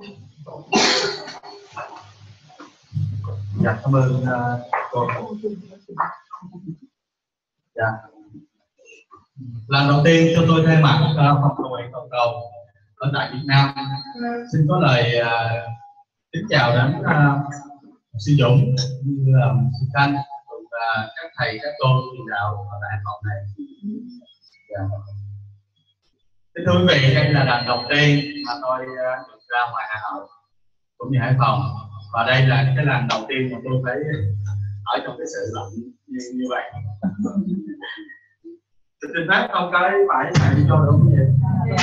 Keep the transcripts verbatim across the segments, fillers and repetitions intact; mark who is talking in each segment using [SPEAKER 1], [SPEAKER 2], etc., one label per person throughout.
[SPEAKER 1] Dạ, cảm ơn uh, cô. Dạ. Lần đầu tiên cho tôi thay mặt uh, phòng cầu nguyện toàn cầu ở tại Việt Nam xin có lời uh, kính chào đến uh, sư Dũng như là uh, sư Khanh và uh, các thầy các cô truyền đạo ở tại phòng này. Dạ. Thưa quý vị, đây là lần đầu tiên mà tôi uh, được ra ngoài Hà Nội cũng như Hải Phòng, và đây là cái lần đầu tiên mà tôi phải ở trong cái sự lạnh như, như vậy. Xin phép con cái phải chạy đi cho đúng gì.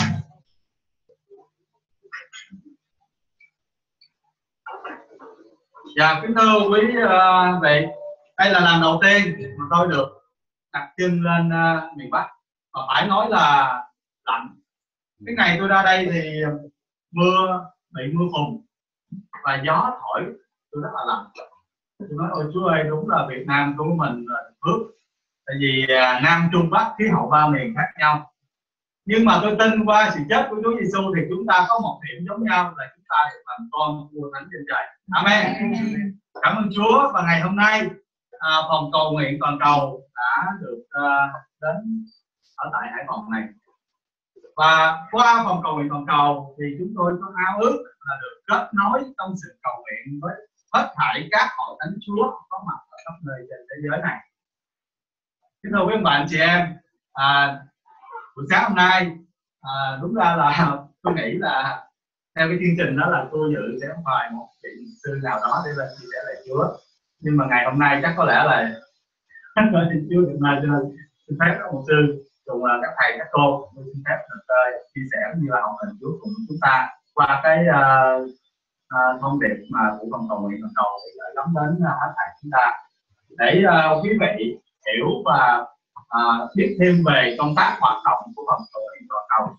[SPEAKER 1] Dạ, kính thưa quý uh, vị, đây là lần đầu tiên mà tôi được đặt chân lên uh, miền Bắc, và phải nói là lạnh. Cái ngày tôi ra đây thì mưa, bị mưa phùn và gió thổi, tôi rất là lạnh. Tôi nói ôi Chúa ơi, đúng là Việt Nam của mình là phước, tại vì uh, Nam Trung Bắc khí hậu ba miền khác nhau. Nhưng mà tôi tin qua sự chết của Chúa Giêsu thì chúng ta có một điểm giống nhau là chúng ta được làm con của Vua Thánh trên trời. Amen. Cảm ơn Chúa, và ngày hôm nay à, phòng cầu nguyện toàn cầu đã được à, đến ở tại Hải Phòng này. Và qua phòng cầu nguyện toàn cầu thì chúng tôi có ao ước là được kết nối trong sự cầu nguyện với hết thảy các hội thánh Chúa có mặt ở khắp nơi trên thế giới này. Kính thưa quý bạn chị em, à, buổi sáng hôm nay à, đúng ra là tôi nghĩ là theo cái chương trình đó là tôi dự sẽ mời một vị sư nào đó để lên chia sẻ lời Chúa, nhưng mà ngày hôm nay chắc có lẽ là Chúa được nay cho nên xin phép các mục sư cùng các thầy các cô tôi xin phép được uh, chia sẻ như là học tình Chúa cùng chúng ta qua cái uh, uh, thông điệp mà của phòng cầu nguyện toàn cầu thì gửi gắm đến uh, hết thảy chúng ta để uh, quý vị hiểu và uh, biết thêm về công tác hoạt động của phòng cầu nguyện toàn cầu.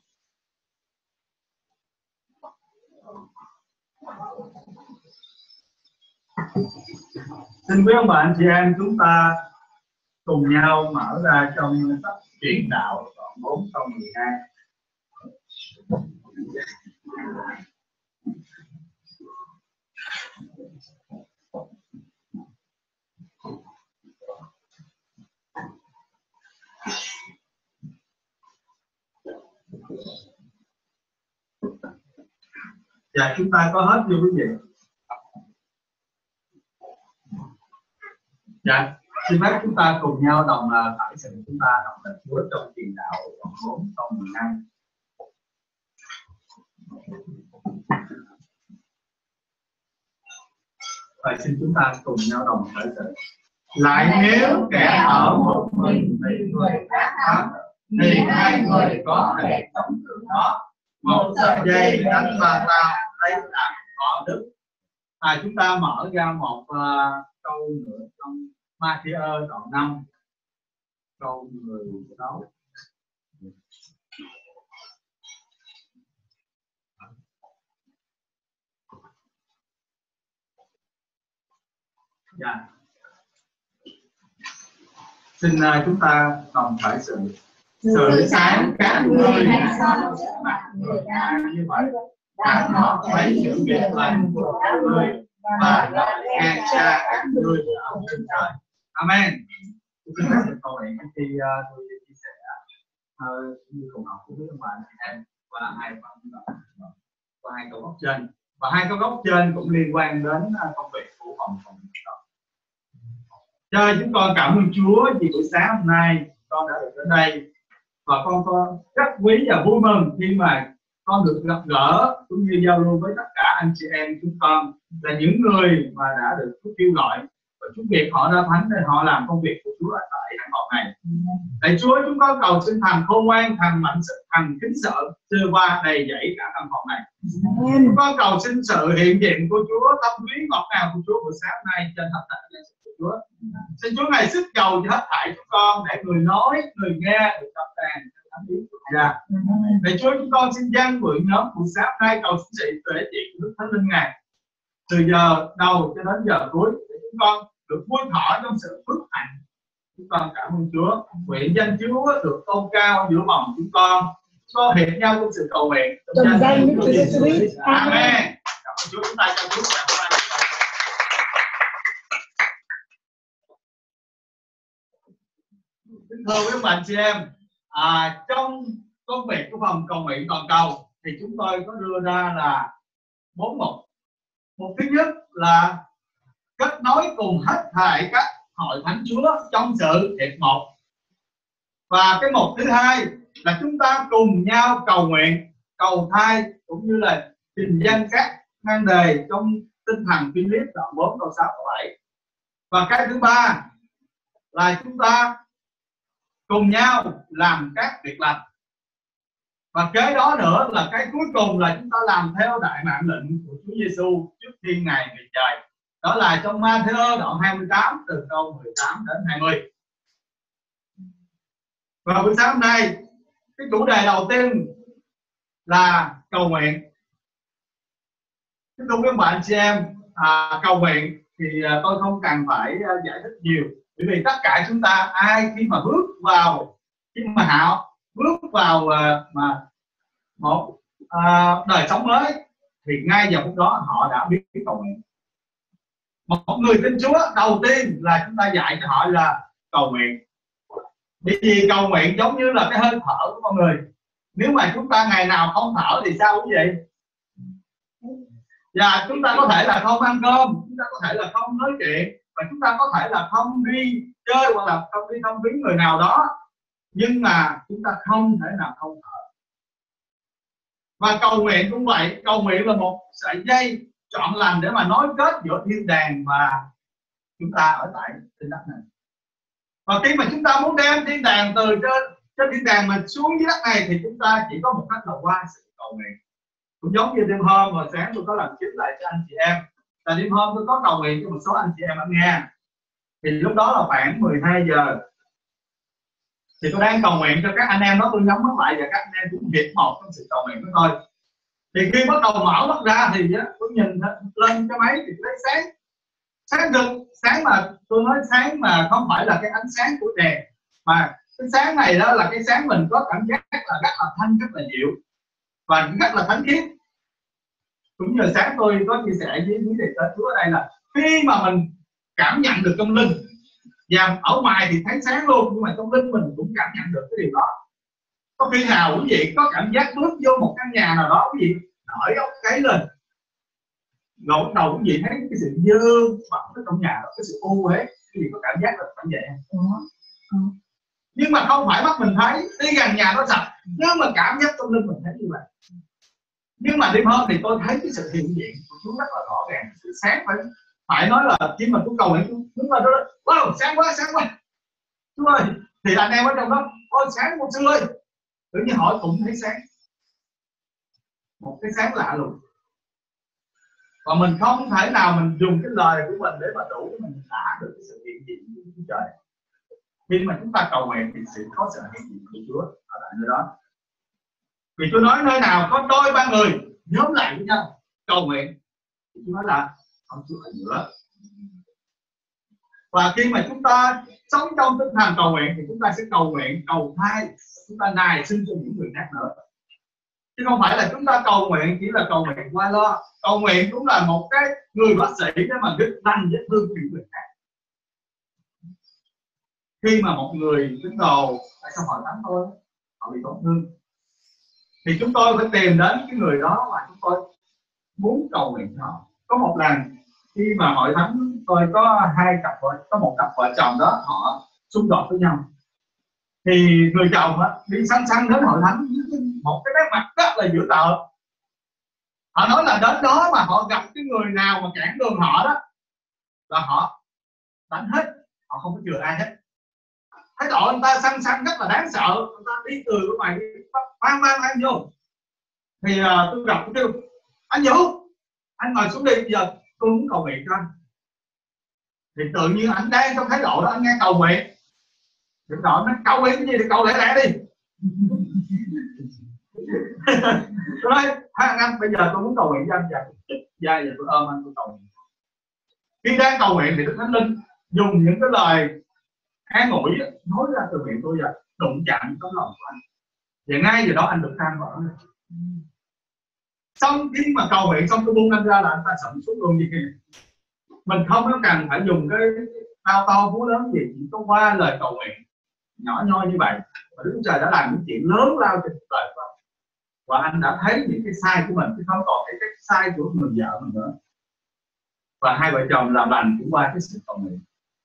[SPEAKER 1] Xin quý ông bà anh chị em, chúng ta cùng nhau mở ra trong sách Truyền đạo đoạn bốn câu mười hai. Dạ, chúng ta có hết chưa quý vị? Dạ, xin phép chúng ta cùng nhau đồng là tại sự chúng ta đọc lời Chúa trong Truyền đạo đoạn bốn câu mười hai. Và xin chúng ta cùng nhau đồng khởi sự. Lại nếu kẻ ở một mình bị người khác ám, thì hai người có thể chống cự nó. Một sợi dây đánh ba tao lấy làm có đức. À, chúng ta mở ra một uh, câu nữa trong Ma-thi-ơ đoạn năm câu mười sáu. Dạ. Xin uh, chúng ta đồng khởi sự. Sự sáng các ngươi hay sao mặt người ta như vậy, đang họ thấy những việc lành của các ngươi và lời khen cha các ngươi ở trên trời. Amen. Xin phép được cầu nguyện khi uh, tôi chia sẻ uh, như cùng học của các bạn em qua hai phần qua hai câu gốc trên, và hai câu gốc trên cũng liên quan đến uh, công việc của phòng phòng cho chúng con cảm ơn Chúa vì buổi sáng hôm nay con đã được đến đây, và con có rất quý và vui mừng khi mà con được gặp gỡ cũng như giao lưu với tất cả anh chị em chúng con là những người mà đã được Chúa kêu gọi và Chúa việc họ ra thánh để họ làm công việc của Chúa ở tại căn phòng này. Lạy Chúa, chúng con cầu xin thành khôn ngoan, thành mạnh sự, thành kính sợ xưa qua đầy dẫy cả căn phòng này. Chúng con cầu xin sự hiện diện của Chúa, tâm huyết ngọt ngào của Chúa buổi sáng nay trên thập tại lễ của Chúa. Xin Chúa này sức giàu cho hết thảy chúng con để người nói, người nghe được tập đàn thánh ý của Cha. Lạy Chúa, chúng con xin dâng nguyện nhóm buổi sáng nay cầu xin sự tuệ trị của Đức Thánh Linh Ngài từ giờ đầu cho đến giờ cuối để chúng con được vui thọ trong sự phước hạnh. Chúng con cảm ơn Chúa, nguyện danh Chúa được tôn cao giữa vòng chúng con, có hiệp nhau trong sự cầu nguyện trong danh Chúa Giêsu Christ. Amen. thưa quý ông bạn chị em, à, trong công việc của phòng cầu nguyện toàn cầu thì chúng tôi có đưa ra là bốn mục. Mục thứ nhất là kết nối cùng hết thảy các hội thánh Chúa trong sự hiệp một. Và cái mục thứ hai là chúng ta cùng nhau cầu nguyện, cầu thay cũng như là trình danh các nan đề trong tinh thần Philip đoạn bốn câu sáu câu bảy. Và cái thứ ba là chúng ta cùng nhau làm các việc lành. Và kế đó nữa là cái cuối cùng là chúng ta làm theo đại mạng lệnh của Chúa Giêsu trước khi Ngài về trời. Đó là trong Ma-thi-ơ đoạn hai mươi tám từ câu mười tám đến hai mươi. Và buổi sáng hôm nay cái chủ đề đầu tiên là cầu nguyện. Thưa quý ông bạn chị em, à, cầu nguyện thì à, tôi không cần phải à, giải thích nhiều, bởi vì tất cả chúng ta ai khi mà bước vào khi mà họ bước vào à, mà một à, đời sống mới thì ngay giờ phút đó họ đã biết cầu nguyện. Một người tin Chúa đầu tiên là chúng ta dạy cho họ là cầu nguyện. Bởi vì cầu nguyện giống như là cái hơi thở của con người. Nếu mà chúng ta ngày nào không thở thì sao quý vị? Và chúng ta có thể là không ăn cơm, chúng ta có thể là không nói chuyện, và chúng ta có thể là không đi chơi hoặc là không đi thăm viếng người nào đó, nhưng mà chúng ta không thể nào không thở. Và cầu nguyện cũng vậy. Cầu nguyện là một sợi dây trọn lành để mà nối kết giữa thiên đàng và chúng ta ở tại trên đất này. Và khi mà chúng ta muốn đem thiên đàng từ trên trên thiên đàng mình xuống dưới đất này thì chúng ta chỉ có một cách là qua sự cầu nguyện. Cũng giống như đêm hôm hồi sáng tôi có làm clip lại cho anh chị em, là đêm hôm tôi có cầu nguyện cho một số anh chị em ở nghe. Thì lúc đó là khoảng mười hai giờ thì tôi đang cầu nguyện cho các anh em đó, tôi nhắm mắt lại và các anh em cũng hiệp một trong sự cầu nguyện của tôi. Thì khi bắt đầu mở mắt ra thì tôi nhìn lên cái máy thì thấy sáng sáng rực, sáng mà tôi nói sáng mà không phải là cái ánh sáng của đèn, mà cái sáng này đó là cái sáng mình có cảm giác là rất là thanh, rất là dịu và rất là thánh khiết. Cũng như sáng tôi có chia sẻ với quý đệ tử Chúa ở đây là khi mà mình cảm nhận được trong linh, và ở ngoài thì thấy sáng luôn, nhưng mà trong linh mình cũng cảm nhận được cái điều đó. Có khi nào quý vị có cảm giác bước vô một căn nhà nào đó, quý vị nổi ốc gáy lên, rồi bắt đầu quý vị thấy cái sự dơ bẩn ở trong nhà đó, cái sự u uế, quý vị có cảm giác là như vậy không? Ừ. Nhưng mà không phải mắt mình thấy, đi gần nhà nó sạch, nhưng mà cảm giác trong linh mình thấy như vậy. Nhưng mà đêm hôm thì tôi thấy cái sự hiện diện của Chúa rất là rõ ràng. Sự sáng phải phải nói là khi mà tôi cầu nguyện, đúng là đó, wow, sáng quá, sáng quá Chúa ơi. Thì anh em ở trong đó, ôi sáng một sư ơi, tự nhiên họ cũng thấy sáng, một cái sáng lạ luôn. Và mình không thể nào mình dùng cái lời của mình để mà đủ để mình tả được cái sự hiện diện của Chúa Trời. Khi mà chúng ta cầu nguyện thì sẽ có sự hiện diện của Chúa ở tại nơi đó. Vì tôi nói nơi nào có đôi ba người nhóm lại với nhau cầu nguyện thì tôi nói là ông Chúa ở giữa. Và khi mà chúng ta sống trong tinh thần cầu nguyện thì chúng ta sẽ cầu nguyện, cầu thay, chúng ta nài xin cho những người khác nữa. Chứ không phải là chúng ta cầu nguyện chỉ là cầu nguyện qua lo. Cầu nguyện cũng là một cái người bác sĩ để mà biết lành vết thương những người khác. Khi mà một người tín đồ tại sao họ thánh thôi, họ bị tổn thương, thì chúng tôi phải tìm đến cái người đó và chúng tôi muốn cầu nguyện cho họ. Có một lần khi mà hội thánh tôi có hai cặp vợ, có một cặp vợ chồng đó họ xung đột với nhau, thì người chồng á, đi săn săn đến hội thánh một cái nét mặt rất là dữ tợn. Họ nói là đến đó mà họ gặp cái người nào mà cản đường họ đó là họ đánh hết, họ không có chừa ai hết. Thái độ người ta săn săn rất là đáng sợ, người ta đi từ ở ngoài đi mang mang anh vô. Thì uh, tôi gặp tôi kêu anh Vũ, anh ngồi xuống đi, bây giờ tôi muốn cầu nguyện cho anh. Thì tự nhiên anh đang trong thái độ đó, anh nghe cầu nguyện, thì nói cầu nguyện cái gì thì cầu lẹ lẹ đi. Tôi nói anh, anh bây giờ tôi muốn cầu nguyện cho anh, và dạ giờ tôi ôm anh tôi cầu nguyện. Khi đang cầu nguyện thì Đức Thánh Linh dùng những cái lời an ủi nói ra từ miệng tôi, và đụng chạm trong lòng của anh, và ngay giờ đó anh được than vỡ. Xong khi mà cầu nguyện xong tôi buông anh ra là anh ta sậm xuống luôn như kia. Mình không có cần phải dùng cái tao to phú lớn gì, chỉ có qua lời cầu nguyện nhỏ nhoi như vậy, và Đức Chúa Trời đã làm những chuyện lớn lao trên cuộc đời của anh, và anh đã thấy những cái sai của mình chứ không còn thấy cái sai của người vợ mình nữa, và hai vợ chồng làm lành cũng qua cái sự cầu nguyện.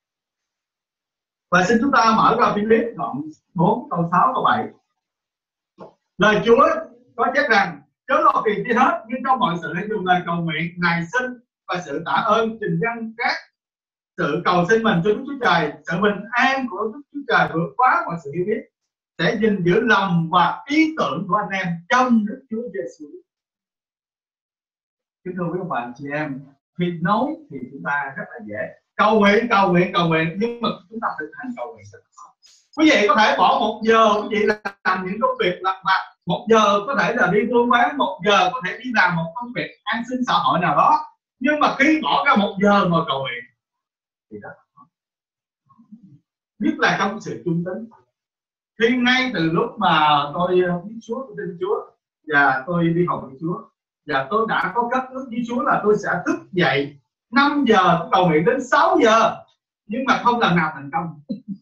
[SPEAKER 1] Và xin chúng ta mở ra Philip đoạn bốn câu sáu câu bảy. Lời Chúa có chép rằng chớ lo tiền chi hết, nhưng trong mọi sự hãy dùng lời cầu nguyện, nài xin và sự tạ ơn trình dân các sự cầu xin mình cho Đức Chúa Trời. Sự bình an của Đức Chúa Trời vượt quá mọi sự hiểu biết sẽ gìn giữ lòng và ý tưởng của anh em trong Đức Chúa Giêsu. Kính thưa quý ông bà chị em, khi nói thì chúng ta rất là dễ cầu nguyện, cầu nguyện, cầu nguyện, nhưng mà chúng ta thực hành cầu nguyện rất khó. Quý vị có thể bỏ một giờ quý vị làm những công việc lặt vặt, một giờ có thể là đi buôn bán, một giờ có thể đi làm một công việc an sinh xã hội nào đó, nhưng mà khi bỏ ra một giờ ngồi cầu nguyện thì rất khó, nhất là trong sự trung tín. Khi ngay từ lúc mà tôi biết Chúa, tôi tin Chúa và tôi đi học với Chúa, và tôi đã có cất ước với Chúa là tôi sẽ thức dậy năm giờ, tôi cầu nguyện đến sáu giờ, nhưng mà không lần nào thành công.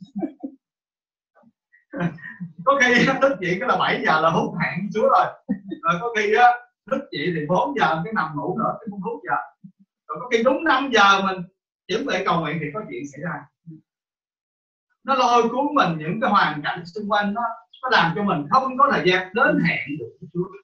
[SPEAKER 1] Có khi thức dậy cái là bảy giờ là hút hạn với Chúa rồi, rồi có khi á thức dậy thì bốn giờ cái nằm ngủ nữa cái không hút giờ, rồi có khi đúng năm giờ mình chuẩn bị cầu nguyện thì có chuyện xảy ra, nó lôi cuốn mình những cái hoàn cảnh xung quanh, nó nó làm cho mình không có thời gian đến hẹn được với Chúa.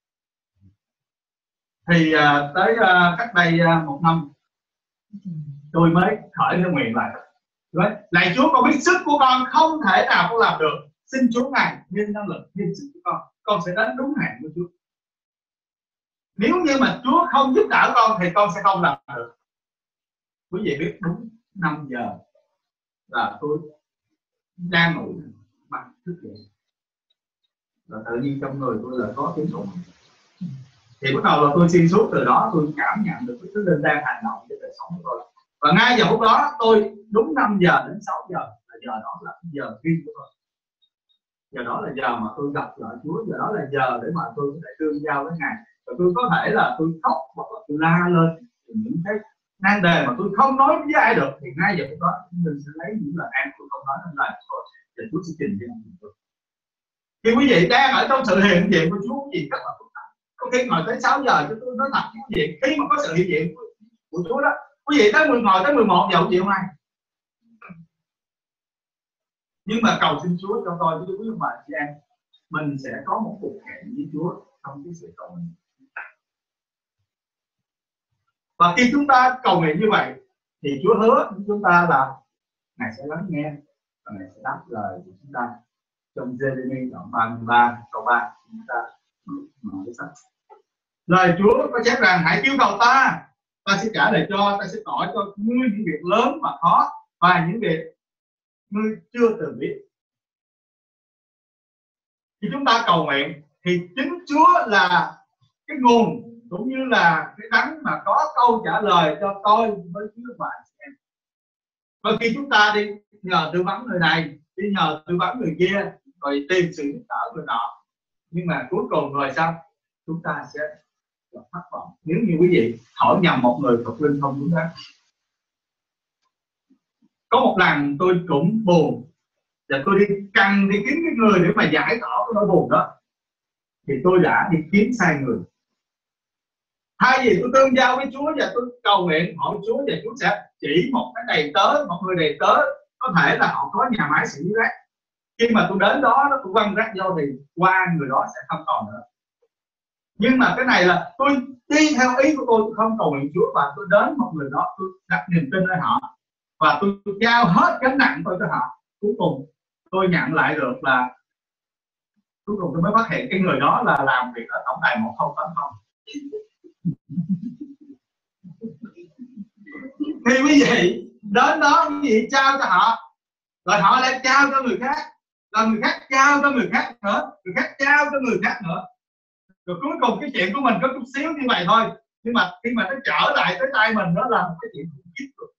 [SPEAKER 1] Thì uh, tới uh, cách đây uh, một năm tôi mới khởi cái nguyện lại, lạy Chúa, con biết sức của con không thể nào con làm được, xin Chúa Ngài nhân năng lực nhân sức của con, con sẽ đến đúng hẹn của Chúa. Nếu như mà Chúa không giúp đỡ con thì con sẽ không làm được. Quý vị biết đúng năm giờ là tôi đang ngủ mặt thức dậy, và tự nhiên trong người tôi là có tiếng tụng. Thì bắt đầu là tôi xuyên suốt từ đó tôi cảm nhận được cái thứ linh đang hành động trên đời sống của tôi. Và ngay giờ lúc đó tôi đúng năm giờ đến sáu giờ là giờ đó là giờ riêng của tôi. Giờ đó là giờ mà tôi gặp lại Chúa, giờ đó là giờ để mà tôi có thể tương giao với Ngài. Và tôi có thể là tôi khóc hoặc là tôi la lên những cái nan đề mà tôi không nói với ai được, thì ngay giờ lúc đó mình sẽ lấy những lời an tôi không nói lên lời của tôi, và Chúa sẽ trình cho tôi. Khi quý vị đang ở trong sự hiện diện của Chúa, gì rất là phức tạp. Có khi ngồi tới sáu giờ cho tôi nói thật với quý vị, khi mà có sự hiện diện của Chúa đó, quý vị tới mười ngồi tới mười một giờ quý vị hôm nay. Nhưng mà cầu xin Chúa cho tôi với quý ông bà chị em, mình sẽ có một cuộc hẹn với Chúa trong cái sự cầu nguyện. Và khi chúng ta cầu nguyện như vậy thì Chúa hứa với chúng ta là Ngài sẽ lắng nghe và Ngài sẽ đáp lời của chúng ta. Trong Giê-rê-mi đoạn ba mươi ba câu ba, chúng ta mở cái sách. Lời Chúa có chép rằng hãy kêu cầu ta, ta sẽ trả lời cho, ta sẽ tỏ cho ngươi những việc lớn và khó và những việc ngươi chưa từng biết. Khi chúng ta cầu nguyện thì chính Chúa là cái nguồn cũng như là cái đấng mà có câu trả lời cho tôi với các bạn xem. Và khi chúng ta đi nhờ tư vấn người này, đi nhờ tư vấn người kia, rồi tìm sự giúp đỡ người nọ, nhưng mà cuối cùng rồi sao? Chúng ta sẽ gặp thất vọng nếu như quý vị hỏi nhầm một người thuộc linh không đúng đắn. Có một lần tôi cũng buồn, và tôi đi cần đi kiếm cái người để mà giải tỏa cái nỗi buồn đó, thì tôi đã đi kiếm sai người. Thay vì tôi tương giao với Chúa và tôi cầu nguyện hỏi Chúa, và Chúa sẽ chỉ một cái đầy tớ, một người đầy tớ, có thể là họ có nhà máy xử lý rác. Khi mà tôi đến đó, tôi quăng rác vô thì qua người đó sẽ không còn nữa. Nhưng mà cái này là tôi đi theo ý của tôi, tôi không cầu nguyện Chúa, và tôi đến một người đó, tôi đặt niềm tin ở họ và tôi, tôi giao hết gánh nặng tôi cho họ. Cuối cùng tôi nhận lại được là cuối cùng tôi mới phát hiện cái người đó là làm việc ở tổng đài một không tám không. Thì quý vị đến đó quý vị trao cho họ, rồi họ lại trao cho người khác, rồi người khác trao cho người khác nữa, người khác trao cho người khác nữa, rồi cuối cùng cái chuyện của mình có chút xíu như vậy thôi, nhưng mà khi mà nó trở lại tới tay mình, đó là một cái chuyện khủng khiếp rồi.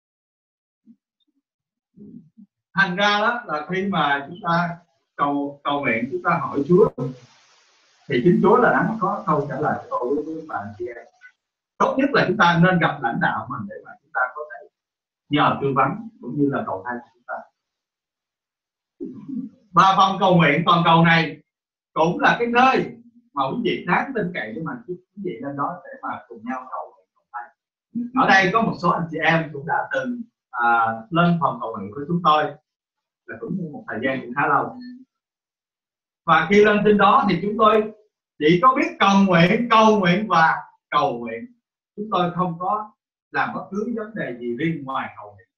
[SPEAKER 1] Thành ra đó là khi mà chúng ta cầu cầu nguyện, chúng ta hỏi Chúa thì chính Chúa là đã có câu trả lời cho tôi với bạn chị em. Tốt nhất là chúng ta nên gặp lãnh đạo mình để mà chúng ta có thể nhờ tư vấn cũng như là cầu thay chúng ta. Và phòng cầu nguyện toàn cầu này cũng là cái nơi mà quý vị đáng tin cậy để mà quý vị lên đó để mà cùng nhau cầu nguyện. Ở đây có một số anh chị em cũng đã từng à, lên phòng cầu nguyện của chúng tôi, là cũng một thời gian cũng khá lâu. Và khi lên trên đó thì chúng tôi chỉ có biết cầu nguyện, cầu nguyện và cầu nguyện. Chúng tôi không có làm bất cứ vấn đề gì riêng ngoài cầu nguyện.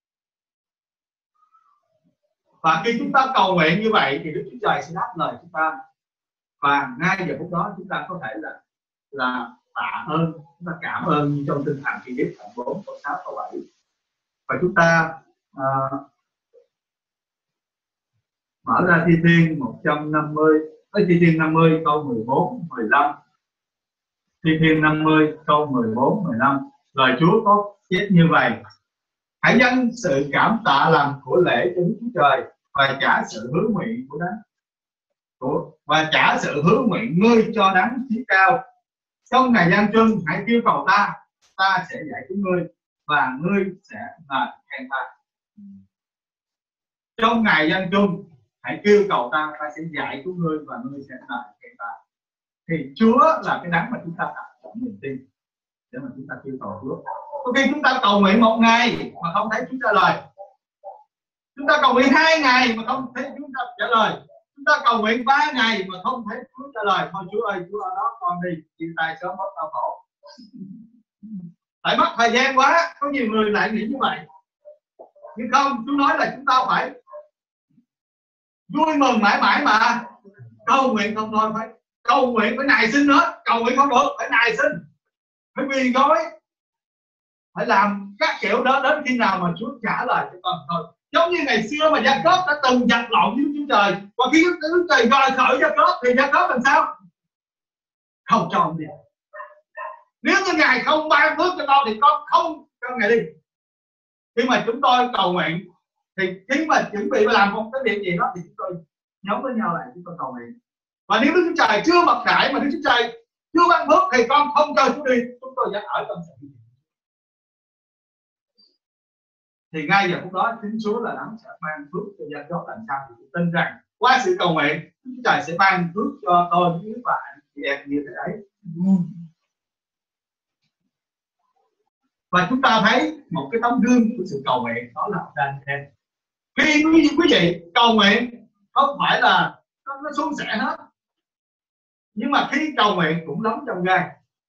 [SPEAKER 1] Và khi chúng ta cầu nguyện như vậy thì Đức Chúa Trời sẽ đáp lời chúng ta. Và ngay giờ phút đó chúng ta có thể là là tạ ơn, chúng ta cảm ơn như trong Tinh Thành Khi Biết đoạn bốn câu sáu câu bảy. Và chúng ta à, mở ra Thi Thiên một trăm năm mươi, với Thi Thiên năm mươi câu mười bốn, mười lăm. Thi Thiên năm mươi câu mười bốn, mười lăm. Lời Chúa có chép như vậy: hãy dâng sự cảm tạ làm của lễ cho Đức Chúa Trời và trả sự hứa nguyện của Đấng của và trả sự hứa nguyện ngươi cho Đấng chí cao. Trong ngày gian truân hãy kêu cầu ta, ta sẽ dạy chúng ngươi và ngươi sẽ là khen ta. Trong ngày gian truân hãy kêu cầu ta, ta sẽ dạy chúng ngươi và ngươi sẽ là khen ta. Thì Chúa là cái Đấng mà chúng ta đặt trong niềm tin để mà chúng ta kêu cầu Chúa. Có khi chúng ta cầu nguyện một ngày mà không thấy Chúa trả lời, chúng ta cầu nguyện hai ngày mà không thấy Chúa trả lời, chúng ta cầu nguyện ba ngày mà không thấy Chúa trả lời. Thôi Chúa ơi, Chúa ở đó con đi, chia tay sớm mất đau khổ. Tại mất thời gian quá, có nhiều người lại nghĩ như vậy. Nhưng không, Chúa nói là chúng ta phải vui mừng mãi mãi mà cầu nguyện không thôi, phải cầu nguyện phải nài xin nữa, cầu nguyện không được phải nài xin, phải quỳ gối, phải làm các kiểu đó đến khi nào mà Chúa trả lời cho con thôi. Giống như ngày xưa mà Gia Cốp đã từng giặt lộn với Chúa Trời, và khi Chúa Trời gọi khởi Gia Cốp thì Gia Cốp làm sao? Không cho ông đi. Nếu như Ngài không ban phước cho con thì con không cho Ngài đi. Khi mà chúng tôi cầu nguyện thì khi mà chuẩn bị làm một cái việc gì đó thì chúng tôi nhóm với nhau lại, chúng tôi cầu nguyện. Và nếu Đức Chúa Trời chưa mặc khải mà Đức Chúa Trời chưa ban phước thì con không cho Chúa đi, chúng tôi vẫn ở trong sự. Thì ngay giờ phút đó chính Chúa là Đấng sẽ ban phước cho Gia Cốp làm sao thì tôi tin rằng qua sự cầu nguyện Đức Chúa Trời sẽ ban phước cho tôi với các bạn chị em như thế đấy. Và chúng ta thấy một cái tấm gương của sự cầu nguyện, đó là Daniel. Khi quý, quý vị cầu nguyện không phải là nó, nó suôn sẻ hết, nhưng mà khi cầu nguyện cũng lắm trong gai.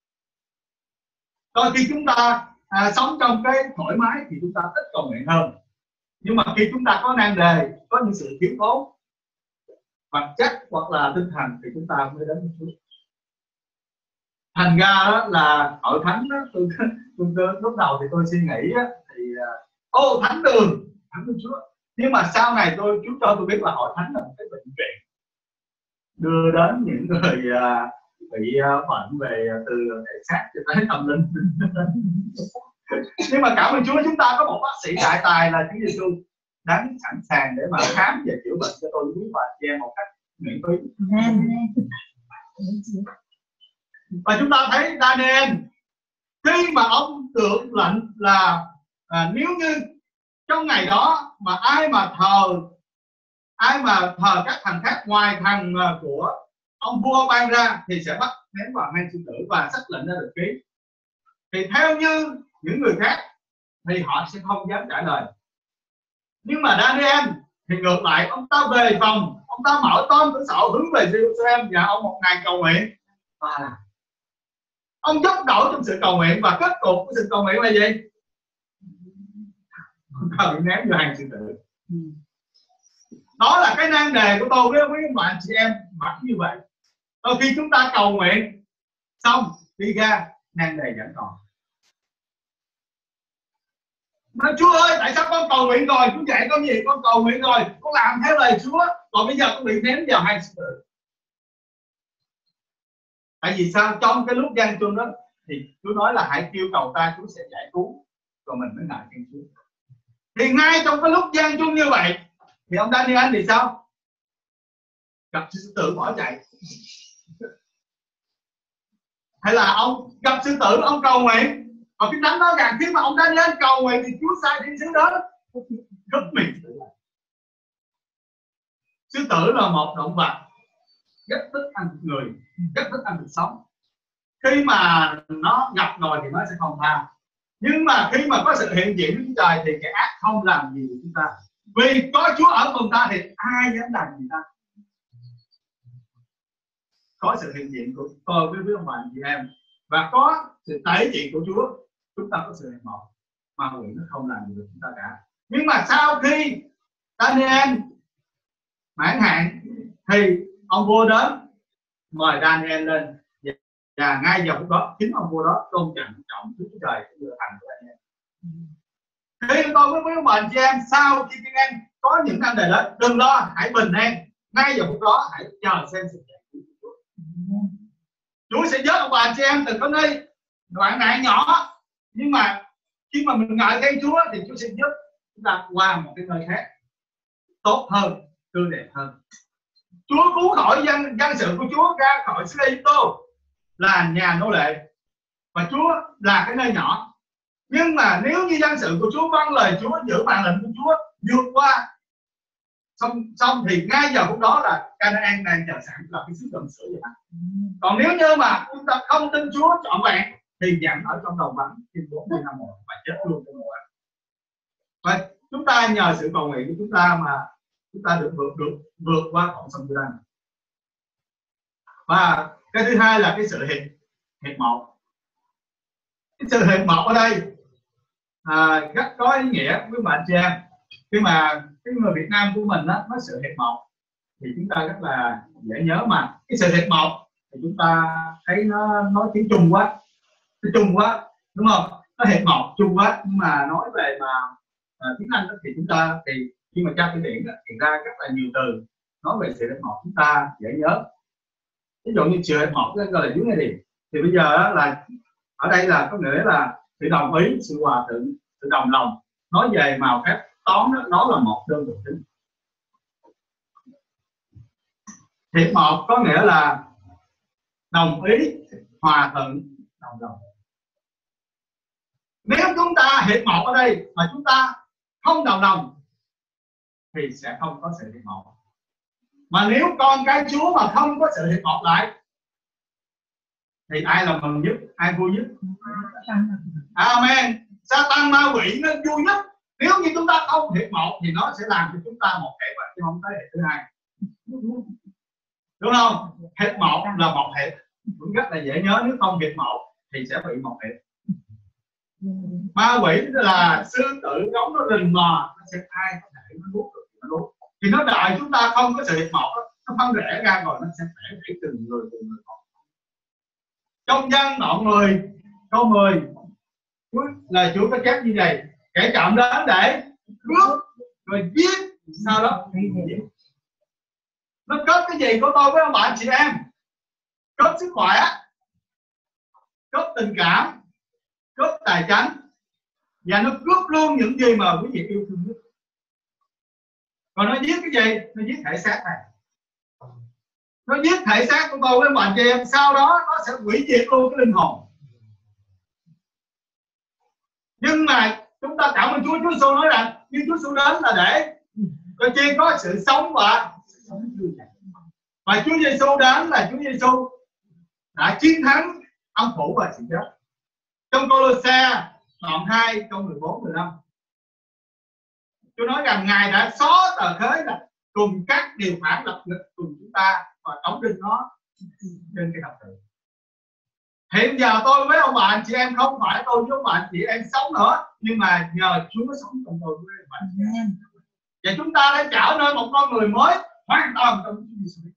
[SPEAKER 1] Đôi khi chúng ta à, sống trong cái thoải mái thì chúng ta ít cầu nguyện hơn, nhưng mà khi chúng ta có nan đề, có những sự thiếu thốn vật chất hoặc là tinh thần thì chúng ta mới đến với Chúa. Thành ra đó là hội thánh đó, tôi, tôi, tôi lúc đầu thì tôi suy nghĩ đó, thì ô thánh đường thánh của Chúa, nhưng mà sau này tôi Chúa cho tôi biết là hội thánh là một cái bệnh viện đưa đến những người uh, bị uh, bệnh về uh, từ thể xác cho tới tâm linh. Nhưng mà cảm ơn Chúa, chúng ta có một bác sĩ đại tài là Chúa Giêsu đáng sẵn sàng để mà khám và chữa bệnh cho tôi với và chị em một cách miễn phí. Và chúng ta thấy Daniel khi mà ông được lệnh là à, nếu như trong ngày đó mà ai mà thờ ai mà thờ các thần khác ngoài thần của ông vua ban ra thì sẽ bắt ném vào hang sư tử và sắc lệnh đã được ký. Thì theo như những người khác thì họ sẽ không dám trả lời. Nhưng mà Daniel thì ngược lại, ông ta về phòng, ông ta mở toan cửa sổ hướng về Jerusalem và ông một ngày cầu nguyện. Và ông dốc đổ trong sự cầu nguyện, và kết cục của sự cầu nguyện là gì? Ông ta bị ném vào hang sư tử. Đó là cái nan đề của tôi với quý bạn chị em vẫn như vậy. Đôi khi chúng ta cầu nguyện xong đi ra nan đề vẫn còn. Nói Chúa ơi, tại sao con cầu nguyện rồi, Chúa dạy con gì, con cầu nguyện rồi, con làm theo lời Chúa, còn bây giờ con bị ném vào hang sư tử. Tại vì sao? Trong cái lúc gian truân đó thì Chúa nói là hãy kêu cầu ta, Chúa sẽ giải cứu, rồi mình mới ngại khen Chúa. Thì ngay trong cái lúc gian truân như vậy thì ông Daniel thì sao? Gặp sư tử bỏ chạy. Hay là ông gặp sư tử, ông cầu nguyện, còn cái đám đó rằng khi mà ông Daniel cầu nguyện thì Chúa sai thiên sứ đó gấp mình. Sư tử là một động vật rất thích ăn thịt người, rất thích ăn thịt sống. Khi mà nó gặp rồi thì nó sẽ không tha. Nhưng mà khi mà có sự hiện diện của Chúa Trời thì kẻ ác không làm gì được chúng ta. Vì có Chúa ở cùng ta thì ai dám làm gì ta. Có sự hiện diện của tôi với quý ông bà anh chị em, và có sự tẩy trị của Chúa, chúng ta có sự hẹp mọt, ma quỷ nó không làm gì được chúng ta cả. Nhưng mà sau khi Daniel mãn hạn thì ông vua đến mời Daniel lên, và ngay giờ phút đó chính ông vua đó tôn trọng trọng Đức Chúa Trời vừa thành của Daniel. Khi tôi với quý ông bà anh chị em, sau khi Daniel có những năm đời lớn, đừng lo, hãy bình an. Ngay giờ phút đó hãy chờ xem sự giải cứu của Chúa. Chúa sẽ giúp ông bà anh chị em từ có nơi đoạn ngại nhỏ, nhưng mà khi mà mình ngợi khen Chúa thì Chúa sẽ giúp chúng ta qua một cái nơi khác tốt hơn, tươi đẹp hơn. Chúa cứu khỏi dân dân sự của Chúa ra khỏi xứ Ai Cập là nhà nô lệ, và Chúa là cái nơi nhỏ. Nhưng mà nếu như dân sự của Chúa vâng lời Chúa, giữ mạng lệnh của Chúa, vượt qua xong xong thì ngay giờ phút đó là Canaan đang chờ sẵn, là cái xứ cần sữa vậy. Còn nếu như mà chúng ta không tin Chúa trọn vẹn thì giảm ở trong đồng vắng trên bốn mươi năm một và chết luôn trong mùa. Và chúng ta nhờ sự cầu nguyện của chúng ta mà chúng ta được vượt được vượt qua con sông Giô-đanh. Và cái thứ hai là cái sự hiệp hiệp một. Cái sự hiệp một ở đây à, rất có ý nghĩa với bạn chị em. Khi mà cái người Việt Nam của mình đó, nó sự hiệp một thì chúng ta rất là dễ nhớ, mà cái sự hiệp một thì chúng ta thấy nó nói tiếng Trung quá, tiếng Trung quá, đúng không? Nó hiệp một chung quá, nhưng mà nói về mà à, tiếng Anh đó, thì chúng ta thì khi mà tra từ điển thì ra rất là nhiều từ nói về sự hiệp một chúng ta dễ nhớ. Ví dụ như sự hiệp một gọi là dưới này thì thì bây giờ đó là ở đây là có nghĩa là sự đồng ý, sự hòa thuận, sự đồng lòng. Nói về màu phép toán đó, nó là một đơn vị tính. Hiệp một có nghĩa là đồng ý, hòa thuận, đồng lòng. Nếu chúng ta hiệp một ở đây mà chúng ta không đồng lòng thì sẽ không có sự hiệp một. Mà nếu con cái Chúa mà không có sự hiệp một lại thì ai là mừng nhất, ai vui nhất? Amen. Satan ma quỷ nó vui nhất. Nếu như chúng ta không hiệp một thì nó sẽ làm cho chúng ta một hệ và chứ không tới hệ thứ hai, đúng không? Hiệp một là một hệ, cũng rất là dễ nhớ. Nếu không hiệp một thì sẽ bị một hệ. Ma quỷ là sư tử giống nó rình mò, nó sẽ ai có thể nó nuốt được nó nuốt. Thì nó đợi chúng ta không có sự hiệp một, nó phân rẽ ra rồi nó sẽ rẽ rẽ từng người từng người một. Trong Dân đoạn mười câu mười là Chúa có chép như vậy: kẻ trộm đến để cướp rồi giết, sau đó giết. Nó cướp cái gì của tôi với ông bạn chị em? Cướp sức khỏe, cướp tình cảm, cướp tài chánh, và nó cướp luôn những gì mà quý vị yêu thương nhất. Còn nó giết cái gì? Nó giết thể xác này. Nó giết thể xác của tôi với bạn chị em, sau đó nó sẽ hủy diệt luôn cái linh hồn. Nhưng mà chúng ta cảm ơn Chúa, Chúa Giêsu nói rằng nhưng Chúa Giêsu đến là để cho chi có sự sống và sống tươi đẹp. Và Chúa Giêsu đến là Chúa Giêsu đã chiến thắng âm phủ và sự chết. Trong Cô-lô-se đoạn hai câu mười bốn mười lăm, Chúa nói rằng Ngài đã xóa tờ khế là cùng các điều khoản lập nghịch cùng chúng ta và đóng đinh nó trên cái thập tự. Hiện giờ tôi với ông bà anh chị em, không phải tôi với ông bà anh chị em sống nữa, nhưng mà nhờ Chúa sống trong tôi với ông bà anh chị em, và chúng ta đã trở nên một con người mới hoàn toàn trong Chúa Giêsu.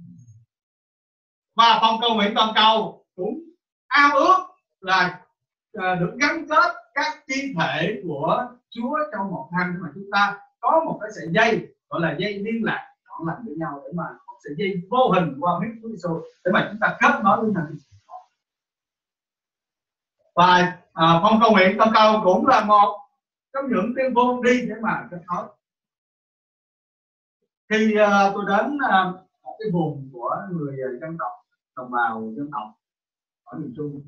[SPEAKER 1] Và phòng cầu nguyện toàn cầu cũng ao ước là uh, được gắn kết các chi thể của Chúa trong một thân, mà chúng ta có một cái sợi dây gọi là dây liên lạc trọn lành với nhau, để mà một sợi dây vô hình qua huyết Chúa Giêsu để mà chúng ta kết nối với nhau. Và à, phòng cầu nguyện toàn cầu cũng là một trong những tuyên ngôn đi để mà kết nối. Khi uh, tôi đến uh, một cái vùng của người dân tộc, đồng bào dân tộc ở miền Trung,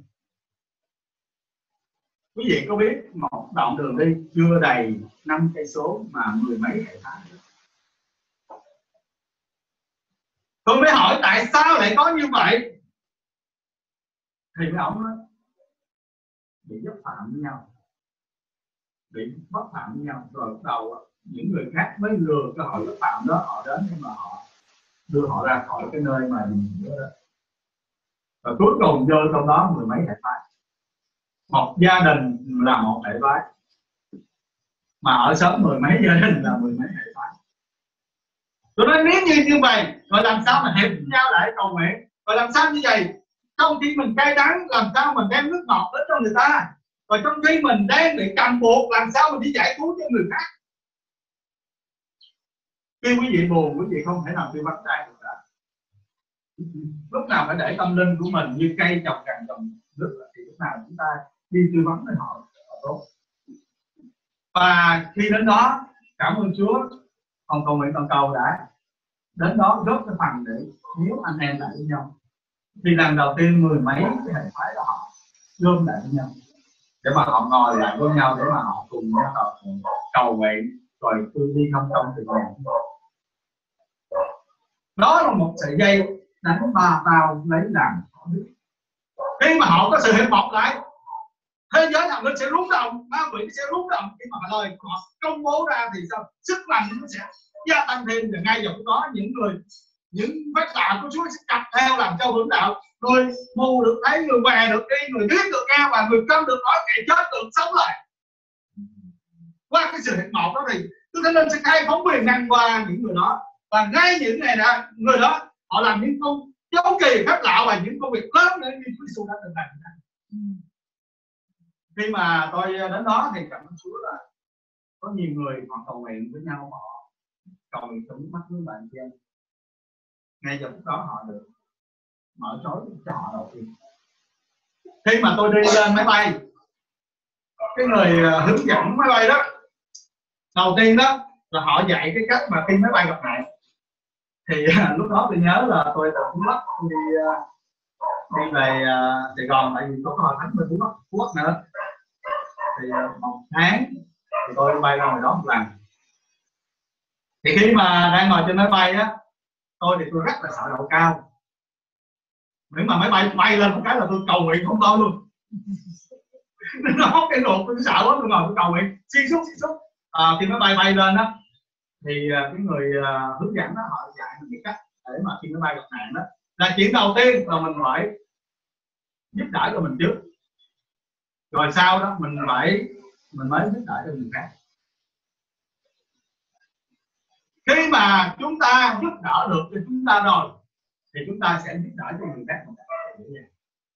[SPEAKER 1] quý vị có biết một đoạn đường đi chưa đầy năm cây số mà mười mấy hệ tháng, Tôi mới hỏi tại sao lại có như vậy, thì mấy ông nói bị bất phạm với nhau, bị bất phạm với nhau, rồi bắt đầu những người khác mới lừa cơ hội bất phạm đó, họ đến nhưng mà họ đưa họ ra khỏi cái nơi mà mình đó. Và cuối cùng vô trong đó mười mấy hệ phái, một gia đình là một hệ phái, mà ở xóm mười mấy gia đình là mười mấy hệ phái. Tôi nói nếu như như vậy, rồi làm sao mà hiệp nhau lại cầu nguyện, rồi làm sao như vậy, trong khi mình cay đắng, làm sao mình đem nước ngọt đến cho người ta, rồi trong khi mình đang bị cầm buộc, làm sao mình đi giải cứu cho người khác. Khi quý vị buồn, quý vị không thể nào tư vấn ai được cả. Lúc nào phải để tâm linh của mình như cây trồng cành trồng nước, thì lúc nào chúng ta đi tư vấn với họ là tốt. Và khi đến đó, cảm ơn Chúa, Phòng cầu nguyện toàn cầu đã đến đó góp cái phần để nếu anh em lại với nhau. Thì lần đầu tiên mười mấy cái hệ phái đó họ gom lại với nhau để mà họ ngồi lại với nhau, để mà họ cùng nhau cầu, cầu nguyện, rồi tôi đi không công từ nhà. Đó là một sợi dây đánh ba tao lấy làm. Khi mà họ có sự hiệp một lại, thế giới nào nó sẽ rung động, ma quỷ sẽ rung động khi mà lời họ công bố ra thì sao? Sức mạnh nó sẽ gia tăng thêm, và ngay dòng đó những người, những vết đạo của Chúa sẽ cặp theo làm cho hưởng đạo. Người mù được thấy, người què được đi, người điếc được nghe, và người câm được nói, kẻ chết được sống lại. Qua cái sự hiệp một đó thì Đức Thánh Linh sẽ khai phóng quyền năng qua những người đó, và ngay những ngày đó, người đó họ làm những công dấu kỳ phép lạ và những công việc lớn nữa như Chúa Giêsu đã từng làm. Khi mà tôi đến đó thì cảm ơn Chúa là có nhiều người họ cầu nguyện với nhau, họ cầu nguyện trong mắt với bạn kia. Ngay giờ phút đó họ được mở trói cho họ đầu tiên. Khi mà tôi đi lên máy bay, cái người hướng dẫn máy bay đó, đầu tiên đó là họ dạy cái cách mà khi máy bay gặp nạn. Thì lúc đó tôi nhớ là tôi từ Phú Quốc đi đi về Sài Gòn, tại vì có cái hội thánh bên Phú Quốc, Phú Quốc nữa. Thì một tháng thì tôi bay ra ngoài đó một lần. Thì khi mà đang ngồi trên máy bay á, tôi thì tôi rất là sợ độ cao. Nếu mà máy bay bay lên một cái là tôi cầu nguyện không tôi luôn. Nó cái ruột tôi sợ quá, tôi ngồi tôi cầu nguyện xuyên suốt xuyên suốt. À, khi máy bay bay lên đó thì cái người uh, hướng dẫn đó họ dạy mình cái cách để mà khi máy bay gặp nạn đó, là chuyện đầu tiên là mình phải giúp đỡ cho mình trước, rồi sau đó mình phải mình mới giúp đỡ cho người khác. Khi mà chúng ta giúp đỡ được cho chúng ta rồi thì chúng ta sẽ giúp đỡ cho người khác một cách dễ dàng.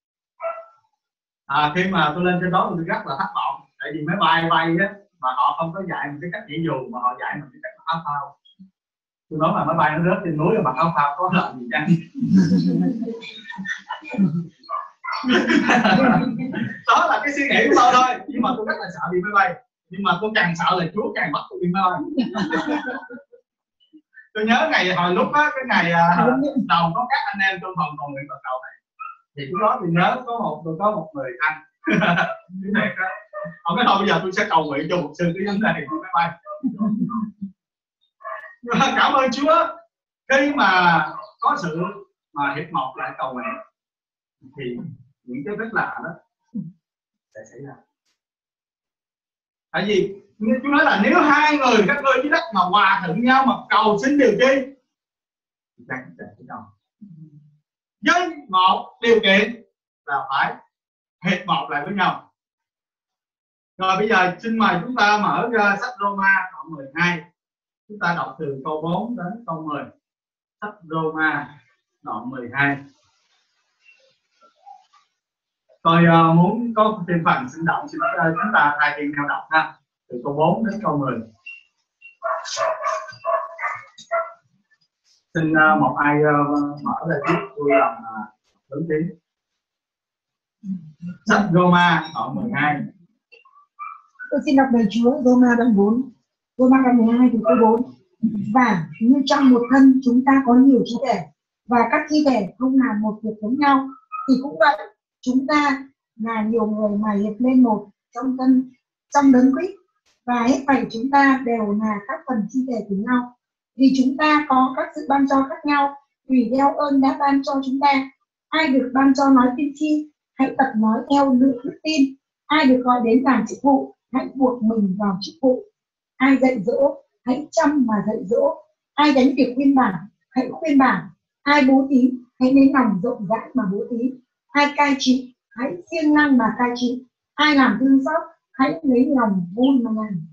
[SPEAKER 1] À, khi mà tôi lên trên đó tôi rất là thất vọng, tại vì máy bay bay á mà họ không có dạy mình cái cách nhảy dù, mà họ dạy mình cái cách mặc áo phao. Tôi nói là máy bay nó rớt trên núi rồi mặc áo phao có lợi gì chăng? Đó là cái suy nghĩ của tôi thôi, nhưng mà tôi rất là sợ đi máy bay. Nhưng mà tôi càng sợ là Chúa càng bắt tôi đi máy bay. Tôi nhớ ngày hồi lúc đó, cái ngày đầu có các anh em trong phòng cầu nguyện toàn cầu này, thì lúc đó tôi nhớ có một tôi có một người anh cái này đó, ông nói thôi bây giờ tôi sẽ cầu nguyện cho một sư cái vấn đề đi máy bay. Cảm ơn Chúa, khi mà có sự mà hiệp một lại cầu nguyện thì những cái vết lạ đó sẽ xảy ra. Tại vì như Chúa nói là nếu hai người các ngươi dưới đất mà hòa thuận nhau mà cầu xin điều chi thì chắc chắn sẽ đâu. với một điều kiện là phải hiệp một lại với nhau. Rồi bây giờ xin mời chúng ta mở ra sách Roma đoạn mười hai. Chúng ta đọc từ câu bốn đến câu mười. Sách Roma đoạn mười hai. Tôi uh, muốn có thêm phần sinh động, xin uh, chúng ta thay phiên nhau đọc ha. Từ câu bốn đến câu mười. Xin uh, một ai uh, mở ra trước, tôi làm uh, hướng tiếng. Sách Roma đoạn mười hai.
[SPEAKER 2] Tôi xin đọc lời Chúa. Roma đoạn bốn. Roma đoạn mười hai từ câu bốn. Và như trong một thân chúng ta có nhiều chi thể, và các chi thể không làm một việc giống nhau, thì cũng vậy chúng ta là nhiều người mà hiệp lên một trong thân, trong đấng Christ, và hết thảy chúng ta đều là các phần chi thể của nhau, vì chúng ta có các sự ban cho khác nhau tùy theo ơn đã ban cho chúng ta. Ai được ban cho nói tiên tri, hãy tập nói theo lượng đức tin. Ai được gọi đến làm chức vụ, hãy buộc mình vào chức vụ. Ai dạy dỗ, hãy chăm mà dạy dỗ. Ai đánh việc khuyên bảo, hãy khuyên bảo. Ai bố thí, hãy lấy lòng rộng rãi mà bố thí. Ai cai trị, hãy siêng năng mà cai trị. Ai làm thương xót, hãy lấy lòng vui mà làm.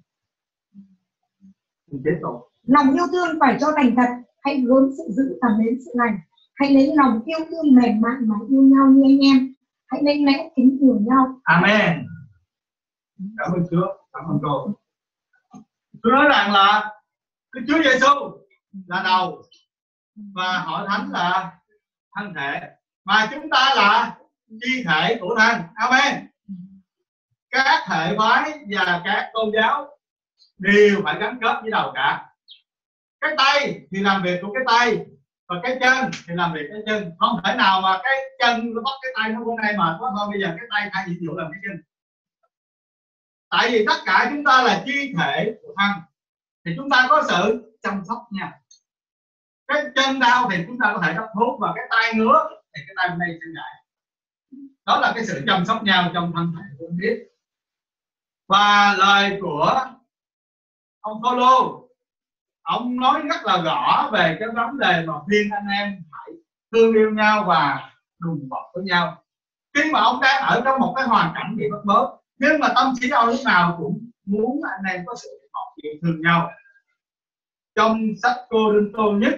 [SPEAKER 2] Lòng yêu thương phải cho thành thật, hãy gớm sự dữ và mến sự lành. Hãy lấy lòng yêu thương mềm mại mà yêu nhau như anh em. Hãy lấy lẽ kính nhường nhau.
[SPEAKER 1] Amen. Cảm ơn Chúa, cảm ơn cô. Tôi nói rằng là cái Chúa Giêsu là đầu và Hội Thánh là thân thể, mà chúng ta là chi thể của thân. Amen. Các hệ phái và các tôn giáo đều phải gắn kết với đầu cả. Cái tay thì làm việc của cái tay, và cái chân thì làm việc cái chân. Không thể nào mà cái chân nó bắt cái tay nó hôm nay mệt quá thôi, bây giờ cái tay thay nhiệm vụ làm cái chân. Tại vì tất cả chúng ta là chi thể của thân, thì chúng ta có sự chăm sóc nhau. Cái chân đau thì chúng ta có thể đắp thuốc, và cái tay ngứa thì cái tay bên đây sẽ gãy. Đó là cái sự chăm sóc nhau trong thân thể của biết. Và lời của ông Phaolô, ông nói rất là rõ về cái vấn đề mà khuyên anh em phải thương yêu nhau và đùm bọc với nhau. Khi mà ông đang ở trong một cái hoàn cảnh bị bất bớt, nhưng mà tâm trí ông lúc nào cũng muốn anh em có sự bọc yêu thương nhau. Trong sách Cô-rinh-tô nhất,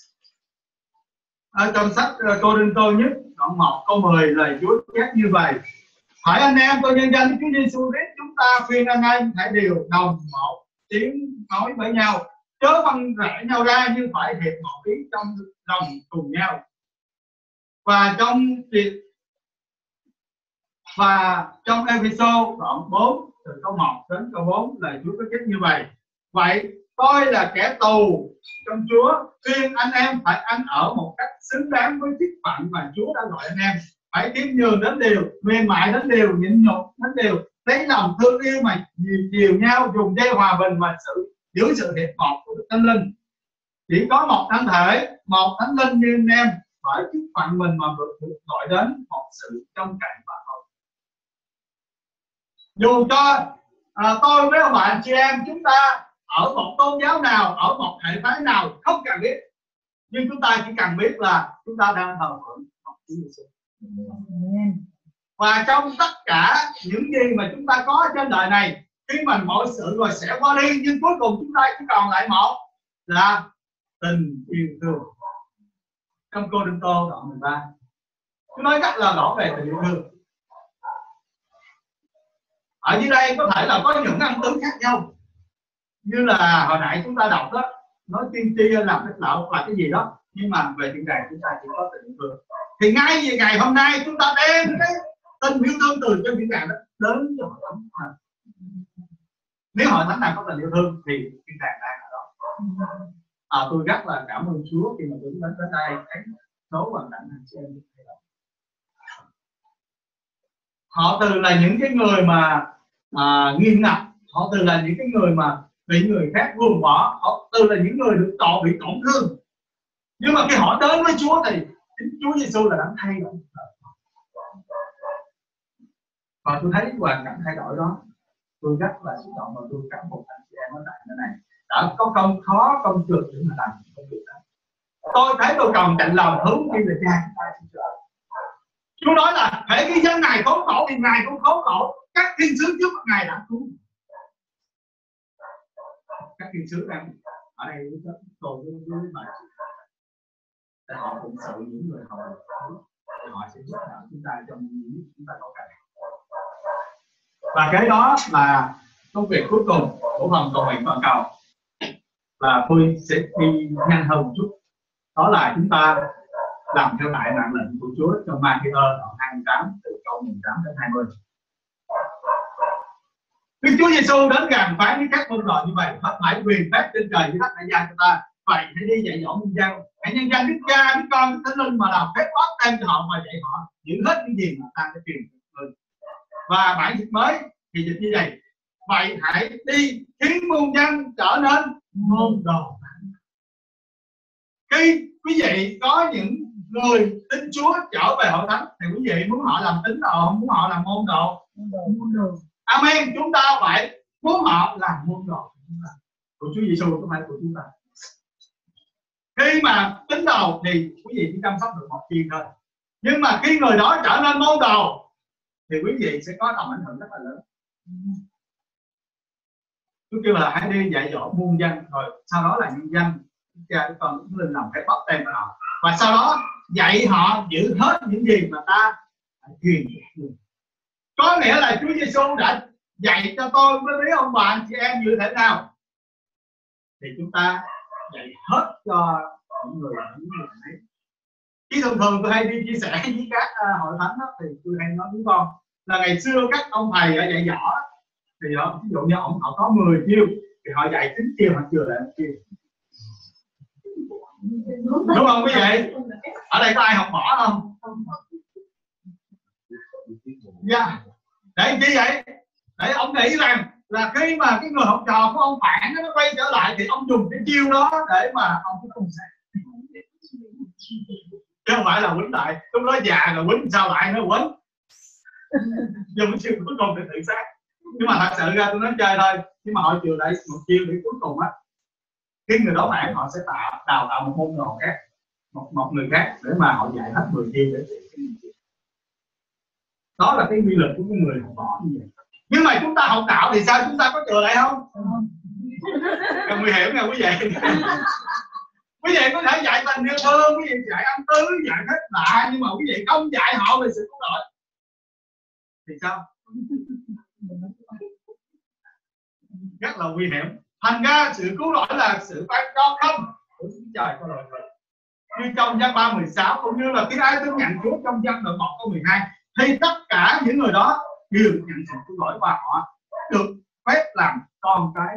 [SPEAKER 1] ở trong sách Cô-rinh-tô nhất đoạn một câu mười, lời Chúa chép như vậy: hỡi anh em, tôi nhân danh Chúa Giêsu Christ, chúng ta khuyên anh em hãy đều đồng một tiếng nói với nhau, chớ phân rẽ nhau ra, nhưng phải hiệp một ý trong lòng cùng nhau. Và trong việc và trong Ê-phê-sô đoạn bốn từ câu một đến câu bốn, lời Chúa có chép như vậy: vậy tôi là kẻ tù trong Chúa, khuyên anh em phải ăn ở một cách xứng đáng với chức phận mà Chúa đã gọi anh em. Phải khiêm nhường đến điều, mềm mại đến điều, nhịn nhục đến điều, lấy lòng thương yêu mà chiều nhau, dùng dây hòa bình mà sự giữ sự hiệp một của Đức Thánh Linh. Chỉ có một thân thể, một Thánh Linh như anh em, bởi chức phận mình mà được gọi đến một sự trông cậy mà thôi. Dù cho à, tôi với ông bạn chị em chúng ta ở một tôn giáo nào, ở một hệ phái nào không cần biết, nhưng chúng ta chỉ cần biết là chúng ta đang thờ phượng Chúa Giêsu. Và trong tất cả những gì mà chúng ta có trên đời này, khi mà mọi sự rồi sẽ qua đi, nhưng cuối cùng chúng ta chỉ còn lại một là tình yêu thương. Trong Cô-rinh-tô đoạn mười ba, tôi nói rất là rõ về tình yêu thương. Ở dưới đây có thể là có những âm tướng khác nhau, như là hồi nãy chúng ta đọc đó, nói tiên tri làm cách lão là cái gì đó, nhưng mà về chuyện này chúng ta chỉ có tình yêu thương. Thì ngay về ngày hôm nay chúng ta đem cái tình yêu thương từ trên diễn đàn đó đến cho hội thánh. Nếu hội thánh nào có tình yêu thương thì diễn đàn đang ở đó. À, tôi rất là cảm ơn Chúa khi mà tôi đến đến đây thấy số hoàn cảnh anh chị em thay đổi. Họ từ là những cái người mà à, nghiêm ngặt, họ từ là những cái người mà bị người khác buông bỏ, họ từ là những người được tội bị tổn thương. Nhưng mà khi họ đến với Chúa thì chính Chúa Giêsu là đã thay đổi. Và tôi thấy hoàn cảnh thay đổi đó, tôi rất là xúc động và tôi cảm phục anh chị em ở tại nơi này đã có công khó công cực để mà làm công việc đó. Tôi thấy tôi còn chạnh lòng hướng đi về cha. Chúa nói là hễ cái dân này khốn khổ thì ngài cũng khốn khổ. Các thiên sứ trước mặt ngài đã cứu. Các thiên sứ đang ở đây tôi với với bà chị, để họ cũng sợ những người họ họ sẽ giúp đỡ chúng ta trong những chúng ta có cần. Và cái đó là công việc cuối cùng của phần cầu nguyện toàn cầu, là tôi sẽ đi nhanh hơn một chút. Đó là chúng ta làm theo lại mạng lệnh của Chúa trong Ma-thi-ơ đoạn hai mươi tám từ câu mười tám đến hai mươi. Đức Chúa Giêsu đến gần phán với các môn đồ như vậy: hết thảy quyền phép trên trời dưới đất đã giao cho ta, vậy hãy đi dạy dỗ muôn dân, hãy nhân danh Đức Cha, Đức Con, Đức Thánh Linh mà làm phép báp tên cho họ và dạy họ giữ hết những gì mà ta đã truyền cho người. Và bản dịch mới thì dịch như vậy: vậy hãy đi khiến muôn dân trở nên môn đồ. Khi quý vị có những người tin Chúa trở về hội thánh thì quý vị muốn họ làm tín đồ, không muốn họ làm môn đồ.
[SPEAKER 2] Môn đồ.
[SPEAKER 1] Amen. Chúng ta phải muốn họ làm môn đồ của Chúa Giêsu, không phải của chúng ta. Khi mà tín đồ thì quý vị chỉ chăm sóc được một chiên thôi, nhưng mà khi người đó trở nên môn đồ thì quý vị sẽ có tầm ảnh hưởng rất là lớn. Chúa kêu là hãy đi dạy dỗ muôn dân, rồi sau đó là nhân dân cha con cũng lên lòng phải bóc tem của họ, và sau đó dạy họ giữ hết những gì mà ta truyền. Có nghĩa là Chúa Giêsu đã dạy cho tôi với mấy ông bà anh chị em như thế nào thì chúng ta dạy hết cho những người những người ấy. Chứ thường thường tôi hay đi chia sẻ với các uh, hội thánh đó, thì tôi hay nói với con là ngày xưa các ông thầy ở dạy võ thì họ ví dụ như ông họ có mười chiêu thì họ dạy chín chiêu, họ chừa lại một chiêu. Đúng không quý vị? Ở đây có ai học võ không? Dạ. Yeah. Để chi vậy? Để ông nghĩ rằng là khi mà cái người học trò của ông phản nó quay trở lại thì ông dùng cái chiêu đó để mà ông cũng không sai, chứ không phải là quýnh lại. Lúc đó già rồi quýnh sao lại nó quýnh, dùng chiêu cuối cùng để tự sát. Nhưng mà thật sự ra tôi nói chơi thôi, nhưng mà họ chừa lại một chiêu để cuối cùng á khi người đó phản họ sẽ tạo đào tạo một môn đồ khác, một một người khác để mà họ dạy hết mười chiêu để đó là cái quy luật của cái người học võ như vậy. Nhưng mà chúng ta học đạo thì sao? Chúng ta có chừa lại không? Càng nguy hiểm nha quý vị. Quý vị có thể dạy tình yêu thương, quý vị dạy ăn tứ, dạy hết lạ, nhưng mà quý vị không dạy họ về sự cứu rỗi thì sao? Rất là nguy hiểm. Thành ra sự cứu rỗi là sự ban cho không của Chúa Trời có lời người. Như trong Giăng ba mười sáu cũng như là tiếng ai tin nhận Chúa trong Giăng đoạn một câu mười hai thì tất cả những người đó đều nhận sự cứu rỗi và họ được phép làm con cái.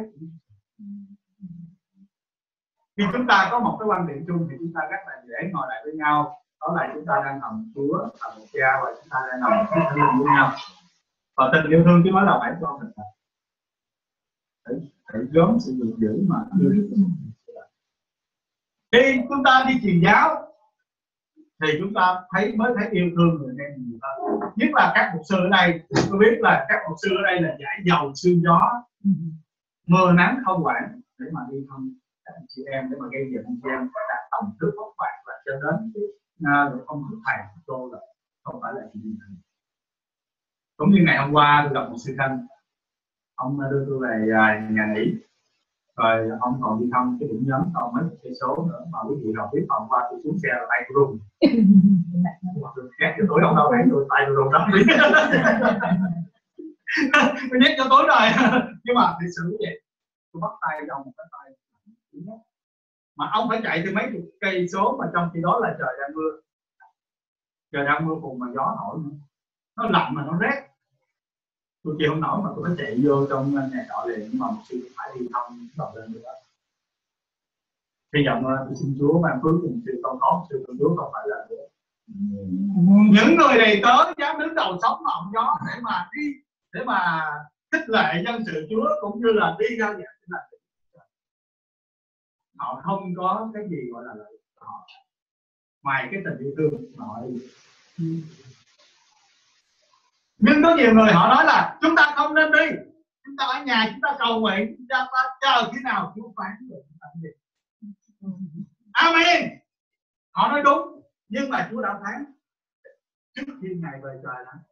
[SPEAKER 1] Khi chúng ta có một cái quan điểm chung thì chúng ta rất là dễ ngồi lại với nhau, đó là chúng ta đang thầm Chúa, thầm Cha và chúng ta đang nằm Thánh Linh với nhau. Và tình yêu thương chứ nói là phải con mình phải phải gớm sự gìn giữ mà yêu. Khi chúng ta đi truyền giáo thì chúng ta thấy mới thấy yêu thương người em nhiều hơn. Nhất là các mục sư ở đây, tôi biết là các mục sư ở đây là giải dầu sương gió, mưa nắng không quản để mà đi thăm các anh chị em, để mà gây dựng anh chị em đạt tầm trước vất vả và cho đến cái không thức thầy cô là không phải là chuyện gì. Cũng như ngày hôm qua tôi gặp một sư Khanh, ông đưa tôi về nhà nghỉ, rồi ông còn đi thăm cái điểm nhấn còn mấy cây số nữa mà quý vị nào biết, hôm qua tôi xuống xe là tay tôi run. Nhét cho tối ông đâu thấy tôi tay tôi run lắm. Tôi nhét cho tối rồi. Nhưng mà thực sự vậy, tôi bắt tay vào một cái tay mà ông phải chạy từ mấy chục cây số mà trong khi đó là trời đang mưa, trời đang mưa phùn mà gió thổi nữa, nó lạnh mà nó rét. Tôi chịu không nổi mà tôi phải chạy vô trong nhà trọ liền, nhưng mà một sư phải đi thăm đọc lên nữa. Hy vọng tôi xin Chúa ban phước cùng sự con có sự con Chúa không phải là nữa. Những người này tới dám đứng đầu sóng ngọn gió để mà đi, để mà khích lệ dân sự Chúa cũng như là đi ra dạng là họ không có cái gì gọi là lợi họ ngoài cái tình yêu thương mà họ đi. Nhưng có nhiều người họ nói là chúng ta không nên đi, chúng ta ở nhà chúng ta cầu nguyện, chúng ta chờ khi nào Chúa phán được chúng ta đi. Amen. Họ nói đúng, nhưng mà Chúa đã phán trước khi ngày về trời lắm.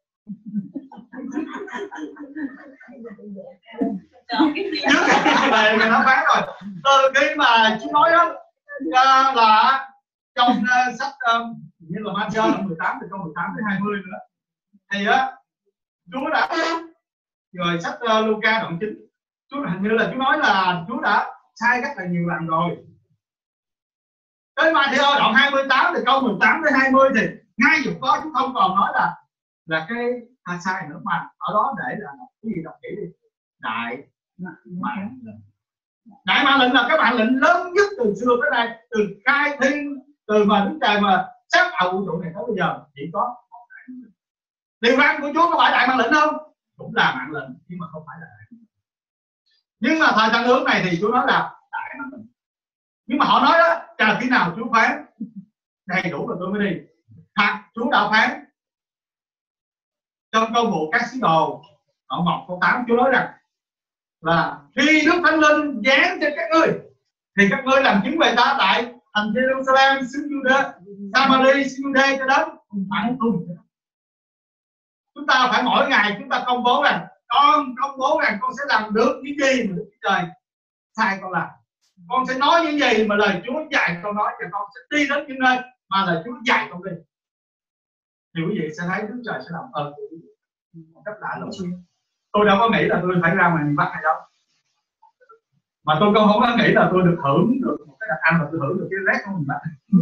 [SPEAKER 1] Trước khi ngày về nó phán rồi. Từ khi mà Chúa nói đó là trong uh, sách um, như là Matthew mười tám từ câu mười tám đến hai mươi nữa thì á uh, Chúa đã rồi sách uh, Luca đoạn chín, Chúa hình như là Chúa nói là Chúa đã sai rất là nhiều lần rồi. Tới Matthew đoạn hai mươi tám từ câu mười tám đến hai mươi thì ngay dục đó Chúa không còn nói là là cái tha sai nữa, mà ở đó để là cái gì đọc kỹ đi, đại mạng lệnh. Đại mạng lệnh là cái mạng lệnh lớn nhất từ xưa tới nay, từ khai thiên, từ mà đến trời mà sáng tạo vũ trụ này tới bây giờ chỉ có một đại mạng lệnh. Điều răn của Chúa có phải đại mạng lệnh không? Cũng là mạng lệnh nhưng mà không phải là đại mạng lệnh. Nhưng mà thời tăng hướng này thì Chúa nói là đại mạng lệnh. Nhưng mà họ nói đó, chờ khi nào Chúa phán đầy đủ rồi tôi mới đi. Hoặc Chúa đã phán trong câu vụ các sứ đồ đoạn một câu tám, Chúa nói rằng là khi Đức Thánh Linh giáng trên các ngươi thì các ngươi làm chứng về ta tại thành Jerusalem, xứ Judah, Samari, xứ Judah cho đến tận cùng. Chúng ta phải mỗi ngày chúng ta công bố rằng con công bố rằng con sẽ làm được những gì mà Đức Chúa Trời sai con làm. Con sẽ nói những gì mà lời Chúa dạy con nói, và con sẽ đi đến những nơi mà lời Chúa dạy con đi. Thì quý vị sẽ thấy Đức Trời sẽ làm ơn của quý vị một cách lạ lùng. Tôi đâu có nghĩ là tôi phải ra ngoài miền Bắc hay đâu, mà tôi không có nghĩ là tôi được hưởng được một cái đặc ăn mà tôi hưởng được cái rét của miền Bắc.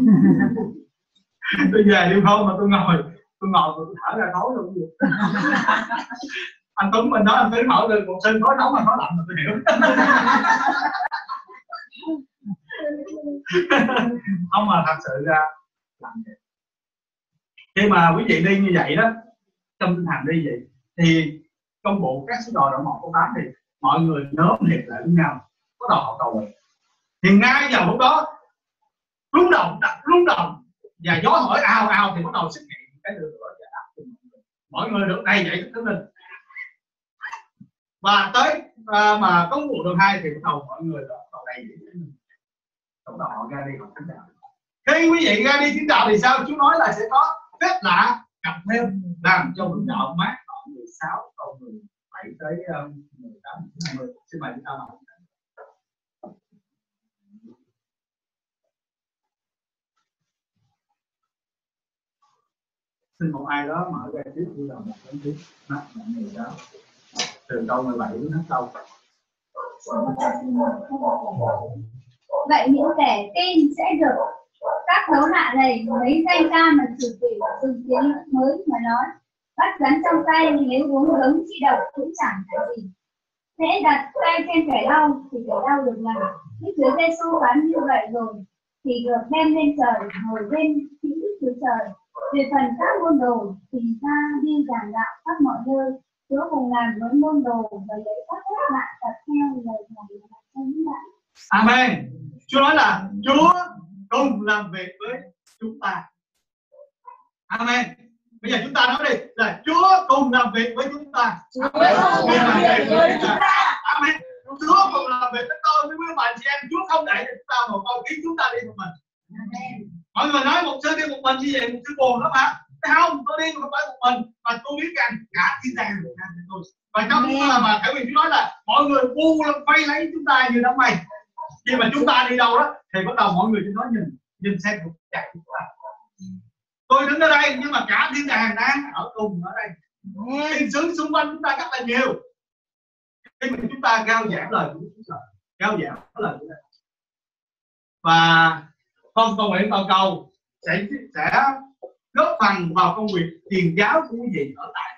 [SPEAKER 1] Tôi về đêm hôm mà tôi ngồi tôi ngồi và tôi thở ra khói luôn. Anh Tuấn mình nói anh Tuấn hỏi được một sinh khói nóng mà khói lạnh mà tôi hiểu. Không, mà thật sự ra làm vậy. Khi mà quý vị đi như vậy đó, trong tinh thần đi vậy thì công vụ các sứ đồ đoạn một câu tám thì mọi người nhóm hiệp lại với nhau, bắt đầu họ cầu nguyện. Thì ngay vào lúc đó rung động, rung động và gió thổi ào ào thì bắt đầu xuất hiện cái đường lửa và đắp mọi người được đầy dậy Đức Thánh Linh. Và tới à, mà công vụ đường hai thì bắt đầu mọi người bắt đầu đầy dậy Đức Thánh Linh. Bắt đầu họ ra đi họ kính chào. Khi quý vị ra đi kính chào thì sao? Chúa nói là sẽ có phép lạ gặp thêm làm cho vững đạo mát đoạn mười sáu câu mười bảy tới mười tám hai mươi. Xin mời chúng ta vào. Xin một ai đó mở ra trước đi đầu một đến trước mắt mười sáu từ câu mười bảy đến hết câu.
[SPEAKER 3] Vậy những kẻ tin sẽ được các dấu lạ này lấy danh ca mà trừ quỷ dùng tiếng mới mà nói, bắt rắn trong tay nếu uống giống chi độc cũng chẳng hại gì. Hễ đặt tay trên kẻ đau thì kẻ đau được lành. Đức Chúa Giêsu phán như vậy rồi thì được đem lên trời ngồi bên chữ Đức Chúa Trời. Về phần các môn đồ thì ta đi giảng đạo khắp mọi nơi, Chúa cùng làm với môn đồ và lấy các phép lạ tập theo lời giảng đạo cho những bạn.
[SPEAKER 1] Amen. Chúa nói là Chúa cùng làm việc với chúng ta. Amen. Bây giờ chúng ta nói đi là Chúa cùng làm việc với chúng ta.
[SPEAKER 3] Chúa cùng làm việc với chúng ta.
[SPEAKER 1] Amen. Chúa cùng làm việc với tôi với quý bạn chị em. Chúa không để cho chúng ta một câu khiến chúng ta đi một mình.
[SPEAKER 3] Amen.
[SPEAKER 1] Mọi người nói một sư đi một mình như vậy một sư buồn lắm hả? Không, tôi đi không phải một mình, mà tôi biết rằng cả thiên đàng được làm cho tôi. Và trong là mà Khải Huyền nói là mọi người bu lên vây lấy chúng ta như đám mây. Khi mà chúng ta đi đâu đó thì bắt đầu mọi người chỉ nói nhìn nhìn xem một chạy chúng ta. Tôi đứng ở đây nhưng mà cả thiên đàng đang ở cùng ở đây. Thiên sứ xung quanh chúng ta rất là nhiều. Khi mà chúng ta rao giảng lời của Chúa Trời, rao giảng lời của Chúa. Và con cầu nguyện toàn cầu sẽ sẽ góp phần vào công việc truyền giáo của quý vị ở tại.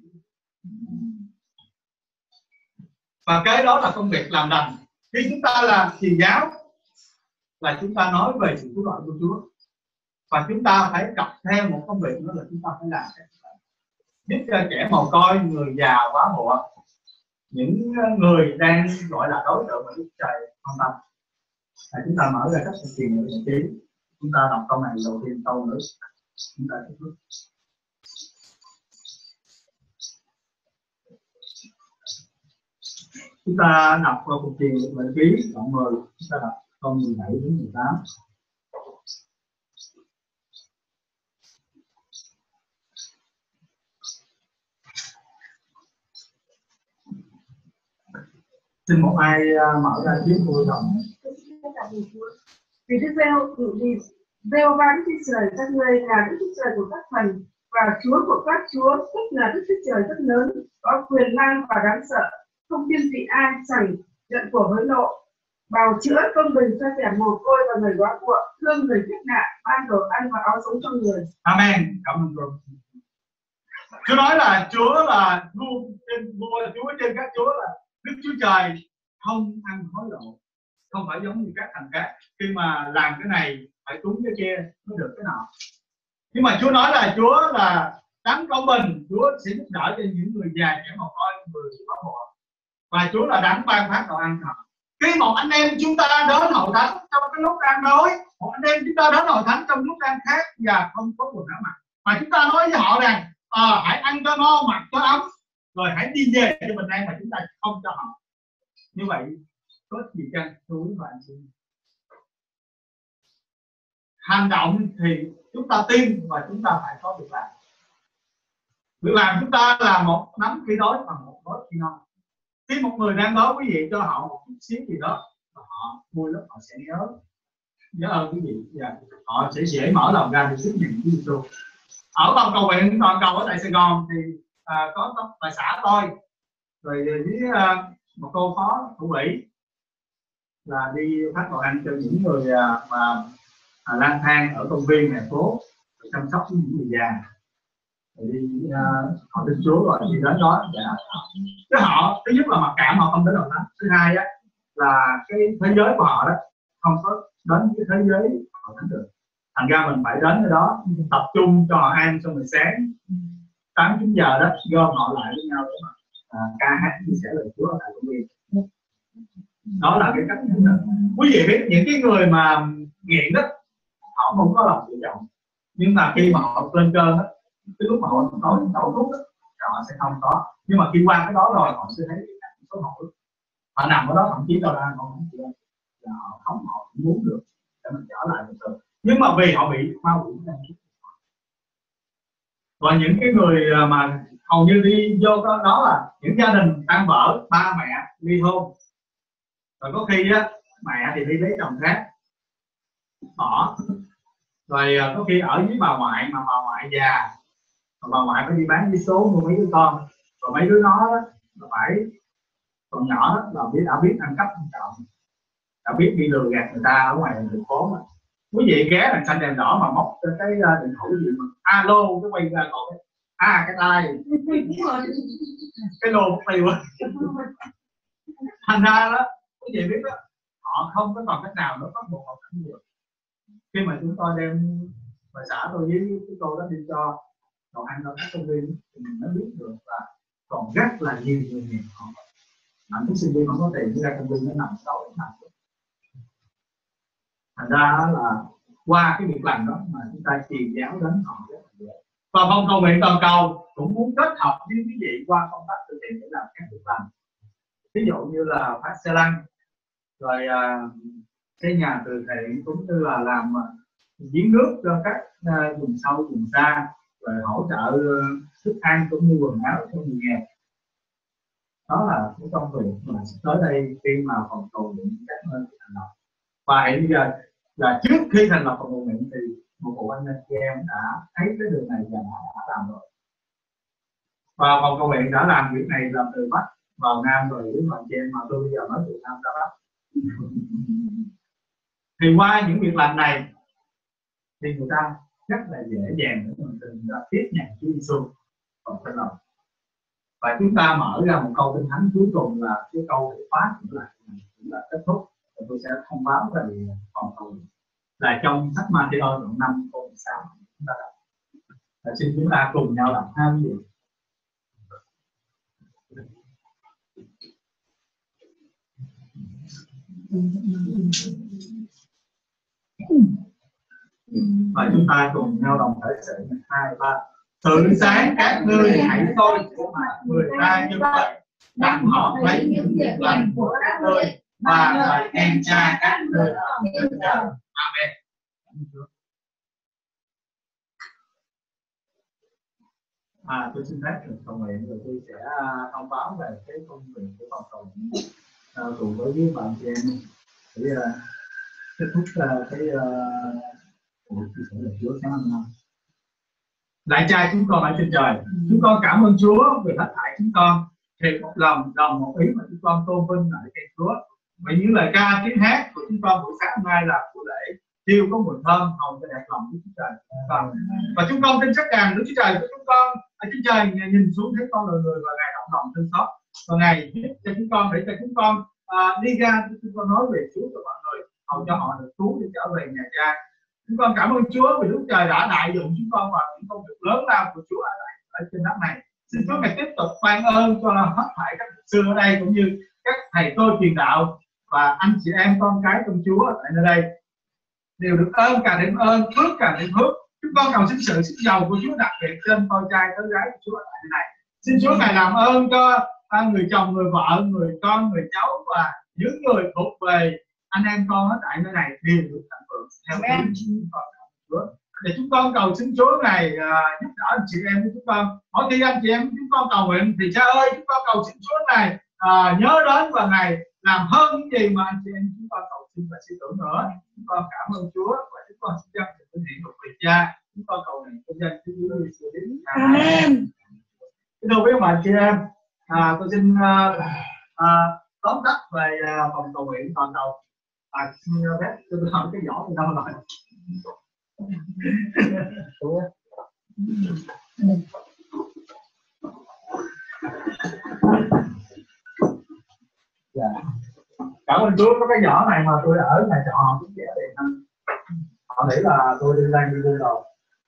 [SPEAKER 1] Và cái đó là công việc làm lành. Khi chúng ta làm truyền giáo là chúng ta nói về sự cứu rỗi của Chúa, và chúng ta phải cặp thêm một công việc nữa là chúng ta phải làm giúp cho trẻ mồ côi, người già quá muộn, những người đang gọi là đối tượng mà Đức Trời quan tâm. Là chúng ta mở ra các sự kiện của giải trí. Chúng ta đọc câu này đầu tiên, câu nữa chúng ta kết thúc. Chúng ta đọc vào cuộc tiền lệ ký đoạn mười, chúng ta đọc câu mười bảy đến mười tám. Xin một ai mở ra chiếc vui đồng.
[SPEAKER 4] Vì Đức Giêsu cử đi gieo va Đức Chúa Trời các ngươi là Đức Chúa Trời của các thần và Chúa của các chúa, tức là Đức Chúa Trời rất lớn, có quyền năng và đáng sợ, không kiêng kỵ ai, chẳng nhận của hối lộ, bào chữa công bình cho kẻ mồ côi và người góa cuộn, thương người khiếp nạn, ban đồ ăn và áo sống cho người.
[SPEAKER 1] Amen. Cảm ơn cô. Chúa nói là Chúa là vua trên vua là Chúa trên các chúa, là Đức Chúa Trời không ăn hối lộ, không phải giống như các thành khác khi mà làm cái này phải trúng cái kia mới được cái nào. Nhưng mà Chúa nói là Chúa là đấng công bình, Chúa sẽ giúp đỡ cho những người già, trẻ mồ côi, người chịu bất hộ, và Chúa là đấng ban phát đồ ăn thật. Khi một anh em chúng ta đến hội thánh trong cái lúc đang đói, một anh em chúng ta đến hội thánh trong lúc đang khát và không có quần áo mặc, mà chúng ta nói với họ rằng à, hãy ăn cho no, mặc cho ấm, rồi hãy đi về cho mình ăn, mà chúng ta không cho họ. Như vậy có gì chăng thưa quý bạn? Hành động thì chúng ta tin và chúng ta phải có việc làm. Việc làm chúng ta là một nắm khi đói và một đói khi no. Khi một người đang đói, quý vị cho họ một chút xíu gì đó và họ vui lắm, họ sẽ nhớ nhớ ơn quý vị và họ sẽ dễ mở lòng ra để tiếp nhận Chúa Giêsu. Ở phòng cầu nguyện toàn cầu ở tại Sài Gòn thì à, có tại xã tôi rồi với à, một cô phó thủ ủy là đi phát đồ ăn cho những người à, mà à, lang thang ở công viên, hè phố, chăm sóc những người già. Rồi đi uh, họ tin Chúa rồi đi đến đó để cái họ thứ nhất là mặc cảm, họ không đến hội thánh. Thứ hai á là cái thế giới của họ đó không có đến cái thế giới hội thánh được. Thành ra mình phải đến cái đó tập trung cho họ ăn, xong rồi sáng tám chín giờ đó gom họ lại với nhau để mà à, ca hát chia sẻ lời Chúa ở tại công viên. Đó là cái cách nhận thức. Quý vị biết những cái người mà nghiện đó họ không có lòng tự trọng, nhưng mà khi mà họ lên cơn đó, cái lúc mà họ nói đầu thuốc họ sẽ không có, nhưng mà khi qua cái đó rồi họ sẽ thấy cái số hậu họ nằm ở đó, thậm chí là họ không chịu, là họ không họ cũng muốn được để mình trở lại bình thường, nhưng mà vì họ bị ma quỷ. Và những cái người mà hầu như đi vô đó, đó là những gia đình tan vỡ, ba mẹ ly hôn, rồi có khi á mẹ thì đi lấy chồng khác bỏ, rồi có khi ở với bà ngoại mà bà ngoại già, bà ngoại phải đi bán vé số mua mấy đứa con, rồi mấy đứa nó đó, là phải còn nhỏ đó, là biết đã biết ăn cắp ăn trộm, đã biết đi lừa gạt người ta ở ngoài đường phố mà. Quý vị ghé đèn xanh đèn đỏ mà móc cái điện thoại gì mà alo cái quay ra gọi à cái tay cái lô mất tiêu. Thành ra đó quý vị biết đó, họ không có còn cách nào nữa bắt buộc họ phải được. Khi mà chúng tôi đem bà xã tôi với cái cô đó đi cho đồ ăn ở các công viên thì mình mới biết được là còn rất là nhiều người nghèo họ ảnh thức sinh viên không có tiền ra công viên nó nằm xấu nằm. Thành ra là qua cái việc làm đó mà chúng ta truyền giáo đến họ rất là dễ. Và phòng cầu nguyện toàn cầu cũng muốn kết hợp với quý vị qua công tác từ thiện để làm các việc làm, ví dụ như là phát xe lăn, rồi uh, xây nhà từ thiện, cũng như là làm uh, giếng nước cho các uh, vùng sâu vùng xa, rồi hỗ trợ uh, thức ăn cũng như quần áo cho người nghèo. Đó là cái công việc mà tới đây khi mà phòng cầu nguyện các nơi thành lập. Và hiện giờ là trước khi thành lập phòng cầu nguyện thì một bộ anh chị em đã thấy cái đường này và đã làm rồi. Và phòng cầu nguyện đã làm việc này làm từ Bắc vào Nam rồi với bạn chị em mà tôi bây giờ nói từ Nam ra Bắc. Thì qua những việc làm này thì người ta rất là dễ dàng để mình từng tiếp nhận Chúa Giêsu vào trong lòng. Và chúng ta mở ra một câu kinh thánh cuối cùng là cái câu để phát cũng là cũng là kết thúc. Và tôi sẽ thông báo về phòng cầu nguyện là trong sách Ma-thi-ơ đoạn năm câu mười sáu chúng ta đọc. Và xin chúng ta cùng nhau đọc hai điều. Và chúng ta cùng nhau đồng thể sự hai ba. Tự sáng các ngươi hãy tôi của người ta như vậy, đặng họ thấy những việc lành của các ngươi và lời khen cha các ngươi ở muôn đời. Amen. À, tôi xin phép được cầu nguyện rồi tôi sẽ thông báo về cái công việc của phòng cầu nguyện à, cùng với với bạn chị em để uh, kết thúc uh, cái buổi chia sẻ lời Chúa sáng hôm nay. Lạy Cha chúng con ở trên trời, chúng con cảm ơn Chúa vì hết thảy chúng con thiệt một lòng đồng một ý mà chúng con tôn vinh lại cái Chúa. Vì những lời ca tiếng hát của chúng con buổi sáng hôm nay là của lễ chiêu có mùi thơm hầu cho đẹp lòng của Chúa Trời. Và chúng con tin chắc rằng Đức Chúa Trời của chúng con ở trên trời nhìn xuống thấy con là người và Ngài động lòng thương xót và Ngài giúp cho chúng con để cho chúng con à, đi ra chúng con nói về Chúa cho mọi người hầu cho họ được cứu để trở về nhà Cha. Chúng con cảm ơn Chúa vì Đức Trời đã đại dụng chúng con vào những công việc lớn lao của Chúa ở, ở trên đất này. Xin Chúa Ngài tiếp tục ban ơn cho hết thảy các sư ở đây cũng như các thầy cô truyền đạo và anh chị em con cái trong Chúa tại nơi đây đều được ơn càng đến ơn, phước càng đến phước. Chúng con cầu xin sự sức giàu của Chúa đặc biệt trên con trai con gái của Chúa tại nơi này. Xin Chúa ngài làm ơn cho người chồng, người vợ, người con, người cháu và những người thuộc về anh em con ở tại nơi này đều được tận hưởng theo ý chúng con Chúa. Để chúng con cầu xin Chúa ngài uh, giúp đỡ anh chị em của chúng con. Mỗi khi anh chị em chúng con cầu nguyện thì Cha ơi, chúng con cầu xin Chúa ngài uh, nhớ đến và ngài làm hơn những gì mà anh chị em chúng con cầu xin và suy tưởng nữa. Chúng con cảm ơn Chúa và chúng con xin dâng sự vinh hiển thuộc về Cha. Chúng con cầu nguyện trong danh Chúa Giêsu Christ. Amen. Thưa quý ông bà chị em, à, tôi xin uh, uh, tóm tắt về uh, phòng cầu nguyện toàn cầu. À, xin phép tôi hỏi cái giỏ gì đâu rồi. Dạ. Cảm ơn Chúa có cái giỏ này mà tôi ở nhà trọ họ cũng dễ đẹp. Họ nghĩ là tôi đi đang đi buôn đầu.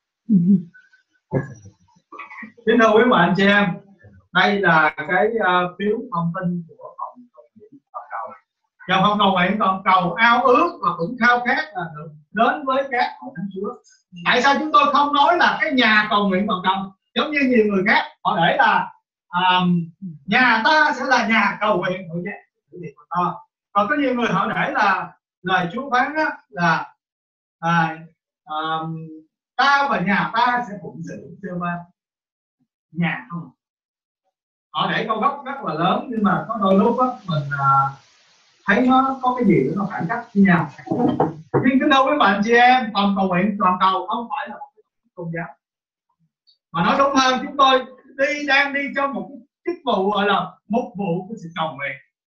[SPEAKER 1] Kính thưa quý bạn chị em, đây là cái uh, phiếu thông tin của phòng cầu nguyện toàn cầu. Và phòng cầu nguyện toàn cầu ao ước và cũng khao khát là được đến với các hội thánh Chúa. Tại sao chúng tôi không nói là cái nhà cầu nguyện toàn cầu giống như nhiều người khác họ để là um, nhà ta sẽ là nhà cầu nguyện hội thánh. Còn có nhiều người họ để là lời Chúa phán á, là à, um, ta và nhà ta sẽ phụng sự siêu ma nhà không. Họ để câu gốc rất là lớn nhưng mà có đôi lúc á mình à, thấy nó có cái gì nó phản cách với nhau. Nhưng kính thưa quý bạn chị em, phòng cầu nguyện toàn cầu không phải là một cái tôn giáo, mà nói đúng hơn chúng tôi đi đang đi trong một cái chức vụ gọi là mục vụ của sự cầu nguyện.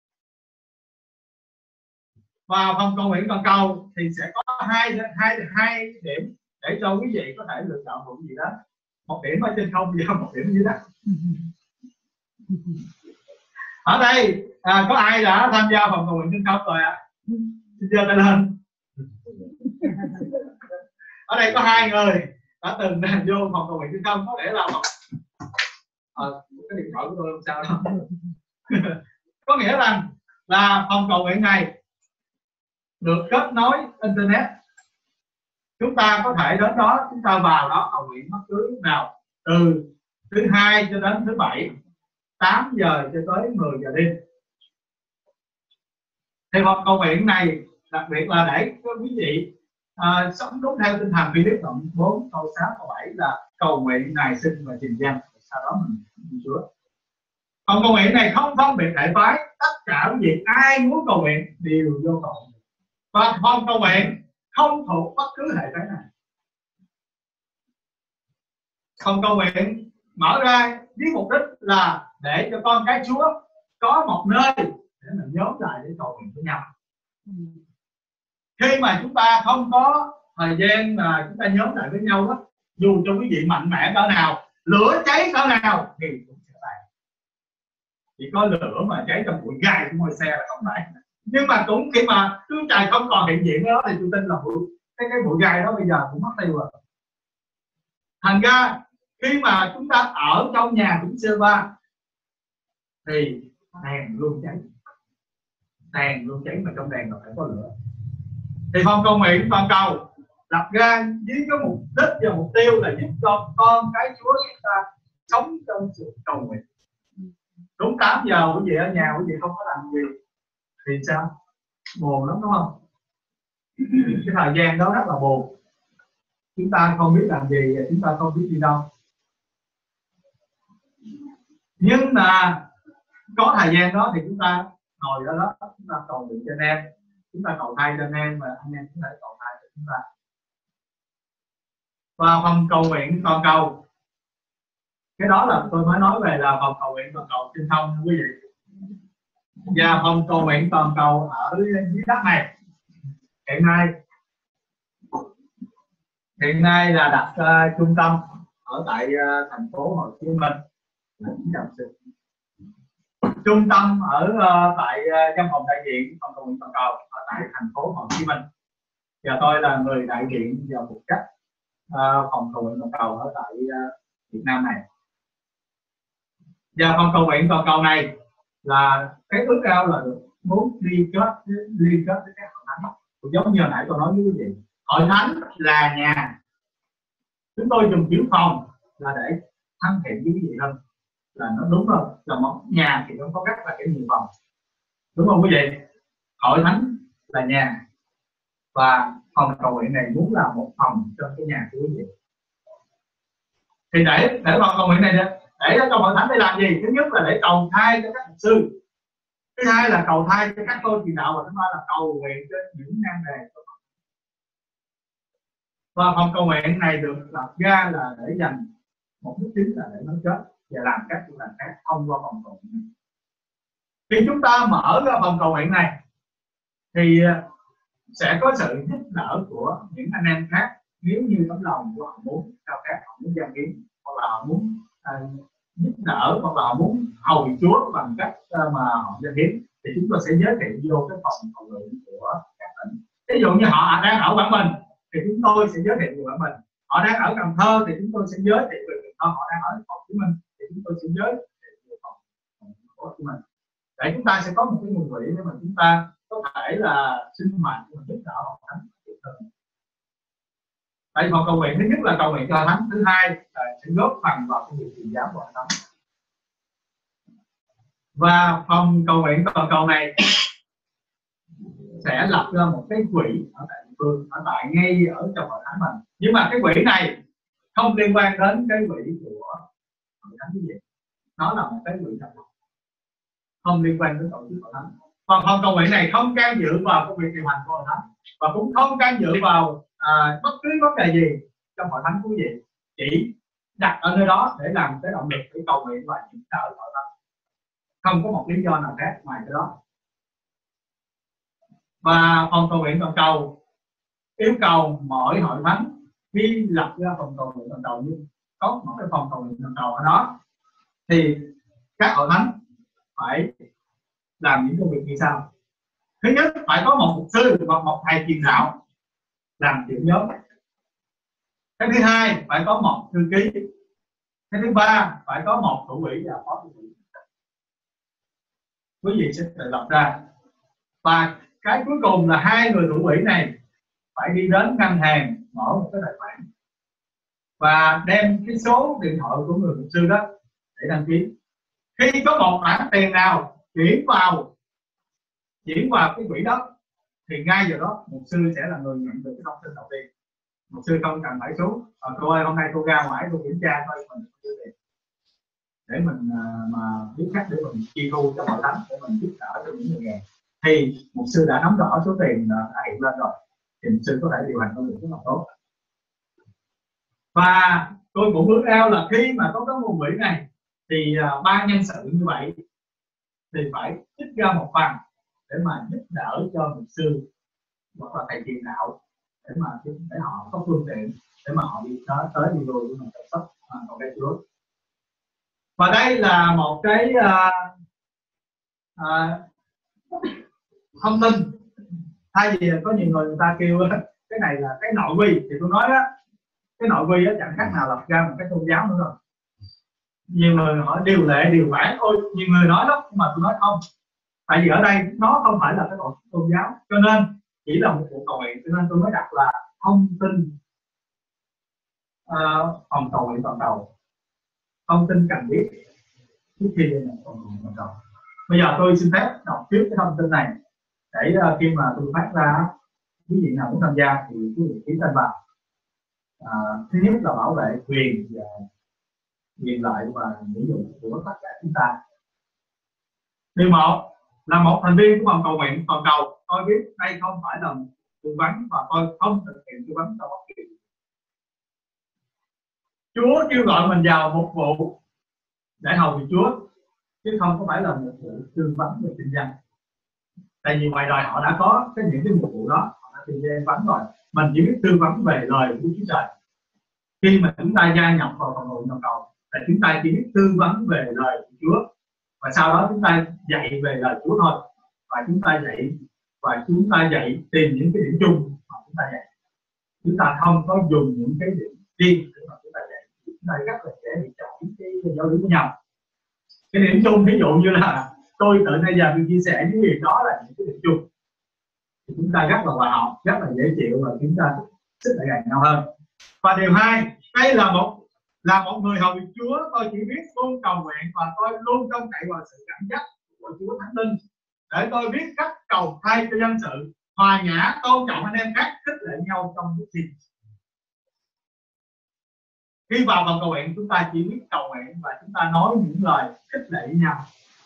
[SPEAKER 1] Và phòng cầu nguyện toàn cầu thì sẽ có hai hai hai điểm để cho quý vị có thể lựa chọn một cái gì đó. Một điểm ở trên không và một điểm dưới đất. Ở đây à, có ai đã tham gia phòng cầu nguyện trên không rồi ạ? À? Xin giơ tay lên. Ở đây có hai người đã từng vô phòng cầu nguyện trên không, có lẽ là một à, cái điện thoại của tôi không sao đâu. Có nghĩa rằng là phòng cầu nguyện này được kết nối internet, chúng ta có thể đến đó, chúng ta vào đó cầu nguyện bất cứ lúc nào, từ thứ hai cho đến thứ bảy, tám giờ cho tới mười giờ đêm. Thì phòng cầu nguyện này đặc biệt là để cho quý vị à, sống đúng theo tinh thần Philip đoạn bốn câu sáu câu bảy là cầu nguyện nài xin và trình danh, sau đó mình, mình Chúa. Phòng cầu nguyện này không phân biệt hệ phái, tất cả quý vị ai muốn cầu nguyện đều vô cầu nguyện. Và phòng cầu nguyện không thuộc bất cứ hệ phái nào. Phòng cầu nguyện mở ra với mục đích là để cho con cái Chúa có một nơi để mình nhóm lại để cầu nguyện với nhau. Khi mà chúng ta không có thời gian mà chúng ta nhóm lại với nhau đó, dù cho quý vị mạnh mẽ cỡ nào, lửa cháy cỡ nào thì cũng sẽ tàn. Chỉ có lửa mà cháy trong bụi gai của ngôi xe là không phải. Nhưng mà cũng khi mà Chúa Trời không còn hiện diện đó thì tôi tin là bụi, cái cái bụi gai đó bây giờ cũng mất tiêu rồi. Thành ra khi mà chúng ta ở trong nhà cũng sơ ba thì đèn luôn cháy, đèn luôn cháy mà trong đèn là phải có lửa. Thì phòng cầu nguyện toàn cầu đặt ra với cái mục đích và mục tiêu là giúp cho con cái Chúa chúng ta sống trong sự cầu nguyện. Đúng tám giờ quý vị ở nhà quý vị không có làm gì thì sao? Buồn lắm đúng không? Cái thời gian đó rất là buồn. Chúng ta không biết làm gì và chúng ta không biết đi đâu. Nhưng mà có thời gian đó thì chúng ta ngồi ở đó, chúng ta cầu nguyện cho anh em, chúng ta cầu thay cho anh em và anh em có thể cầu thay cho chúng ta. Và phòng cầu nguyện toàn cầu, cái đó là tôi mới nói về là phòng cầu nguyện toàn cầu trên không quý vị. Và phòng cầu nguyện toàn cầu ở dưới đất này hiện nay hiện nay là đặt uh, trung tâm ở tại uh, thành phố Hồ Chí Minh. Trung tâm ở uh, tại uh, văn phòng đại diện phòng cầu nguyện toàn cầu ở tại thành phố Hồ Chí Minh. Và tôi là người đại diện và phụ trách uh, phòng cầu nguyện toàn cầu ở tại uh, Việt Nam này. Và phòng cầu nguyện toàn cầu này là cái ước ao là được muốn liên kết liên kết với các hội thánh. Cũng giống như hồi nãy tôi nói với quý vị, hội thánh là nhà. Chúng tôi dùng chữ phòng là để thân thiện với quý vị hơn, là nó đúng rồi, là một nhà thì nó có rất là cái nhiều phòng, đúng không quý vị? Hội thánh là nhà, và phòng cầu nguyện này muốn là một phòng trong cái nhà của quý vị. Thì để để phòng cầu nguyện này để trong hội thánh để làm gì? Thứ nhất là để cầu thai cho các mục sư, thứ hai là cầu thai cho các cô truyền đạo, và thứ ba là cầu nguyện cho những nan đề. Và phòng cầu nguyện này được lập ra là để dành một mục chính là để nối kết và làm các việc làm khác thông qua phòng cầu nguyện. Khi chúng ta mở ra phòng cầu nguyện này thì sẽ có sự giúp đỡ của những anh em khác, nếu như tấm lòng của họ muốn cao khác, họ muốn giao kiếm, hoặc là họ muốn uh, giúp đỡ, hoặc là họ muốn hầu Chúa bằng cách uh, mà họ giao kiếm, thì chúng tôi sẽ giới thiệu vô cái phòng cầu nguyện của các tỉnh. Ví dụ như họ đang ở Quảng Bình thì chúng tôi sẽ giới thiệu về Quảng Bình, họ đang ở Cần Thơ thì chúng tôi sẽ giới thiệu về Cần Thơ, họ đang ở Hồ Chí Minh thì chúng tôi sẽ giới thiệu về phòng Hồ Chí Minh, để chúng ta sẽ có một cái nguồn quỹ để mà chúng ta có thể là sinh hoạt và giúp đỡ hội thánh. Tại phòng cầu nguyện thứ nhất là cầu nguyện cho hội thánh, thứ hai là sẽ góp phần vào cái việc truyền giáo của hội thánh. Và phòng cầu nguyện toàn cầu này sẽ lập ra một cái quỹ ở tại địa phương, ở tại ngay ở trong hội thánh mình. Nhưng mà cái quỹ này không liên quan đến cái quỹ của hội thánh cái gì, nó là một cái quỹ đặc biệt, không liên quan đến tổ chức hội thánh. Còn phòng cầu nguyện này không can dự vào công việc điều hành của hội thánh, và cũng không can dự vào à, bất cứ vấn đề gì trong hội thánh của quý vị, chỉ đặt ở nơi đó để làm cái động lực để cầu nguyện và giúp đỡ hội thánh, không có một lý do nào khác ngoài cái đó. Và phòng cầu nguyện toàn cầu yêu cầu mỗi hội thánh khi lập ra phòng cầu nguyện toàn cầu, như có một cái phòng cầu nguyện toàn cầu ở đó, thì các hội thánh phải làm những công việc như sau. Thứ nhất, phải có một mục sư hoặc một thầy truyền đạo làm trưởng nhóm. Cái thứ hai, phải có một thư ký. Cái thứ ba, phải có một thủ quỹ và phó thủ quỹ. Quý vị sẽ tự lập ra. Và cái cuối cùng là hai người thủ quỹ này phải đi đến ngân hàng mở một cái tài khoản và đem cái số điện thoại của người mục sư đó để đăng ký. Khi có một khoản tiền nào chuyển vào chuyển vào cái quỹ đó thì ngay giờ đó mục sư sẽ là người nhận được cái thông tin đầu tiên. Mục sư không cần phải xuống à, cô ơi hôm nay tôi ra ngoài tôi kiểm tra thôi, mình để mình uh, mà biết cách để mình chi thu cho hội thánh, để mình giúp đỡ cho những người nghèo, thì mục sư đã nắm rõ số tiền uh, đã hiện lên rồi, thì mục sư có thể điều hành công việc rất là tốt. Và tôi cũng ước ao là khi mà có cái nguồn quỹ này thì uh, ban nhân sự như vậy thì phải trích ra một phần để mà giúp đỡ cho mục sư hoặc là thầy truyền đạo, để mà để họ có phương tiện để mà họ đi tới tới đi rồi mà chăm sóc một cái Chúa. Và đây là một cái uh, uh, thông tin. Thay vì có nhiều người người ta kêu cái này là cái nội quy, thì tôi nói đó, cái nội quy đó chẳng khác nào lập ra một cái tôn giáo nữa rồi. Nhiều người hỏi điều lệ điều khoản, ôi nhiều người nói đó, nhưng mà tôi nói không. Tại vì ở đây nó không phải là cái tôn giáo, cho nên chỉ là một cuộc cầu nguyện, cho nên tôi mới đặt là thông tin uh, phòng cầu nguyện toàn cầu, thông tin cần biết trước khi lên phòng cầu nguyện toàn cầu. Bây giờ tôi xin phép đọc trước cái thông tin này để uh, khi mà tôi phát ra, quý vị nào muốn tham gia thì quý vị ký tên vào. Uh, thứ nhất là bảo vệ quyền và quyền lợi và nghĩa vụ của tất cả chúng ta. Điều một là một thành viên của phòng cầu nguyện toàn cầu, tôi biết đây không phải là tư vấn và tôi không thực hiện tư vấn cho bất kỳ. Chúa kêu gọi mình vào một vụ để hầu việc Chúa, chứ không có phải là một vụ tư vấn về kinh doanh. Tại vì ngoài đời họ đã có cái những cái mục vụ đó, họ đã tư vấn rồi. Mình chỉ biết tư vấn về lời của Chúa Trời. Khi mà chúng ta gia nhập vào phòng cầu nguyện toàn cầu, là chúng ta chỉ biết tư vấn về lời của Chúa, và sau đó chúng ta dạy về lời Chúa thôi. Và chúng ta dạy và chúng ta dạy tìm những cái điểm chung mà chúng ta dạy. Chúng ta không có dùng những cái điểm riêng để mà chúng ta dạy. Chúng ta rất là dễ bị chọn cái giáo lý của nhau. Cái điểm chung ví dụ như là tôi tự bây giờ tôi chia sẻ những việc đó là những cái điểm chung, thì chúng ta rất là hòa hợp, rất là dễ chịu và chúng ta sức lại gần nhau hơn. Và điều hai, đây là một là một người hầu việc Chúa, tôi chỉ biết luôn cầu nguyện và tôi luôn trông cậy vào sự dẫn dắt của Chúa Thánh Linh để tôi biết cách cầu thay cho dân sự, hòa nhã, tôn trọng anh em khác, khích lệ nhau trong đức tin. Khi vào phòng cầu nguyện chúng ta chỉ biết cầu nguyện và chúng ta nói những lời khích lệ với nhau.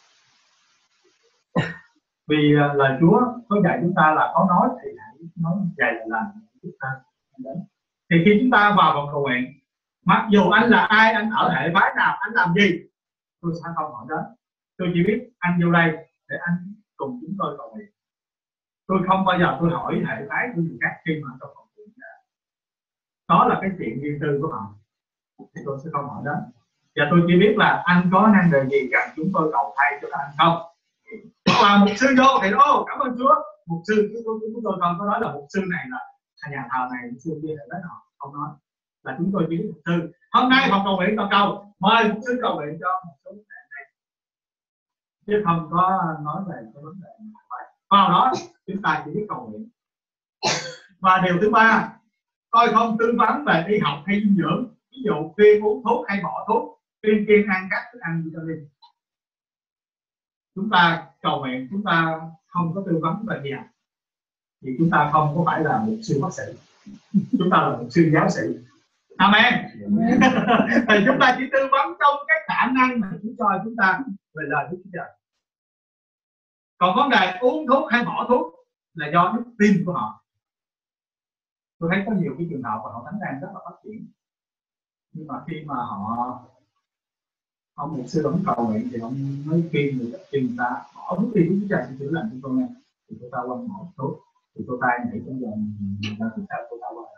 [SPEAKER 1] Vì uh, lời Chúa có dạy chúng ta là có nói thì hãy nói dạy là làm chúng ta. Thì khi chúng ta vào phòng cầu nguyện, mặc dù anh là ai, anh ở hệ phái nào, anh làm gì, tôi sẽ không hỏi đến. Tôi chỉ biết anh vô đây để anh cùng chúng tôi cầu nguyện. Tôi không bao giờ tôi hỏi hệ phái của người khác khi mà trong cầu nguyện. Đó là cái chuyện riêng tư của họ, thì tôi sẽ không hỏi đến. Và tôi chỉ biết là anh có năng đề gì cần chúng tôi cầu thay cho anh không. Hoặc là mục sư vô thì ô cảm ơn Chúa, mục sư chúng tôi, chúng tôi không có nói là mục sư này là nhà thờ này, mục sư kia là đó họ không nói, là chúng tôi chỉ biết mục sư. Hôm nay phòng cầu nguyện toàn cầu mời mục sư cầu nguyện cho một số vấn đề này, chứ không có nói về cái vấn đề này. Vào đó chúng ta chỉ biết cầu nguyện. Và điều thứ ba, tôi không tư vấn về y học hay dinh dưỡng, ví dụ khuyên uống thuốc hay bỏ thuốc, khuyên kiêng ăn các thức ăn vitamin. Chúng ta cầu nguyện, chúng ta không có tư vấn về gì, thì chúng ta không có phải là một sư bác sĩ, chúng ta là một sư giáo sĩ. Amen. Thì chúng ta chỉ tư vấn trong cái khả năng mà Chúa cho chúng ta về lời Đức Chúa Trời. Còn vấn đề uống thuốc hay bỏ thuốc là do đức tin của họ. Tôi thấy có nhiều cái trường hợp mà họ thánh đang rất là phát triển, nhưng mà khi mà họ ông mục sư ông cầu nguyện thì ông mới khuyên người ta khuyên người ta bỏ thuốc đi, Chúa Trời sẽ chữa lành cho tôi nghe. Thì tôi ta quăng bỏ thuốc, thì tôi tay nhảy trong vòng người ta thì sao tôi ta quăng.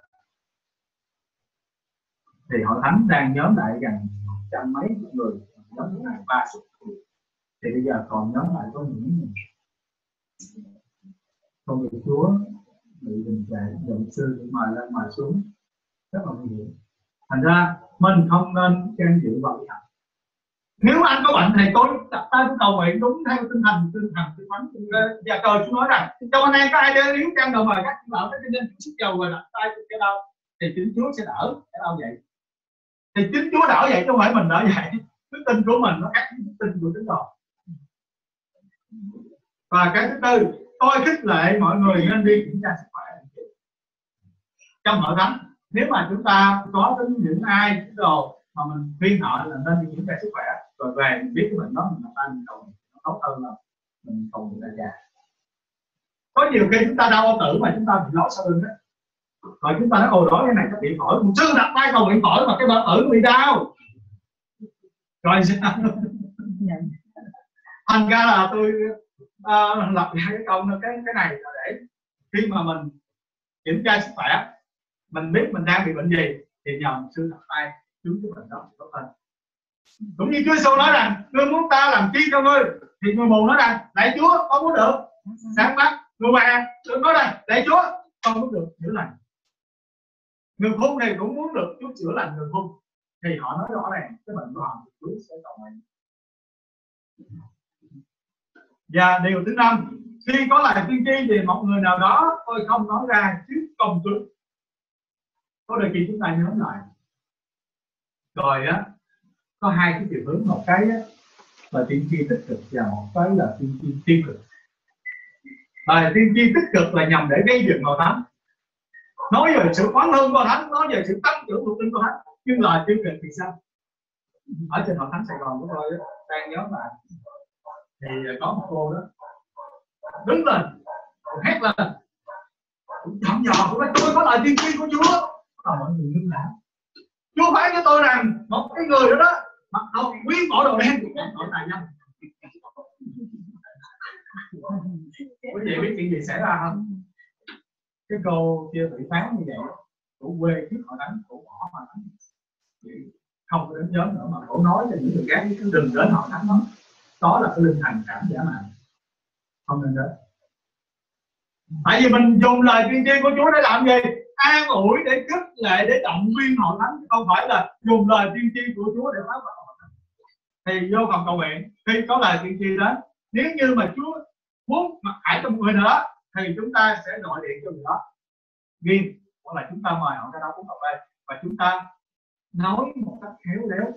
[SPEAKER 1] Thì hội thánh đang nhóm lại gần một trăm mấy người, nhóm lại ba chục người. Thì bây giờ còn nhóm lại có những người công việc Chúa bị đình trệ, dòng sư bị mời lên mời xuống rất là nguy hiểm. Thành ra mình không nên can dự vào cái hành. Nếu anh có bệnh thì tôi đặt tay tôi cầu nguyện đúng theo tinh thần tinh thần tinh thánh. Và cờ chúng nói rằng trong anh em có ai đeo yếu trang đầu mời các chị bảo cái nên sức dầu và đặt tay tôi cái đau thì chính Chúa sẽ đỡ cái đau vậy. Thì chính Chúa đỡ vậy chứ không phải mình đỡ vậy. Đức tin của mình nó khác đức tin của tín đồ. Và cái thứ tư, tôi khích lệ mọi người nên đi kiểm tra sức khỏe trong hội thánh. Nếu mà chúng ta có đến những ai tín đồ mà mình khuyên họ là nên đi kiểm tra sức khỏe, rồi về mình biết cái bệnh đó mình làm sao mình cầu nó tốt hơn là mình cầu người ta già. Có nhiều khi chúng ta đau bao tử mà chúng ta bị lót sau lưng đấy, rồi chúng ta nói ồ đó cái này nó bị phổi, một sư đặt tay cầu nguyện phổi mà cái bao tử nó bị đau, rồi sao? Thành ra là tôi uh, lập hai cái câu cái cái này là để khi mà mình kiểm tra sức khỏe, mình biết mình đang bị bệnh gì thì nhờ một sư đặt tay chúng cái bệnh đó tốt hơn. Cũng như Chúa Giêsu nói rằng ngươi muốn ta làm chi cho ngươi, thì người mù nói rằng lạy Chúa con muốn được sáng mắt, người bà tôi nói rằng lạy Chúa con muốn được chữa lành. Người khôn này cũng muốn được Chúa chữa lành người khôn, thì họ nói rõ ràng cái bệnh của họ Chúa sẽ cầu nguyện. Và điều thứ năm, khi có lời tiên tri về một người nào đó tôi không nói ra trước công chúng. Có đôi khi chúng ta nhớ lại rồi á, có hai cái chiều hướng, một cái á, là tiên tri tích cực và một cái là tiên tri tiêu cực. Bài tiên tri tích cực là nhằm để gây dựng hội thánh, nói về sự quán hương của hội thánh, nói về sự tăng trưởng thuộc linh của hội thánh. Nhưng lời tiêu cực thì sao? Ở trên hội thánh Sài Gòn của tôi á, đang nhớ lại thì có một cô đó đứng lên hét lên chậm nhỏ của tôi có lời tiên tri của Chúa. Và mọi người đứng lại, Chúa phán cho tôi rằng một cái người đó đó mặc đồ quý bỏ đồ đen của tội tài nhân. Quý vị biết chuyện gì xảy ra không? Cái cô kia bị phán như vậy, cổ quê trước hội thánh, cổ bỏ hội thánh, không có đến nhóm nữa, mà cổ nói cho những người khác đừng đến hội thánh đó. Đó là cái linh thành cảm giả mạo, không nên đến. Tại vì mình dùng lời tiên tri của Chúa để làm gì? An ủi, để khích lệ, để động viên hội thánh, không phải là dùng lời tiên tri của Chúa để phá vỡ hội thánh. Thì vô phòng cầu nguyện, khi có lời tiên tri đến, nếu như mà Chúa muốn mặc khải trong người nữa thì chúng ta sẽ gọi điện cho người đó ghi, hoặc là chúng ta mời họ ra đó uống cà phê và chúng ta nói một cách khéo léo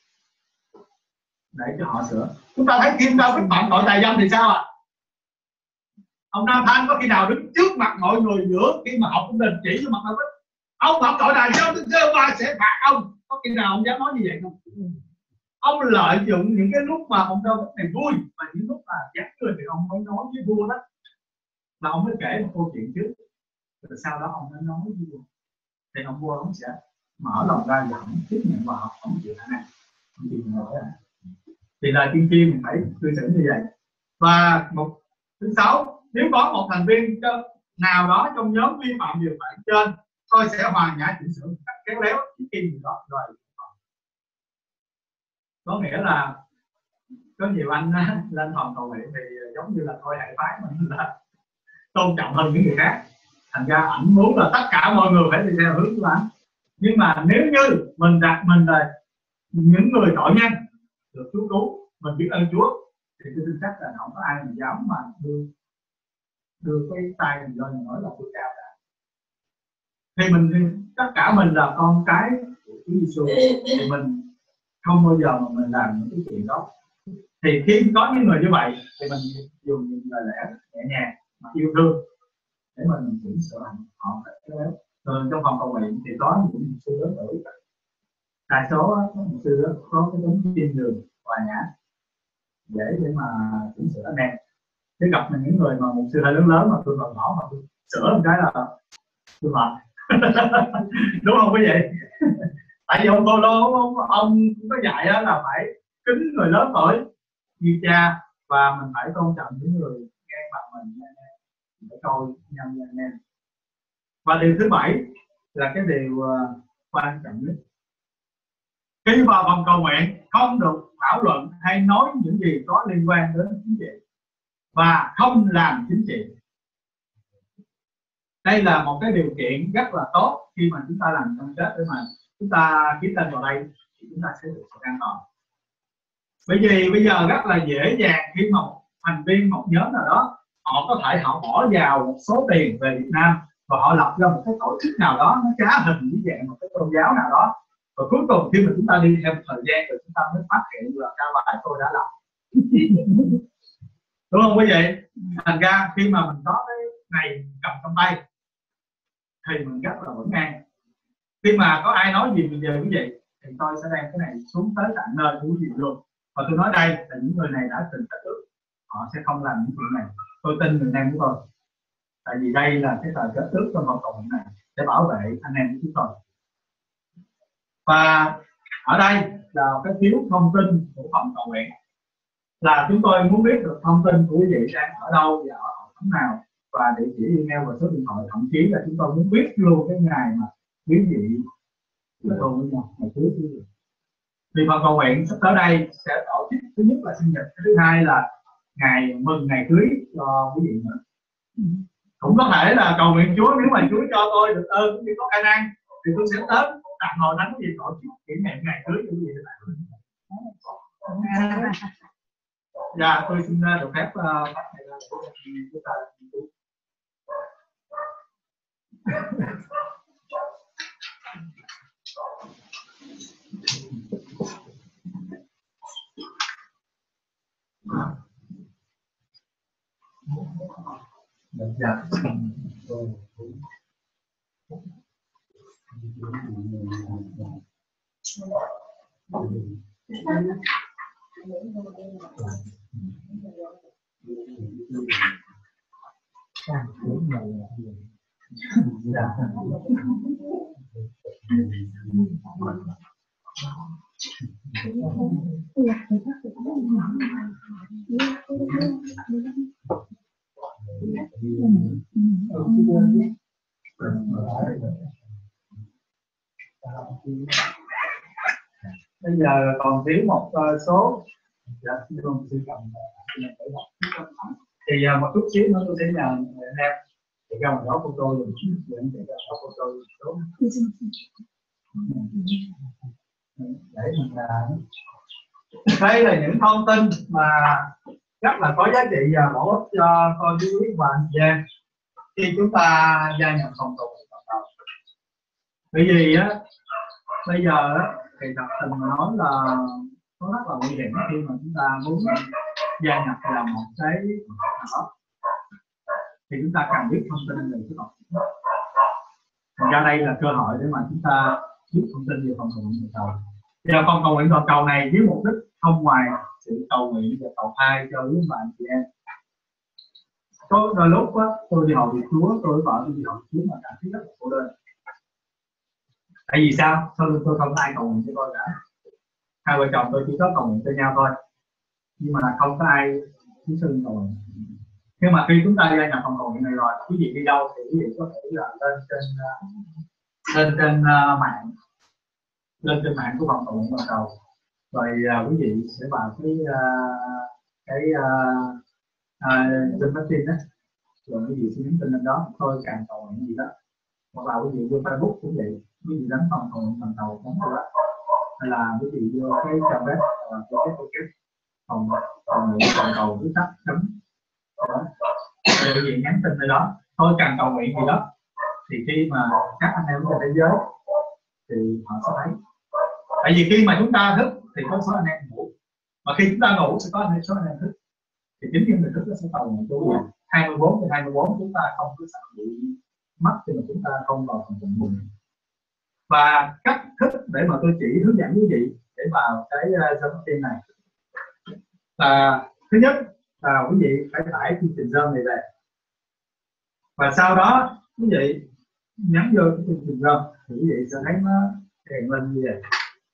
[SPEAKER 1] để cho họ sửa. Chúng ta thấy Kim Đâu cái phạm tội tài dâm thì sao ạ? À? Ông Nam Thanh có khi nào đứng trước mặt mọi người giữa khi mà học cũng đình chỉ cho mặt đâu hết ông phạm tội tài dâm, cơ quan sẽ phạt ông, có khi nào ông dám nói như vậy không? Ông lợi dụng những cái lúc mà ông đâu này vui và những lúc mà dắt người thì ông mới nói với vua đó, là ông mới kể một câu chuyện trước rồi sau đó ông mới nói với vua, thì ông vua ông sẽ mở lòng ra và ông tiếp nhận vào, ông chịu khả năng, ông chịu nhận lỗi. Thì lời tiên tri mình phải cư xử như vậy. Và một thứ sáu, nếu có một thành viên nào đó trong nhóm vi phạm điều khoản trên, tôi sẽ hoàn nhã chỉnh sửa một cách khéo léo khi người đó rồi. Có nghĩa là có nhiều anh lên phòng cầu nguyện thì giống như là thôi hệ phái mình là tôn trọng hơn những người khác, thành ra ảnh muốn là tất cả mọi người phải đi theo hướng của ảnh. Nhưng mà nếu như mình đặt mình là những người tội nhân được Chúa cứu, mình biết ơn Chúa, thì tôi tin chắc là không có ai mà dám mà đưa đưa cái tay mình lên nói là tôi cao cả. Thì mình tất cả mình là con cái của Chúa Giêsu, thì mình không bao giờ mà mình làm những cái chuyện đó. Thì khi có những người như vậy thì mình dùng những lời lẽ nhẹ nhàng mà yêu thương để mình chỉnh sửa họ. Rồi trong phòng cầu nguyện thì có những mục sư lớn tuổi, đa số có mục sư đó có cái tính thiên đường hòa nhã để để mà chỉnh sửa anh em. Chứ gặp mình những người mà mục sư hơi lớn lớn mà tôi còn nhỏ mà tôi sửa một cái là tôi mệt. Đúng không quý vị? Tại vì ông Tô Lô ông, ông cũng có dạy là phải kính người lớn tuổi như cha, và mình phải tôn trọng những người nghe mặt mình để coi nhau như anh em. Và điều thứ bảy là cái điều uh, quan trọng nhất, khi vào phòng cầu nguyện không được thảo luận hay nói những gì có liên quan đến chính trị và không làm chính trị. Đây là một cái điều kiện rất là tốt khi mà chúng ta làm cam kết để mà chúng ta ký tên vào đây thì chúng ta sẽ được sự an toàn. Bởi vì bây giờ rất là dễ dàng khi mà một thành viên một nhóm nào đó họ có thể họ bỏ vào một số tiền về Việt Nam và họ lập ra một cái tổ chức nào đó nó trá hình với dạng một cái tôn giáo nào đó, và cuối cùng khi mà chúng ta đi theo một thời gian rồi chúng ta mới phát hiện là cao bài tôi đã làm. Đúng không quý vị? Thành ra khi mà mình có cái này cầm trong tay thì mình rất là vững an. Khi mà có ai nói gì mình về quý vị thì tôi sẽ đem cái này xuống tới tận nơi của quý vị luôn. Và tôi nói đây là những người này đã từng kết ước, họ sẽ không làm những chuyện này. Tôi tin người em của tôi. Tại vì đây là cái tờ kết ước trong vòng cộng này để bảo vệ anh em của chúng tôi. Và ở đây là cái thiếu thông tin của phòng cầu nguyện, là chúng tôi muốn biết được thông tin của quý vị đang ở đâu và ở hội thánh nào, và địa chỉ email và số điện thoại, thậm chí là chúng tôi muốn biết luôn cái ngày mà quý vị là tôi với nhau ngày trước quý vị. Vì phòng cầu nguyện sắp tới đây sẽ tổ chức, thứ nhất là sinh nhật, thứ hai là ngày mừng ngày cưới cho quý vị nữa. Cũng có thể là cầu nguyện Chúa, nếu mà Chúa cho tôi được ơn cũng có khả năng thì tôi sẽ tới tặng hội thánh gì tổ chức kỷ niệm ngày cưới của quý vị. Dạ, tôi xin được phép uh, bắt thầy là chúng ta. Dạ. Bây giờ còn thiếu một uh, số. Dạ, không, xin cầm. Thì uh, một chút xíu nữa tôi sẽ nhờ anh em thì ra một đó của tôi rồi để anh ra đó của tôi số để mình là đây là những thông tin mà rất là có giá trị và bổ ích cho tôi với quý bạn chị em khi chúng ta gia nhập phòng tụ cộng đồng. Bởi vì á bây giờ á thì thật tình mà nói là nó rất là nguy hiểm khi mà chúng ta muốn gia nhập vào một cái đó thì chúng ta cần biết thông tin về cái cộng đồng. Thành ra đây là cơ hội để mà chúng ta biết thông tin về phòng cầu nguyện toàn cầu. Giờ phòng cầu nguyện toàn cầu này với mục đích không ngoài sự cầu nguyện và cầu thai cho quý bạn chị em. Có đôi lúc á, tôi đi hầu việc Chúa, tôi với vợ tôi đi hầu việc Chúa mà cảm thấy rất là cô đơn. Tại vì sao? Tôi tôi không có ai cầu nguyện cho tôi cả. Hai vợ chồng tôi chỉ có cầu nguyện cho nhau thôi, nhưng mà không có ai chính sư cầu nguyện. Nhưng mà khi chúng ta gia nhập phòng cầu nguyện này rồi, quý vị đi đâu thì quý vị có thể là lên trên lên trên uh, mạng lên trên mạng của phòng cầu nguyện toàn cầu, rồi uh, quý vị sẽ vào cái uh, cái Zoom uh, tin đó, rồi quý vị sẽ nhấn tin lên đó, tôi càng cầu nguyện gì đó, hoặc là quý vị vô Facebook cũng vậy, quý vị đánh phòng cầu nguyện toàn cầu cũng được đó, hay là quý vị vô cái trang web và cái cái cái phòng cầu nguyện toàn cầu viết tắt chấm đó, rồi quý vị nhắn tin lên đó, tôi càng cầu nguyện gì đó, thì khi mà các anh em trên thế giới thì họ sẽ thấy. Tại vì khi mà chúng ta thức thì có số anh em ngủ, mà khi chúng ta ngủ sẽ có số anh em thức, thì chính những người thức nó sẽ cầu nguyện cho quý vị. hai mươi bốn trên hai mươi bốn chúng ta không có sợ bị mất khi mà chúng ta không vào phòng cầu nguyện. Và cách thức để mà tôi chỉ hướng dẫn quý vị để vào cái Zoom tin này là thứ nhất là quý vị phải tải chương trình Zoom này về, và sau đó quý vị nhấn vô cái chương trình Zoom thì quý vị sẽ thấy nó hiện lên như vậy,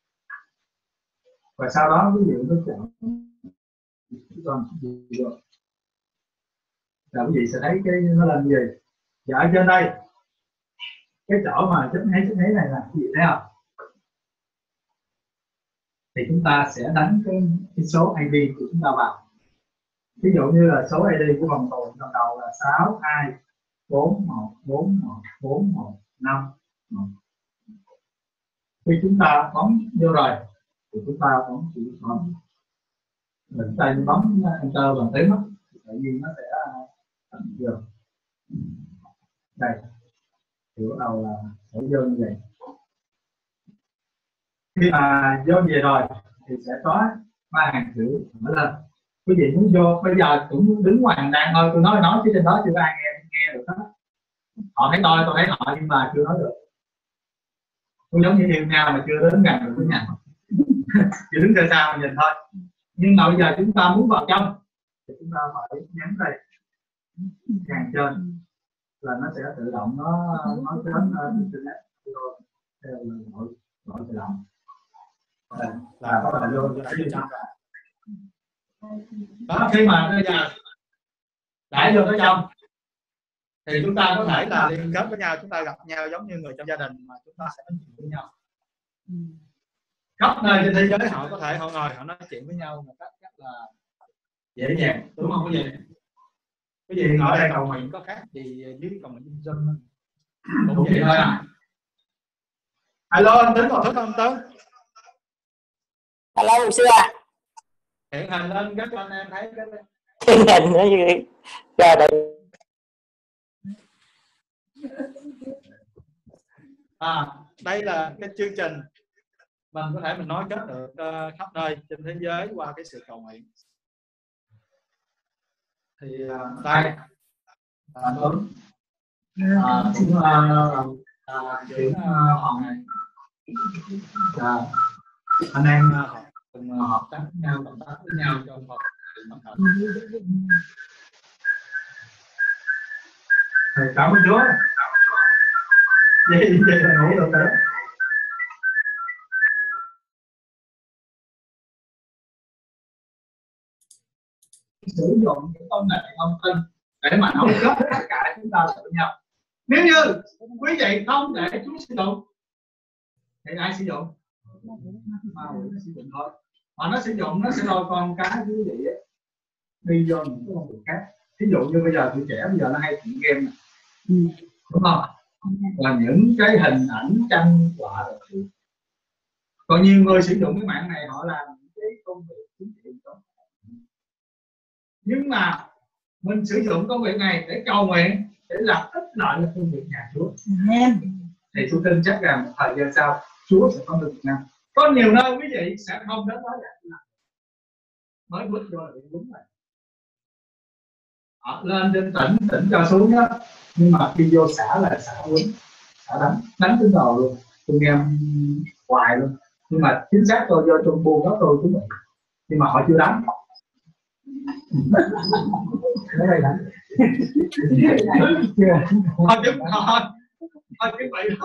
[SPEAKER 1] và sau đó quý vị mới chọn Zoom là quý vị sẽ thấy cái nó lên như vậy. Và ở trên đây cái chỗ mà chấm hay chấm hay này là quý vị thấy không, thì chúng ta sẽ đánh cái, cái số i đê của chúng ta vào. Ví dụ như là số i đê của phòng cầu nguyện toàn cầu là sáu hai bốn một bốn một bốn một năm một. Khi chúng ta bấm vô rồi thì chúng ta bấm chữ bấm mình tay bấm enter bằng tiếng đó, tự nhiên nó sẽ thành vô đây, thì bắt đầu là sẽ vô như vậy. Khi mà vô về rồi thì sẽ có ba hàng chữ mở lên. Quý vị muốn vô bây giờ cũng đứng ngoài hành lang thôi, tôi nói nói chứ trên đó chưa có ai nghe nghe được hết. Họ thấy tôi tôi thấy họ nhưng mà chưa nói được. Cũng giống như yêu nhau mà chưa đến gần được với nhau, chỉ đứng xa xa mà nhìn thôi. Nhưng mà bây giờ chúng ta muốn vào trong thì chúng ta phải nhấn đây hàng trên là nó sẽ tự động nó nó đến internet rồi theo gọi gọi tự động là bắt đầu vô cho vô trong. Đó, khi mà bây giờ đã vô tới trong thì chúng ta có thể là liên kết với nhau, chúng ta gặp nhau giống như người trong gia đình mà chúng ta sẽ nói chuyện với nhau. Khắp nơi trên thế giới họ có thể họ ngồi họ nói chuyện với nhau một cách rất là dễ dàng, đúng không quý vị? Quý vị ngồi đây cầu nguyện có khác gì dưới cầu nguyện trên Zoom cũng vậy thôi à. Alo anh Tính còn thức không Tấn?
[SPEAKER 5] Alo xưa
[SPEAKER 1] hiện hình lên các anh em thấy cái
[SPEAKER 5] hiện hình nó như ra đây.
[SPEAKER 1] À, đây là cái chương trình mình có thể mình nói kết được uh, khắp nơi trên thế giới qua cái sự cầu nguyện. Thì uh, đây uh, Tuấn uh, cũng trưởng phòng này, uh, anh em uh, cùng uh, hợp tác với nhau, cộng tác với nhau trong một thầy cảm ơn Chúa. Vậy vậy là ngủ được đấy. Sử dụng những công nghệ thông tin để mà nối kết tất cả chúng ta với nhau. Nếu như quý vị không để Chúa sử dụng thì ai sử dụng? Ma quỷ nó sử dụng thôi. Mà nó sử dụng nó sẽ lôi con cái quý vị ấy, đi vô những cái công việc khác. Ví dụ như bây giờ tụi trẻ bây giờ nó hay chuyện game này. Đúng không? Là những cái hình ảnh tranh họa rồi. Còn nhiều người sử dụng cái mạng này họ làm những cái công việc chính trị đó. nhưng mà mình sử dụng công việc này để cầu nguyện, để làm ích lợi cho công việc nhà Chúa.
[SPEAKER 2] Amen.
[SPEAKER 1] Thì tôi tin chắc rằng thời gian sau Chúa sẽ có được Việt Nam. Có nhiều nơi quý vị sẽ không đến nói là mới bước vô là bị đúng rồi. Ở lên trên tỉnh, tỉnh cho xuống đó, nhưng mà khi vô xã là xã quýnh, xã đánh, đánh đến đầu luôn. Tôi nghe hoài luôn. Nhưng mà chính xác tôi vô trong buôn đó tôi cũng vậy. Nhưng mà họ chưa đánh. Ở đây đánh. Thôi chứ thôi. Thôi chứ vậy thôi.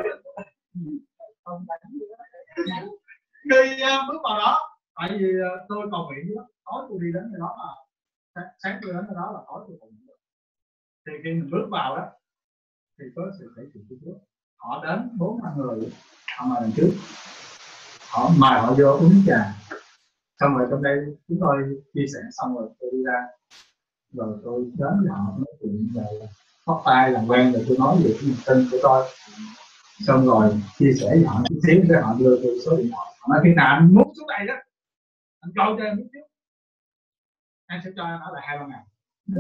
[SPEAKER 1] Khi bước vào đó, tại vì tôi cầu nguyện đó, tối tôi đi đến cái đó là sáng tôi đến cái đó là tối tôi cầu nguyện. Thì khi mình bước vào đó thì có sự thể hiện trước. Họ đến bốn năm người, họ mời lần trước, họ mời họ vô uống trà. Xong rồi trong đây chúng tôi chia sẻ xong rồi tôi đi ra, rồi tôi đến với họ nói chuyện về bắt tay làm quen, rồi tôi nói về cái niềm tin của tôi. Xong rồi chia sẻ với họ chút xíu, để họ đưa tôi số điện thoại. Họ nói khi nào anh muốn xuống đây đó, anh cho cho em biết trước, em sẽ cho em ở lại hai ba ngày.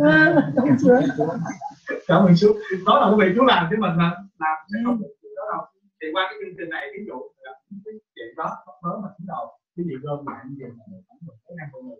[SPEAKER 1] Cảm ơn Chúa. Đó là cái việc Chúa làm chứ mình mà làm sẽ không được chuyện đó đâu. Thì qua cái chương trình này, ví dụ cái chuyện đó mới mà chúng đầu cái gì gom lại như vậy là khoảng được mấy năm con người,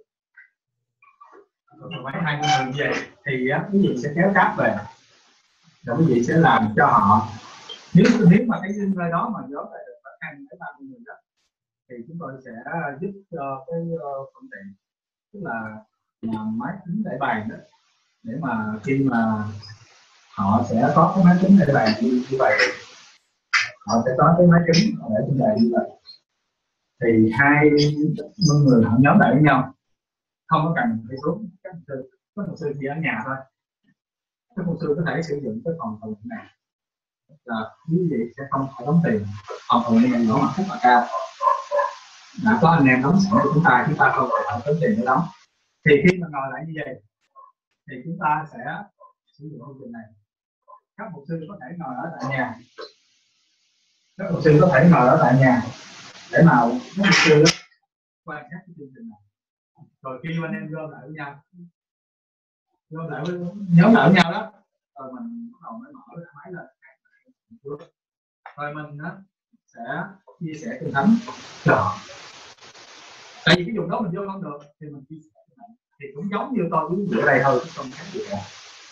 [SPEAKER 1] mấy hai con người như vậy thì á, quý vị sẽ kéo cáp về, rồi quý vị sẽ làm cho họ. Nếu nếu mà cái nơi đó mà nhóm lại được khoảng hai đến ba người đó, thì chúng tôi sẽ giúp cho cái phương tiện, tức là làm máy tính để bàn đó, để mà khi mà họ sẽ có cái máy tính để bàn như, như vậy, họ sẽ có cái máy tính để trên bàn như vậy, thì hai người họ nhóm lại với nhau, không có cần phải xuống các mục sư, các mục sư chỉ ở nhà thôi. Các mục sư có thể sử dụng cái phòng thờ này, là như vậy sẽ không phải đóng tiền. Phòng thờ này nó mặt rất là cao, đã có anh em đóng sẵn cho chúng ta, chúng ta không phải tốn tiền để đóng. Thì khi mà ngồi lại như vậy thì chúng ta sẽ sử dụng công trình này. Các mục sư có thể ngồi ở tại nhà, các mục sư có thể ngồi ở tại nhà để mà các mục sư quan sát cái chương trình này. Rồi khi anh em gom lại với nhau, gom lại với nhóm lại với nhau đó, rồi mình bắt đầu mới mở cái máy lên, rồi mình đó sẽ chia sẻ kinh thánh cho họ. Tại vì cái vùng đó mình vô không được thì mình chia sẻ kinh thánh, thì cũng giống như tôi ví dụ ở đây thôi, không khác gì cả.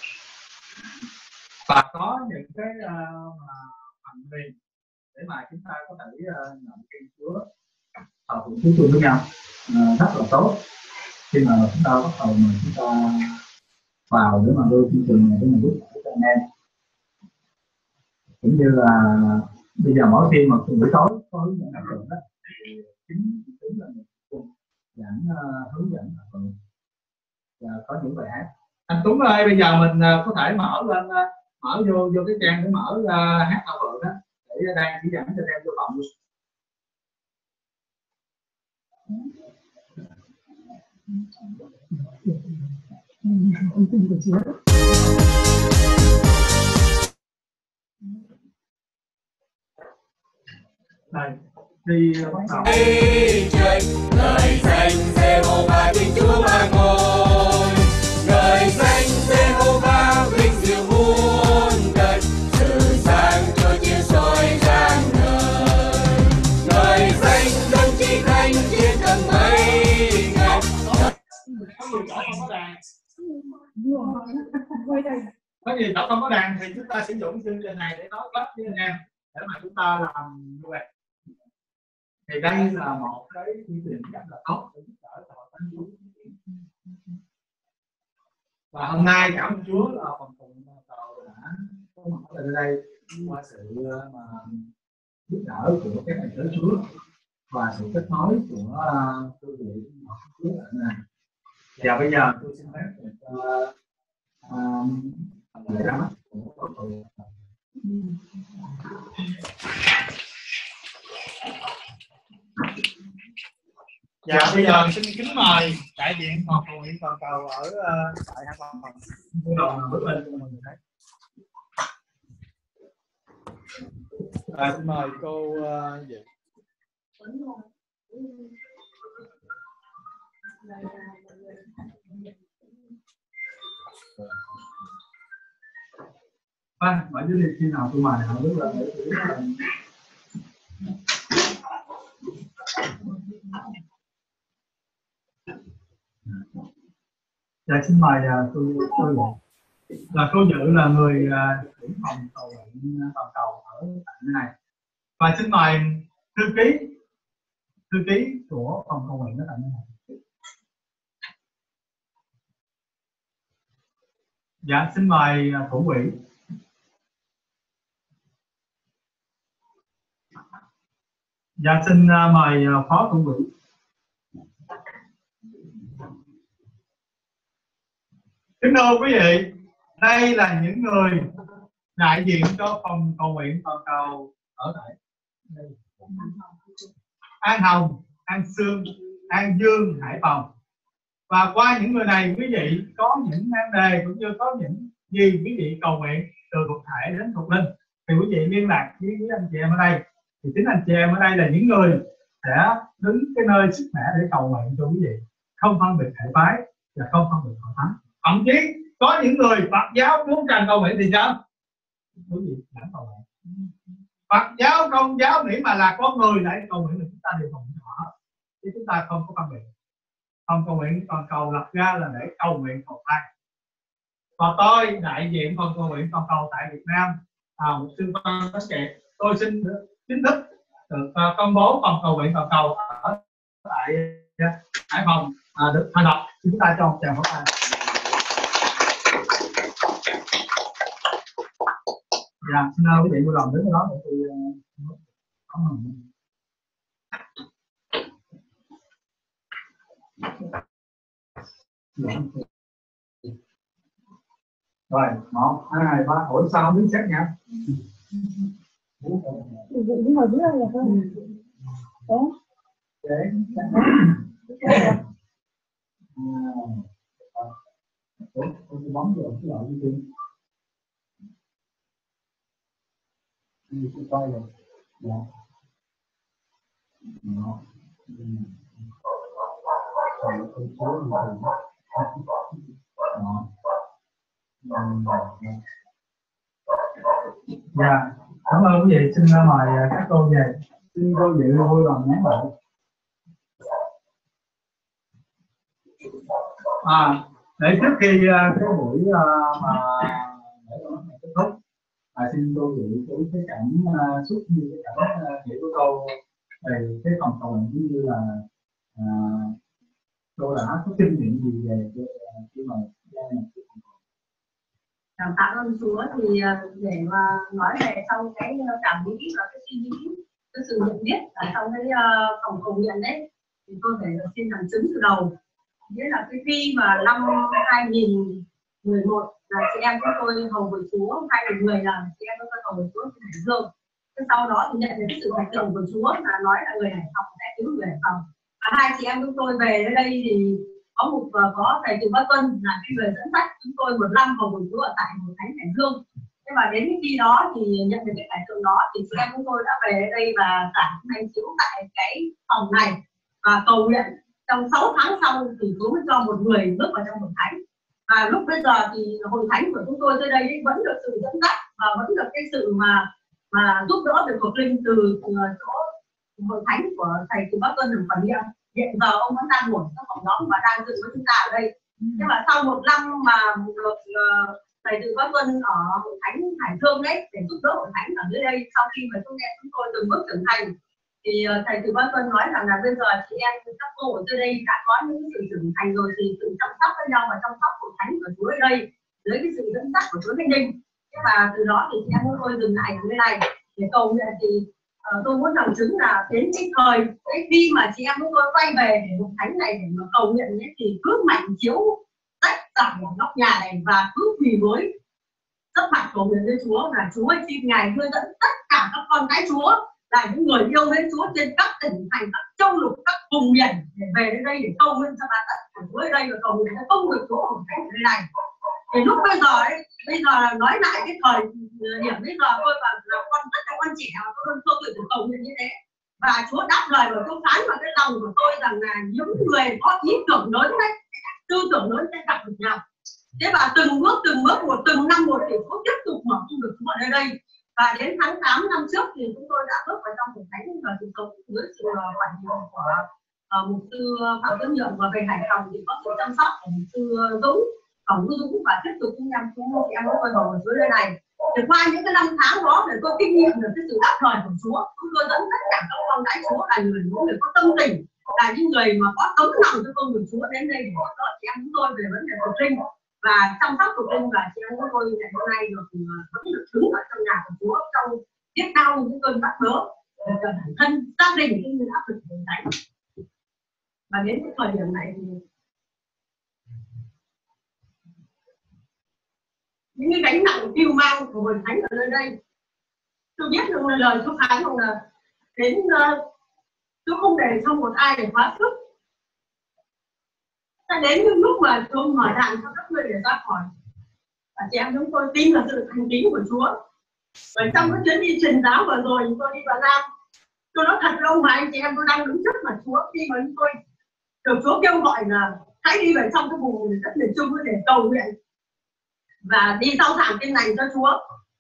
[SPEAKER 1] Và có những cái uh, hành vi để mà chúng ta có thể uh, nhận kinh Chúa, thờ phượng Chúa chung với nhau uh, rất là tốt. Khi mà chúng ta bắt đầu mà chúng ta vào để mà đưa chương trình này để mà giúp cho anh em, cũng như là bây giờ mỗi khi mà buổi tối có hướng dẫn học tượng đó, thì chính chính là giảng uh, hướng dẫn học tượng và có những bài hát. Anh Tuấn ơi, bây giờ mình uh, có thể mở lên uh, mở vô vô cái trang để mở uh, hát học tượng đó, để đang chỉ dẫn cho em vô phòng luôn. Đây, đi bắt đầu.
[SPEAKER 6] Ngợi danh Giê-hô-va Thiên Chúa ba ngôi, ngợi danh Giê-hô-va vinh diệu muôn đời, sự sáng cho chiếu soi rạng ngời. Ngợi danh Đấng Chí Thánh trên tầng mây ngài.
[SPEAKER 1] Có gì đó không có đàn thì chúng ta sử dụng chương trình này để nói bắt với anh em, để mà chúng ta làm như vậy. Thì đây là một cái chương trình rất là tốt để giúp đỡ cho họ tánh Chúa. Và hôm nay cảm ơn Chúa là phần cùng cầu đã có mặt ở đây qua sự mà giúp đỡ của các thầy tế Chúa và sự kết nối của quý vị Chúa ở này. Và bây giờ tôi xin phép được lễ ra mắt của cầu. Dạ bây giờ xin kính mời đại diện phòng cầu nguyện toàn cầu ở uh, tại Hải Phòng bước lên cho mọi người thấy. À, xin mời cô uh, Diệu. Vâng, bởi vì khi nào tôi mời họ rất là dạ, xin mời tôi tôi là cô Dự là người trưởng phòng cầu nguyện toàn cầu ở tại nơi này, và xin mời thư ký thư ký của phòng cầu nguyện ở tại nơi này. Dạ, xin mời thủ quỹ. Dạ, xin mời phó thủ quỹ. Kính thưa quý vị, đây là những người đại diện cho phòng cầu nguyện toàn cầu ở tại đây. An Hồng, An Sương, An Dương, Hải Phòng. Và qua những người này, quý vị có những nan đề cũng như có những gì quý vị cầu nguyện từ thuộc thể đến thuộc linh thì quý vị liên lạc với, với anh chị em ở đây. Thì chính anh chị em ở đây là những người sẽ đứng cái nơi sức khỏe để cầu nguyện cho quý vị, không phân biệt thể phái và không phân biệt hội thánh. Thậm chí có những người Phật giáo muốn cần cầu nguyện thì sao? Quý vị đã cầu nguyện. Phật giáo, Công giáo nghĩ mà là con người lại cầu nguyện thì chúng ta đều cầu nguyện họ, chứ chúng ta không có phân biệt. Phòng cầu nguyện toàn cầu lập ra là để cầu nguyện cầu thai. Và tôi đại diện phòng cầu nguyện toàn cầu tại Việt Nam, à, một sư Văn Tất Kiệt, tôi xin chính thức được uh, công bố phòng cầu nguyện toàn cầu ở tại uh, Hải Phòng à, được thành lập. Chúng ta cho một tràng pháo tay. Dạ, xin quý vị vui lòng đứng đó để tôi uh, cảm ơn. Rồi, một, hai, ba, hỏi sao không biết xét nha.
[SPEAKER 2] Đứng ngồi dưới là không? Đó.
[SPEAKER 1] Để tôi bấm vào cái loại gì đi. Tôi quay rồi. Dạ. Đó. Dạ, cảm ơn quý vị. Xin mời các cô về. Xin cô Dự vui lòng nhắn lại. À, để trước khi cái buổi mà để kết thúc, à, xin cô Dự cái cái cảm xúc như cái cảm nghĩ của cô về cái phòng cầu nguyện, như là à, cô đã có kinh nghiệm gì về khi mà
[SPEAKER 7] cảm ơn Chúa. Thì để mà nói về sau cái cảm nghĩ và cái suy nghĩ, cái sự nhận biết ở trong cái phòng cầu nguyện đấy, thì tôi phải xin làm chứng từ đầu. Nghĩa là cái khi mà năm hai nghìn mười một là chị em chúng tôi hầu với Chúa, hai nghìn mười là chị em chúng tôi hầu với Chúa trên Hải Dương. Thế sau đó thì nhận được cái sự thành công của Chúa là nói là người Hải Phòng sẽ cứu người Hải Phòng. Và hai chị em chúng tôi về đến đây thì có một có thầy Từ Bá Tuân là cái người dẫn dắt chúng tôi một năm hầu với Chúa ở tại một thánh Hải Dương. Thế và đến khi đó thì nhận được cái cảnh tượng đó thì chị em chúng tôi đã về đây và giảng hành chiếu tại cái phòng này và cầu nguyện. Trong sáu tháng sau thì Chúa mới cho một người bước vào trong hội thánh. Và lúc bây giờ thì hội thánh của chúng tôi tới đây vẫn được sự dẫn dắt và vẫn được cái sự mà mà giúp đỡ về thuộc linh từ chỗ hội thánh của thầy Từ Bá Tuân ở Quảng Ninh. Hiện giờ ông vẫn đang ngồi trong phòng nhóm và đang dự với chúng ta ở đây. Nhưng mà sau một năm mà được uh, thầy Từ Bá Tuân ở hội thánh Hải Dương đấy để giúp đỡ hội thánh ở dưới đây, sau khi mà chúng em chúng tôi từng bước trưởng thành thì uh, thầy Từ Bá Tuân nói rằng là bây giờ chị em các cô ở dưới đây đã có những sự trưởng thành rồi thì sự chăm sóc với nhau và chăm sóc hội thánh của Chúa ở đây dưới cái sự dẫn dắt của Chúa Thánh Linh. Và từ đó thì chị em chúng tôi dừng lại ở nơi này để cầu nguyện. Thì uh, tôi muốn làm chứng là đến cái thời cái khi mà chị em chúng tôi quay về để hội thánh này để mà cầu nguyện ấy, thì cứ mạnh chiếu tách giảm ở góc nhà này và cứ quỳ gối rất mạnh cầu nguyện với Chúa là Chúa ơi, xin Ngài hướng dẫn tất cả các con cái Chúa là những người yêu mến Chúa trên các tỉnh thành, các châu lục, các vùng miền để về đến đây để cầu nguyện cho bản thân của Chúa ở đây và cầu nguyện cho công việc Chúa của thánh ở đây này. Thì lúc bây giờ ấy, bây giờ là nói lại cái thời điểm bây giờ tôi và là con tất cả con trẻ mà tôi luôn tôi gửi cầu nguyện như thế và Chúa đáp lời và Chúa phán vào cái lòng của tôi rằng là những người có ý tưởng lớn đấy, tư tưởng lớn sẽ gặp được nhau. Thế và từng bước từng bước một từng năm một thì Chúa tiếp tục mở cung được Chúa ở đây. Và đến tháng tám năm trước thì chúng tôi đã bước vào trong hội thánh và sự sống dưới sự quản lý của uh, mục sư Phạm Tuấn Nhượng, và về Hải Phòng thì có sự chăm sóc của mục sư Dũng, Tổng Ngư Dũng, và tiếp tục chúng em chúng em có tôi bầu ở dưới đây này. Thì qua những cái năm tháng đó để tôi kinh nghiệm được cái sự đáp lời của Chúa, chúng tôi dẫn tất cả các con cái Chúa là người những người có tâm tình, là những người mà có tấm lòng cho công việc Chúa đến đây để hỗ trợ chị em chúng tôi về vấn đề thuộc linh và chăm sóc thuộc linh, và chị em chúng tôi ngày hôm nay được vẫn được đứng ở trong nhà của Chúa trong biết đau những cơn bắt bớ để trở thành thân gia đình cũng như áp lực của thánh. Và đến cái thời điểm này thì những cái gánh nặng kiêu mang của hội thánh ở nơi đây, tôi biết được lời Chúa phán rằng là đến uh, tôi không để cho một ai để quá sức. Ta đến những lúc mà Chúa mở đàn cho các người để ra khỏi, và chị em chúng tôi tin là sự thành tín của Chúa. Và trong cái chuyến đi truyền giáo vừa rồi tôi đi vào Nam, tôi nói thật với ông bà anh chị em, tôi đang đứng trước mặt Chúa khi mà chúng tôi được Chúa kêu gọi là hãy đi vào trong cái vùng đất miền Trung để cầu nguyện và đi giao giảng tin lành cho Chúa.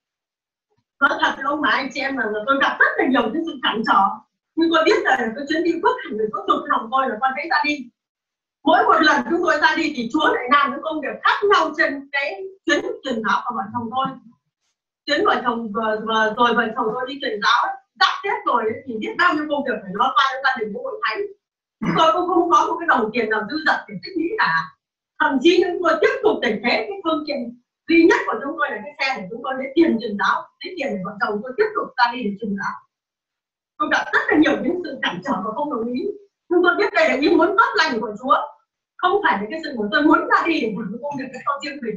[SPEAKER 7] Nói thật với ông bà anh chị em là tôi gặp rất là nhiều cái sự cản trở, nhưng tôi biết là cái chuyến đi phước hạnh của Chúa lòng tôi là con thấy ra đi. Mỗi một lần chúng tôi ra đi thì Chúa lại làm những công việc khác nhau trên cái chuyến truyền giáo của vợ chồng tôi. Chuyến vợ chồng vừa, vừa rồi vợ chồng tôi đi truyền giáo sắp Tết rồi thì biết bao nhiêu công việc phải lo toan cho gia đình của hội thánh. Tôi cũng không có một cái đồng tiền nào dư dật để tích lũy cả. Thậm chí chúng tôi tiếp tục để thế cái phương tiện duy nhất của chúng tôi là cái xe để chúng tôi lấy tiền truyền giáo, lấy tiền để vợ chồng tôi tiếp tục ra đi để truyền giáo. Tôi gặp rất là nhiều những sự cản trở và không đồng ý. Nhưng tôi biết đây là ý muốn tốt lành của Chúa, không phải là cái sự của tôi muốn ra đi để làm công việc cho riêng mình.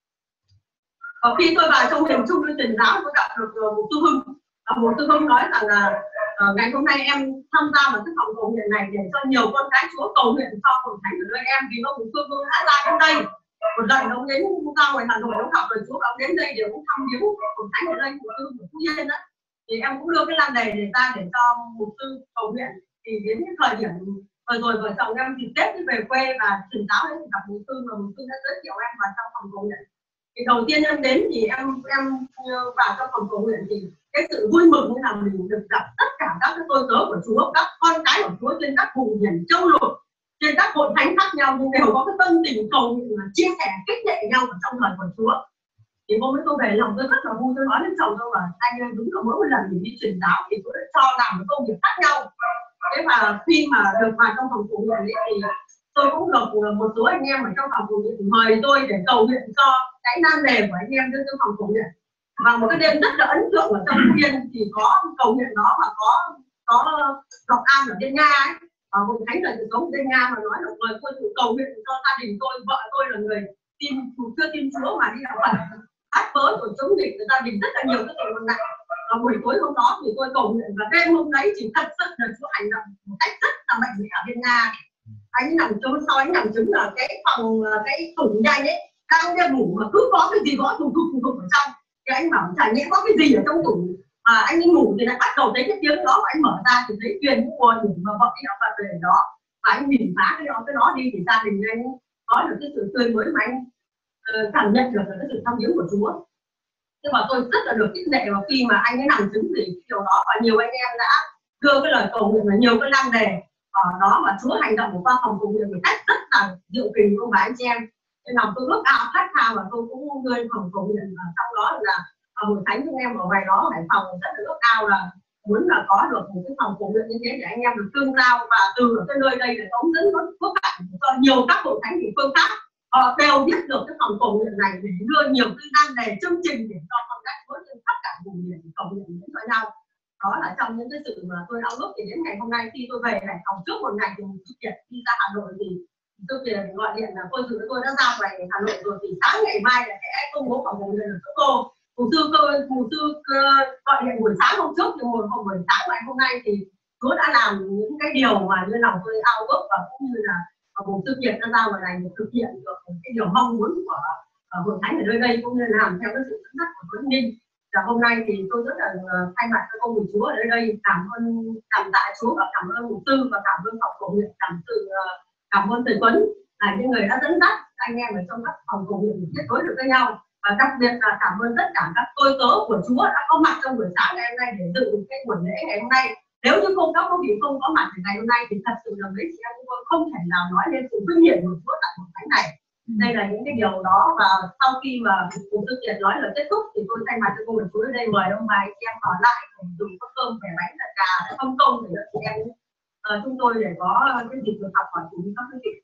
[SPEAKER 7] Và khi tôi vào trong miền Trung với truyền giáo, tôi gặp được một sư Hưng. Một sư Hưng nói rằng là uh, ngày hôm nay em tham gia vào cái phòng cầu nguyện này để cho nhiều con cái Chúa cầu nguyện cho hội thánh của nơi em, vì ông sư Hưng đã ra đến đây. Một lần ông đến ra ngoài Hà Nội, ông học rồi Chúa, ông đến đây để ông thăm viếng hội thánh ở đây, một sư của Phú Yên đó. Thì em cũng đưa cái lan đề để ra để cho mục sư cầu nguyện. Thì đến cái thời điểm vừa rồi vợ chồng em dịp Tết về quê và truyền giáo ấy, gặp mục sư và mục sư đã giới thiệu em vào trong phòng cầu nguyện. Thì đầu tiên em đến thì em em vào trong phòng cầu nguyện thì cái sự vui mừng như là mình được gặp tất cả các cái tôi tớ của Chúa, các con cái của Chúa trên các vùng miền châu lục, trên các hội thánh khác nhau, nhưng đều có cái tâm tình cầu nguyện là chia sẻ khích lệ nhau ở trong lời của Chúa. Thì hôm nay tôi về lòng tôi rất là vui, tôi nói đến chồng tôi là anh ơi, đúng là mỗi một lần mình đi truyền giáo thì tôi đã cho làm một công việc khác nhau. Thế mà khi mà được vào trong phòng cầu nguyện thì tôi cũng được một số anh em ở trong phòng cầu nguyện mời tôi để cầu nguyện cho cái nan đề của anh em trong phòng cầu nguyện. Và một cái đêm rất là ấn tượng ở trong Phú Yên thì có cầu nguyện đó và có có Ngọc An ở bên Nga ấy, ở hội thánh đời sự sống bên Nga mà nói là mời tôi tự cầu nguyện cho gia đình tôi, vợ tôi là người tin chưa tin Chúa mà đi đạo Phật, hát vớ rồi chống dịch của gia đình rất là nhiều cái tình huống nặng. Và buổi tối hôm đó thì tôi cầu nguyện và đêm hôm đấy chỉ thật sự là Chúa hành động một cách rất là mạnh mẽ ở bên Nga. Anh nằm trốn sau anh nằm chứng là cái phòng cái tủ nhanh ấy đang đi ngủ mà cứ có cái gì gõ thùng thùng thùng thùng ở trong. Thì anh bảo chả nhẽ có cái gì ở trong tủ mà anh đi ngủ thì lại bắt đầu thấy cái tiếng đó và anh mở ra thì thấy Tuyền cũng ngồi ngủ mà vợ đi học Phật về đó và anh nhìn phá cái đó cái đó đi thì gia đình anh có được cái sự tươi mới mà anh uh, cảm nhận được là cái sự thăm viếng của Chúa. Nhưng mà tôi rất là được khích lệ vào khi mà anh ấy nằm chứng thì cái điều đó và nhiều anh em đã đưa cái lời cầu nguyện và nhiều cái nan đề ở đó mà Chúa hành động qua phòng cầu nguyện một cách rất là diệu kỳ của bà anh chị em. Nên lòng tôi ước ao khát khao và tôi cũng đưa phòng cầu nguyện ở trong đó là ở hội thánh chúng em ở ngoài đó Hải Phòng rất là ước ao là muốn là có được một cái phòng cầu nguyện như thế để anh em được tương giao và từ ở cái nơi đây để ống dẫn nó phước hạnh cho nhiều các hội thánh địa phương khác. Họ đều biết được cái phòng cầu nguyện này để đưa nhiều cái nan đề chương trình để cho con các Chúa trên tất cả vùng miền cầu nguyện đến cho nhau. Đó là trong những cái sự mà tôi ao ước thì đến ngày hôm nay khi tôi về Hải Phòng trước một ngày thì một sự kiện đi ra Hà Nội thì tôi về gọi điện là cô dự tôi đã ra về Hà Nội rồi thì sáng ngày mai là sẽ công bố phòng cầu nguyện ở chỗ cô. Mục sư cơ mục sư gọi điện buổi sáng hôm trước nhưng một hôm buổi sáng ngày hôm nay thì Chúa đã làm những cái điều mà như lòng tôi ao ước và cũng như là một sự kiện đã giao vào này thực hiện được cái điều mong muốn của uh, hội thánh ở nơi đây cũng như làm theo cái sự dẫn dắt của Chúa Ninh. Và hôm nay thì tôi rất là uh, thay mặt cho công việc Chúa ở nơi đây cảm ơn cảm tạ Chúa và cảm ơn mục sư và cảm ơn phòng cầu nguyện, cảm sự uh, cảm ơn thầy Tuấn là những người đã dẫn dắt anh em ở trong các phòng cầu nguyện để kết nối được với nhau. Và đặc biệt là cảm ơn tất cả các tôi tớ của Chúa đã có mặt trong buổi sáng ngày hôm nay để dự cái buổi lễ ngày hôm nay. Nếu như không các quý vị không có mặt ngày hôm nay thì thật sự là mấy chị em chúng tôi không thể nào nói lên sự vinh hiển của Chúa tại một thánh này. Đây là những cái điều đó, và sau khi mà cuộc sự kiện nói là kết thúc thì tôi thay mặt cho cô và Chúa ở đây mời ông bà anh chị em ở lại để dùng có cơm về bánh và trà để không công để chị em uh, chúng tôi để có cái dịp được học hỏi cùng các quý vị.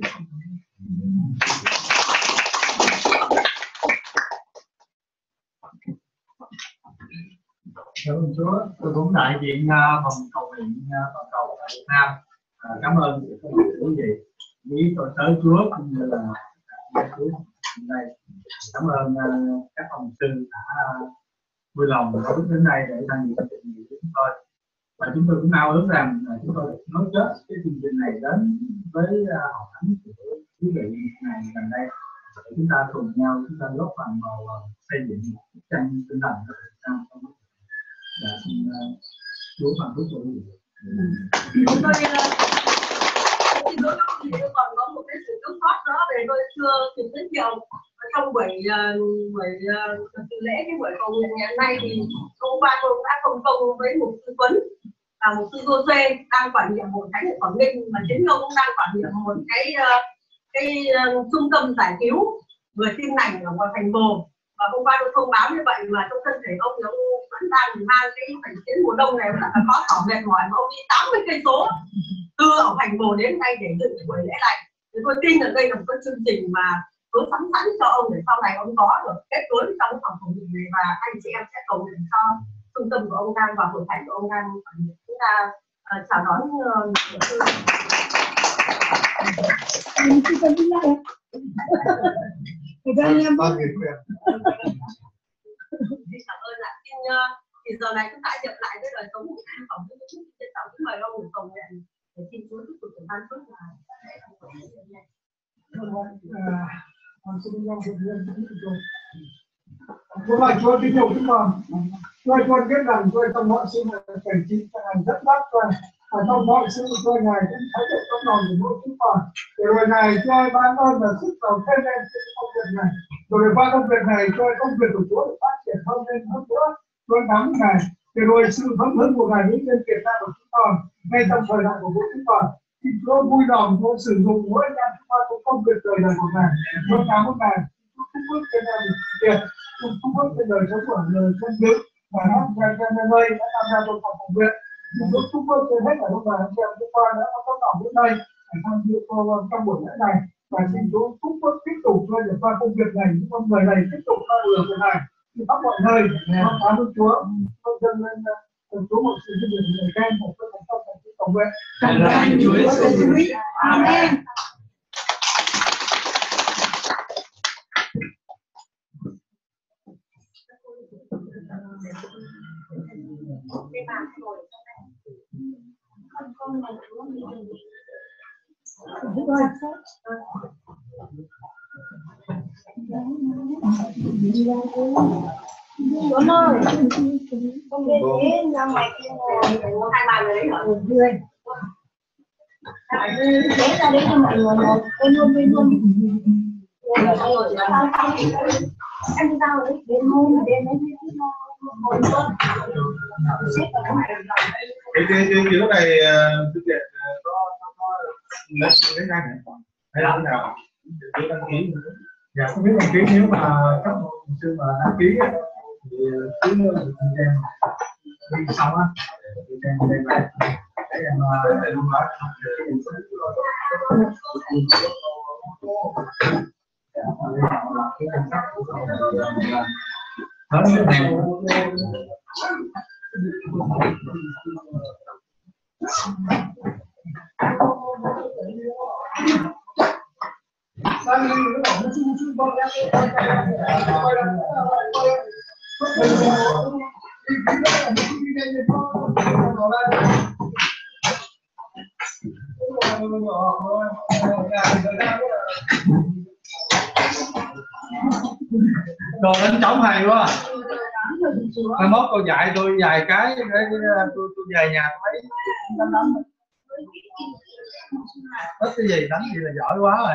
[SPEAKER 1] Cảm ơn Chúa. Tôi cũng đại diện uh, phòng cầu nguyện uh, toàn cầu tại Việt Nam uh, cảm ơn quý vị quý tôi tới Chúa cũng như là Chúa đây. Cảm ơn uh, các phòng sư đã uh, vui lòng có bước đến đây để tham dự chương trình của chúng tôi, và chúng tôi cũng ao ước rằng uh, chúng tôi nối kết cái chương trình này đến với uh, hội thánh của quý vị ngày gần đây để chúng ta cùng nhau chúng ta góp phần vào uh, xây dựng bức tranh tinh thần của Việt Nam. Dạ, xin Chúa phản phúc của quý vị.
[SPEAKER 7] Tôi xin lỗi các quý vị, còn có một cái sự thiếu sót đó về tôi chưa kịp giới thiệu. Trong buổi buổi dự lễ cái buổi cầu nguyện ngày hôm nay thì hôm qua tôi đã phân công với mục sư Tuấn và mục sư Jose đang quản nhiệm một thánh ở Quảng Ninh, và chính ông cũng đang quản nhiệm một cái cái trung tâm giải cứu người tin lành ở ngoài thành phố. Và hôm qua tôi thông báo như vậy mà trong thân thể ông thì ông vẫn đang mang cái bệnh chiến mùa đông này rất là khó thở mệt mỏi, mà ông đi tám mươi cây số từ ở thành phố đến đây để dự cái buổi lễ này. Thì tôi tin là đây là một cái chương trình mà tôi sẵn sẵn cho ông để sau này ông có được kết nối trong phòng cầu nguyện này, và anh chị em sẽ cầu nguyện cho trung tâm của ông đang và hội thánh của ông đang. Chúng ta uh, chào đón
[SPEAKER 2] Người ta nghe bác.
[SPEAKER 7] Cảm ơn ạ. Xin thì giờ này chúng ta nhập lại với lời sống của anh phòng với những cái tổng cái mời ông để cầu nguyện để xin Chúa tiếp tục được ban phước và
[SPEAKER 2] con xin nhân dịp nhân chúng tôi là Chúa kính chào chúng con. Tôi con biết rằng tôi trong mọi sự cảnh trí ngài rất đắc tôi, và trong mọi sự tôi ngài cũng thấy được trong lòng của mỗi chúng con. Rồi ngài cho ban ơn và sức đầu thêm lên trên công việc này. Rồi qua công việc này cho công việc của Chúa phát triển hơn lên hơn nữa. Tôi cảm ơn ngài. Rồi sự phấn khởi của ngài những trên Việt Nam của chúng con ngay trong thời đại của mỗi chúng con. Thì Chúa vui lòng Chúa sử dụng mỗi anh em chúng ta trong công việc đời đời của ngài. Tôi cảm ơn ngài. Chúc phước trên đời Việt, chúc phước trên đời sống của người dân nữ và các nhà nơi đã tham gia trong phòng cầu nguyện. Chúc chúc phước trên hết cả lúc mà anh em chúng con đã có tất cả đến đây để tham dự trong buổi lễ này, và xin Chúa chúc phước tiếp tục cho để qua công việc này, những con người này tiếp tục qua đường của ngài đi khắp mọi nơi. Cảm ơn Chúa. Con dâng lên Chúa một sự vinh hiển lời khen một cái thành công của cầu nguyện.
[SPEAKER 1] Cảm ơn Chúa Giêsu.
[SPEAKER 2] Amen.
[SPEAKER 3] Tuấn ơi, không biết thế ra ngoài kia ngồi hai bàn đấy hả? Người thế ra đấy cho mọi người ngồi bên luôn bên luôn. Em đi ra đấy bên luôn mà bên đấy ngồi luôn.
[SPEAKER 1] Cái cái cái kiểu này thực hiện có có lấy lấy ra này hay là thế nào? Để đăng ký. Dạ không biết đăng ký nếu mà các hồ sơ mà đăng ký thì cứ thời gian đi xong á thời gian đây này để em để luôn nói hết sức này. Đồ đánh trống hay quá. Mai mốt cô dạy tôi vài cái để tôi tôi về nhà thấy lắm lắm. Thích cái gì đánh gì là giỏi quá rồi.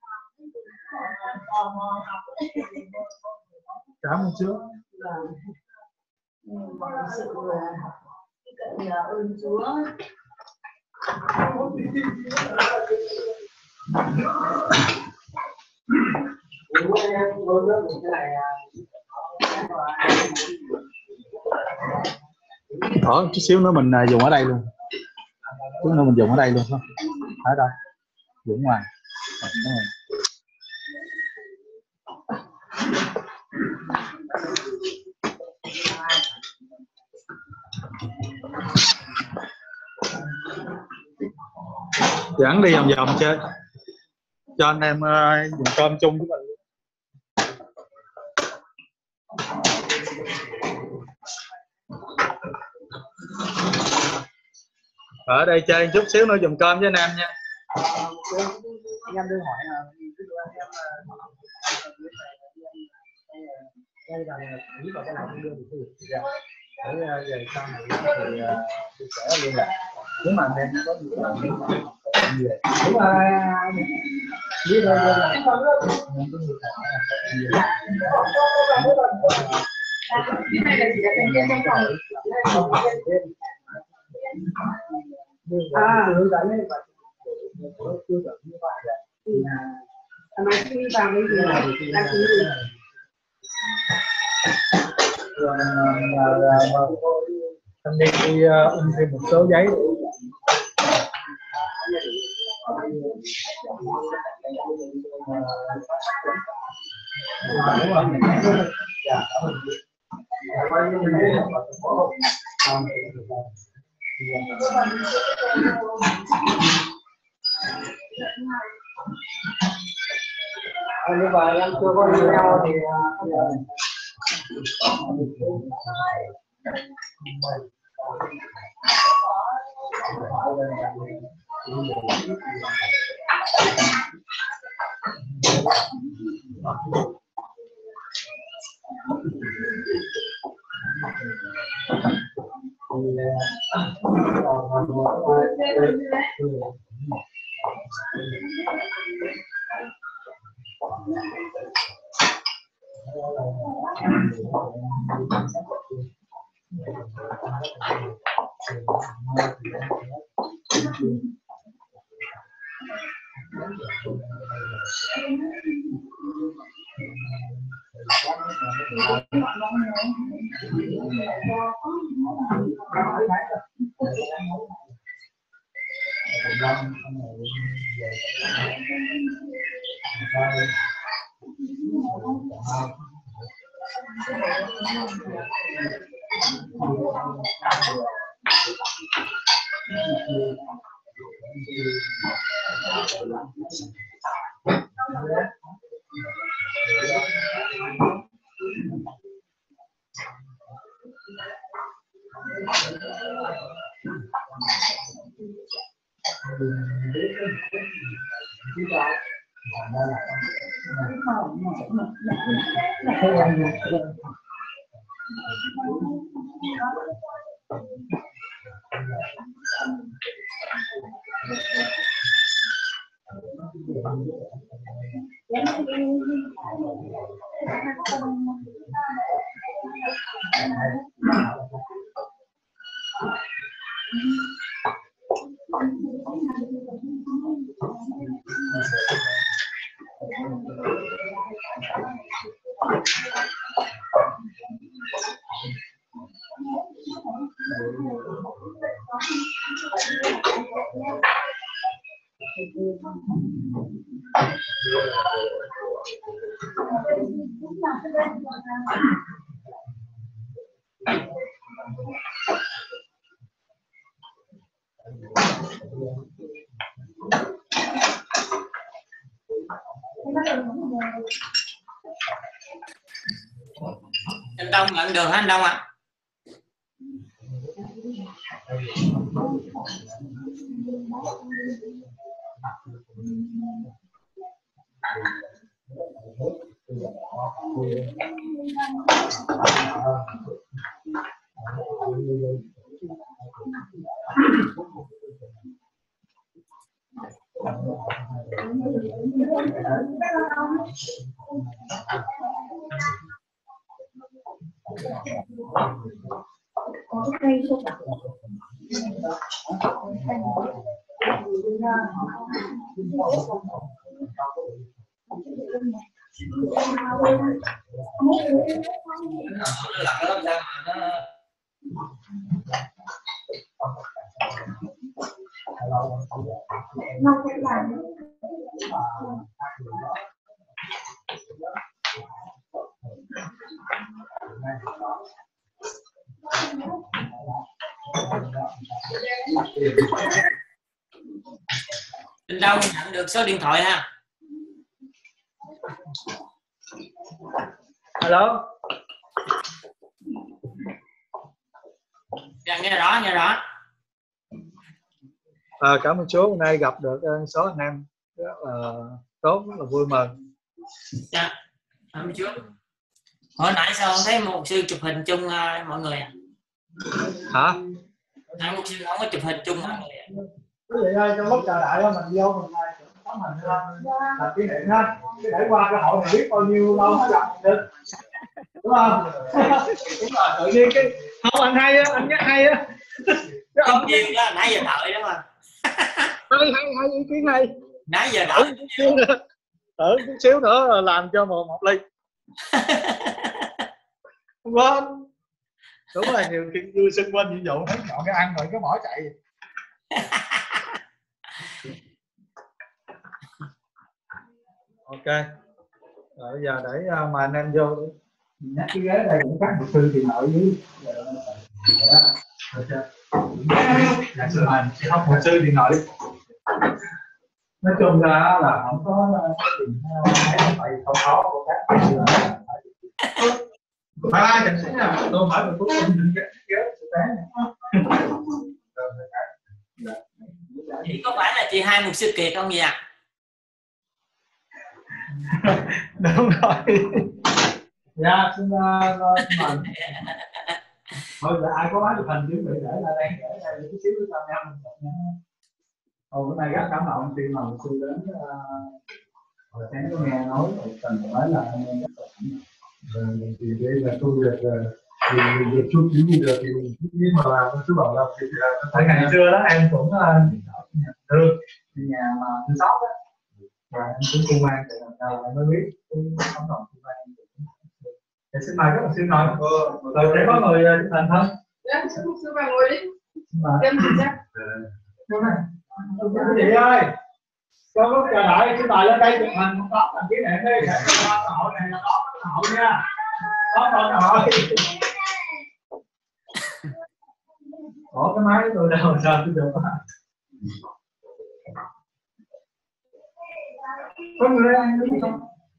[SPEAKER 1] Cảm ơn Chúa.
[SPEAKER 7] Mọi sự cậy ơn Chúa.
[SPEAKER 1] Thôi chút xíu nữa mình dùng ở đây luôn. Chút nữa mình dùng ở đây luôn không? Ở đâu? Dùng ngoài. Dẫn đi vòng vòng chơi cho anh em uh, dùng cơm chung với mình. Ở đây chơi chút xíu nữa dùng cơm với anh em nha.
[SPEAKER 8] Anh em đưa hỏi là đây là nghĩ vào cái nào cũng đưa được để về sau này thì tôi sẽ liên lạc. Nếu mà anh em có gì về đúng là biết rồi là em có nhiều cái này là chỉ là thành viên trong phòng. À, hướng dẫn đấy và tiêu chuẩn như vậy là anh nói khi vào cái gì này thì đăng ký gì rồi anh đi in thêm một số giấy như vậy em chưa có email thì
[SPEAKER 5] anh Đông nhận được hả anh Đông ạ? Bên đâu nhận được số điện thoại ha?
[SPEAKER 8] Alo.
[SPEAKER 5] Dạ, nghe rõ, nghe rõ.
[SPEAKER 8] À, cảm ơn chú, hôm nay gặp được số anh em rất là tốt, rất là vui mừng.
[SPEAKER 5] Dạ, cảm ơn chú. Hồi nãy sao không thấy một sư chụp hình chung uh, mọi người à?
[SPEAKER 8] Hả?
[SPEAKER 5] Nãy một sư không có chụp hình chung mọi người à?
[SPEAKER 8] Quý vị ơi, trong lúc chờ đợi mình vô mình tấm hình lên làm kỷ niệm ha. Để qua cái hội này biết bao nhiêu lâu mới gặp được. Đúng không? Đúng rồi, tự nhiên cái không anh hay á, anh nhắc hay á.
[SPEAKER 5] Không nhiều đó, nãy giờ đợi đó mà.
[SPEAKER 8] Hay hay hay ý kiến hay.
[SPEAKER 5] Nãy giờ đợi.
[SPEAKER 8] Chút xíu nữa, ở chút xíu nữa làm cho một một ly. Vâng. Đúng là nhiều khi vui xung quanh nhiệm vụ thấy chọn cái ăn rồi cái bỏ chạy. Ok. Rồi bây giờ để uh, mà anh em vô nhắc cái ghế đây cũng cắt một sư thì nội với đó. Được chưa? Dạ sư mà chỉ học một sư thì nội. Nói chung ra là không có phải không khó của các bạn là phải ai chẳng thấy nào tôi hỏi mình cũng không cái ghế sự té này.
[SPEAKER 5] Chị có phải là chị hai một sư Kiệt không vậy ạ?
[SPEAKER 8] Đúng rồi. Dạ xin mời. Thôi là ai có bán được hình chuẩn bị để lại đây để đây chút xíu cho anh em mình. Ồ cái này rất cảm động khi mà một sư đến hồi sáng có nghe nói cần nói là anh em rất là thì đây là công việc thì việc chút xíu bây giờ thì nhưng mà làm cứ bảo là thì tại ngày xưa đó em cũng thương nhà mà thứ sáu đó và em cũng công an để làm sao em mới biết cái tấm lòng công an. Thì xin mời các bạn xin nói rồi sẽ có người chụp hình thôi.
[SPEAKER 4] Dạ, sư bà ngồi đi. Em chị chắc.
[SPEAKER 8] Đúng rồi. Quý vị ơi, trong lúc chờ đợi xin mời lên đây chụp hình một tấm làm kỷ niệm đi để cho cơ hội này là có cơ hội nha. Có cơ hội. Bỏ cái máy tôi đâu sao tôi được. Có người ăn đúng không?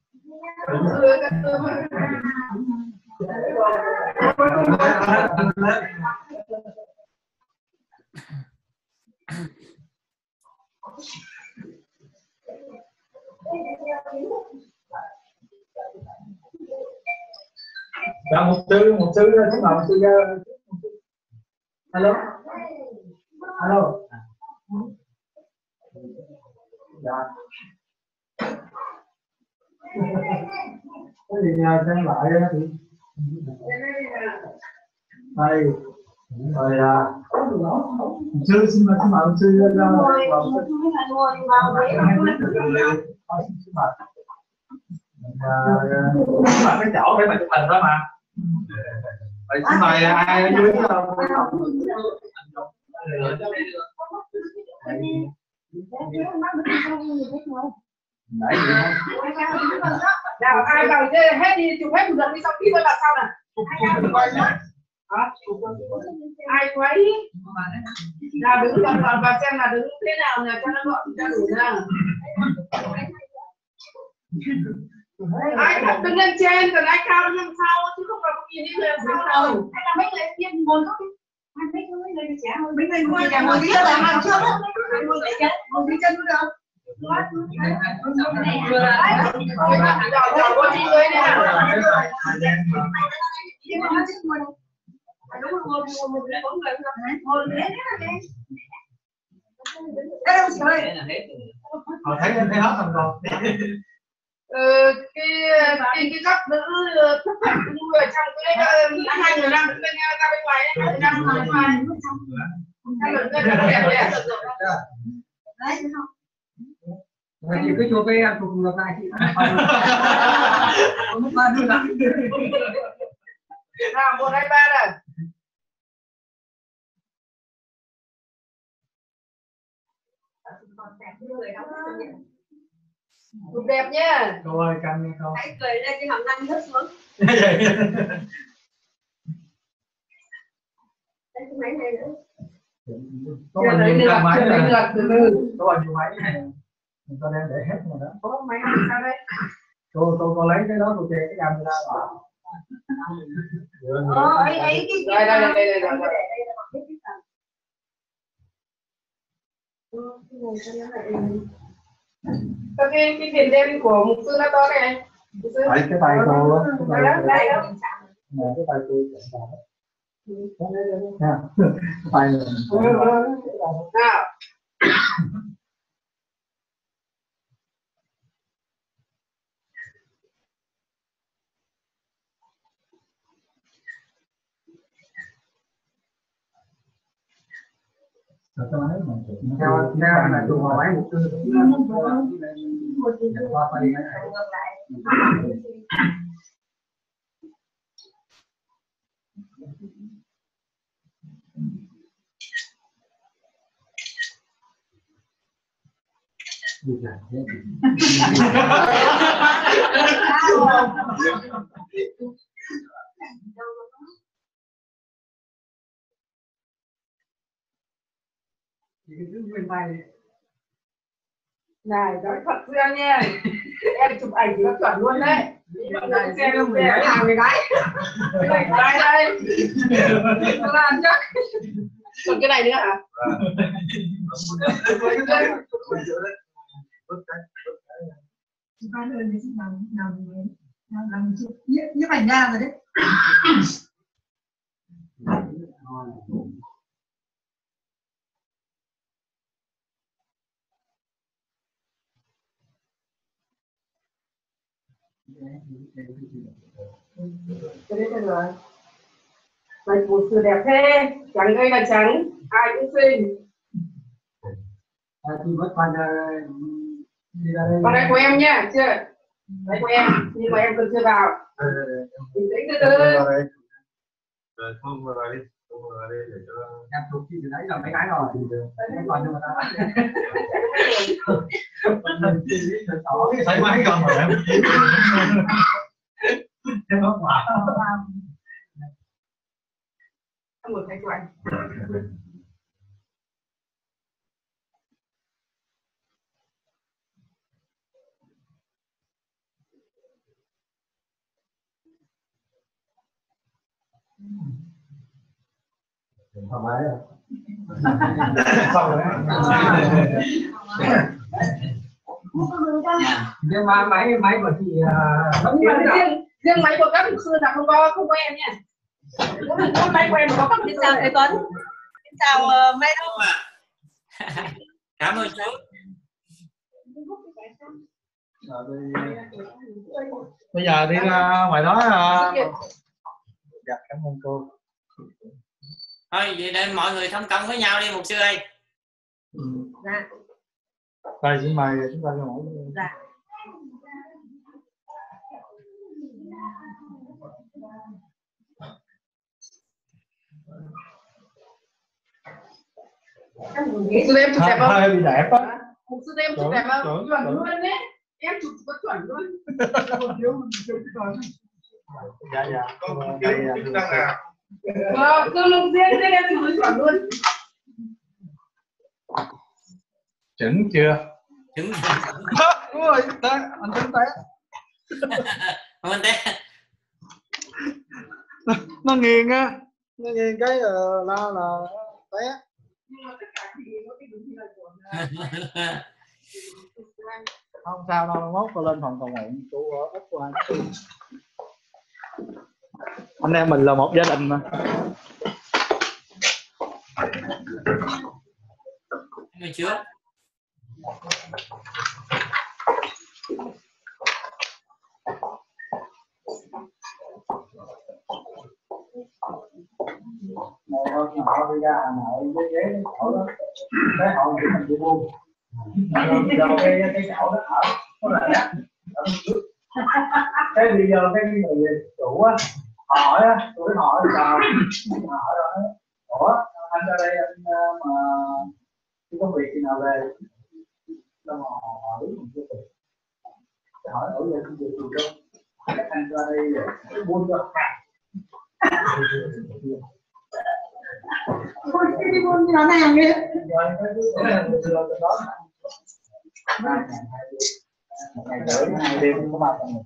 [SPEAKER 8] Dạ một sư một sư xin mời một sư. Alo alo. Dạ cái gì nhờ xem lại thì đây rồi à sư xin mời xin mời sư ra nhưng mà cái chỗ để mà chụp hình đó mà vậy xin mời ai ở dưới không? Nãy gì
[SPEAKER 4] nào ai vào hết đi chụp hết một lần đi sau khi tôi là sao nè ai quấy là đứng gần gần và xem là đứng thế nào là cho nó gọn cho đủ ra ai đặt đứng lên trên còn ai cao lên sau chứ không phải nhìn đi người sau đâu hay là mấy người kia ngồi thôi anh mấy người người trẻ hơn mấy người ngồi cả ngồi đi cho làm ăn trước ngồi để chết ngồi đi chân nữa đâu
[SPEAKER 8] họ thấy em thấy hết rồi.
[SPEAKER 4] Ờ, cái cái cái góc nữ thấp thấp người trong cái đấy hai người đang đứng bên ra bên ngoài ấy, đang ngồi bên ngoài hai người bên đẹp đẹp đấy không?
[SPEAKER 8] Vậy thì cứ chụp cái chụp ngược lại chị. Không ba đưa lắm.
[SPEAKER 4] Nào một hai ba này. Chụp đẹp nhá.
[SPEAKER 8] Cô ơi cam nghe không?
[SPEAKER 7] Hãy cười lên cái hàm răng rớt xuống. Đây cái máy này nữa.
[SPEAKER 8] Có
[SPEAKER 4] Chưa
[SPEAKER 8] bao
[SPEAKER 4] lấy
[SPEAKER 8] nhiêu
[SPEAKER 4] được,
[SPEAKER 8] máy
[SPEAKER 4] chưa lấy
[SPEAKER 8] này?
[SPEAKER 4] được, từ từ.
[SPEAKER 8] Có bao nhiêu máy này? Người ta đem để hết rồi đó.
[SPEAKER 4] Có máy ăn sao đây?
[SPEAKER 8] Cô cô cô lấy cái đó cô chê cái camera vào.
[SPEAKER 7] Ờ, ấy ấy cái
[SPEAKER 4] Đây đây đây đây đây. Cái cái cái tiền đen của mục sư nó to này.
[SPEAKER 8] Đấy, cái tay cô á, cái tay
[SPEAKER 4] Đây đó,
[SPEAKER 8] cô.
[SPEAKER 4] đây đó.
[SPEAKER 8] Nè, cái tay cô chạm vào đó. Nha. Cái tay này.
[SPEAKER 4] Nào.
[SPEAKER 8] Theo theo là chụp vào máy một tư qua tay cái này.
[SPEAKER 4] Này, nói thật riêng nha. Em chụp ảnh thì nó chuẩn luôn đấy. Này, xem không về hàng người gái. Cái này của ai đây? Nó làm chắc. Còn cái này nữa hả?
[SPEAKER 2] Chị ba ơi, chị làm làm làm làm nhiếp ảnh ra rồi đấy.
[SPEAKER 4] Cái đấy rồi. Mày một sự đẹp thế, trắng đây là trắng, ai cũng xinh.
[SPEAKER 8] À, chị vẫn còn đi ra đây.
[SPEAKER 4] Còn đây của em nhá, chưa? Đây của em, nhưng mà em còn chưa vào. Bình tĩnh từ từ.
[SPEAKER 9] Rồi không vào đi, không vào đi để cho
[SPEAKER 8] Em chụp chị từ nãy giờ mấy cái rồi. Em còn nhưng mà ta
[SPEAKER 1] Thấy máy cầm rồi em.
[SPEAKER 8] em không quả.
[SPEAKER 4] Em một cái của anh.
[SPEAKER 8] Thoải mái rồi. Xong rồi đấy. Nhưng mà máy máy của chị vẫn
[SPEAKER 4] Nhưng mà riêng, riêng máy của các mục sư là không có không có em nha. Mỗi máy của em có các mục sư.
[SPEAKER 7] Chào thầy Tuấn. Chào uh, Mai Đông ạ.
[SPEAKER 5] Cảm ơn chú.
[SPEAKER 1] Bây giờ đi ra ngoài đó. Dạ, cảm ơn cô.
[SPEAKER 5] Thôi vậy để mọi người thông công với nhau đi mục sư ơi.
[SPEAKER 1] Ừ.
[SPEAKER 7] Dạ.
[SPEAKER 1] Rồi xin mời chúng ta cho mỗi.
[SPEAKER 7] Dạ.
[SPEAKER 4] Mục sư em chụp đẹp không?
[SPEAKER 1] Hơi bị đẹp á.
[SPEAKER 4] Mục sư em chụp đẹp không? Chuẩn luôn đấy. Em chụp có chuẩn luôn.
[SPEAKER 1] Dạ dạ.
[SPEAKER 9] không kiếm chức năng nào.
[SPEAKER 4] Ờ, cứ lục riêng thế em chụp chuẩn luôn.
[SPEAKER 1] Chuẩn chưa?
[SPEAKER 5] Chứng
[SPEAKER 1] Ôi, té, anh tính té.
[SPEAKER 5] không anh té.
[SPEAKER 1] Nó, nó nghiêng á, nó nghiêng cái uh, là là té.
[SPEAKER 4] Nhưng mà tất cả thì nó cái đúng như là của
[SPEAKER 1] Không sao đâu, mốt tôi lên phòng cầu nguyện chú ở đất của anh. Anh em mình là một gia đình mà.
[SPEAKER 5] Người trước.
[SPEAKER 8] Này thôi khi họ đi ra Hà Nội với ghế chỗ đó, cái họ nghĩ mình đi buông. Rồi cái cái chỗ đó ở có là đắt. Cái bây giờ cái người chủ á hỏi á, tôi hỏi sao? Hỏi rồi, ủa anh ra đây anh mà cái công việc gì nào về? Đâu mà họ biết mình chưa được. Hỏi ở giờ công việc gì đâu? Các anh ra đây để buôn cho
[SPEAKER 2] Ôi, cái đi buôn nó nào vậy?
[SPEAKER 8] Ngày rưỡi hai đêm có ba tuần.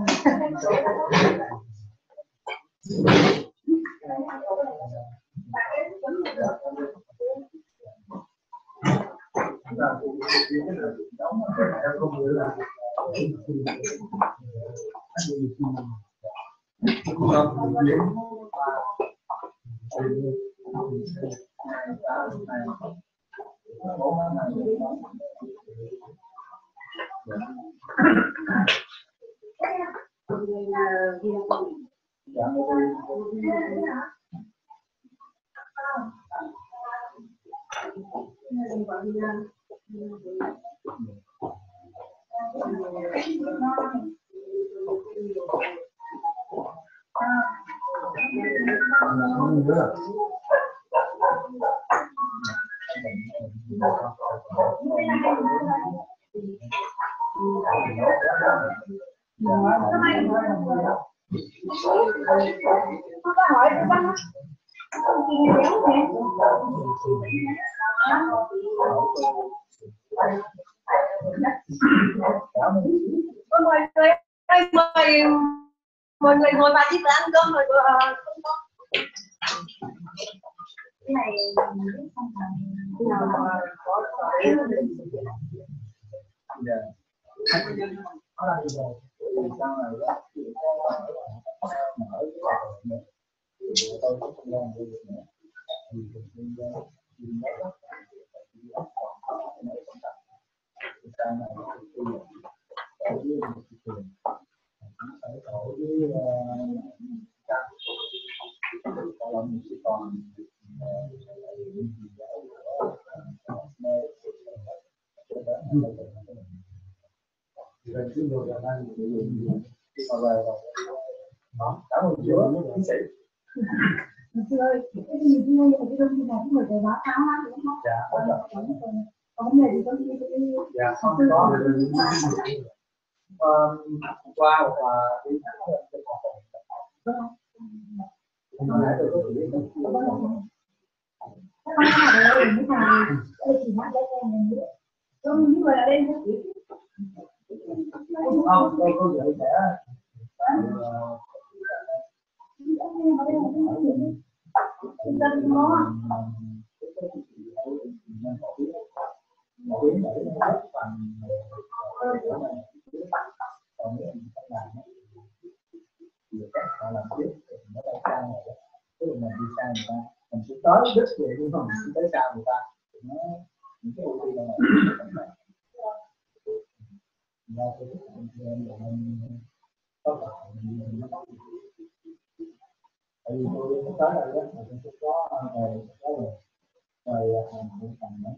[SPEAKER 7] Mọi người ơi, mời mọi người ngồi vào đi vừa ăn cơm rồi vừa không có. Cái này nào mà có
[SPEAKER 8] cảm ơn chú tiến sĩ.
[SPEAKER 2] Thưa ơi, cái gì thưa ơi, cái đông như này cũng phải báo cáo lắm đúng không?
[SPEAKER 8] Dạ,
[SPEAKER 2] có vấn đề gì không?
[SPEAKER 8] Dạ, không có. Qua hoặc là đi thẳng lên trên hoạt động. Không nãy tôi có biết không?
[SPEAKER 2] Các bạn ở đây những thằng đây chỉ hát đây này nữa. Tôi những người ở đây nó chỉ
[SPEAKER 8] không, tôi có dự sẽ mình sẽ tới đích vậy nhưng mà mình sẽ tới xa người ta nó những cái ưu tiên này ra cái thức ăn cho em để mình có thể mình nó có tại vì tôi muốn tới đây đó mình sẽ có ngày có rồi rồi hàng cũng cần nữa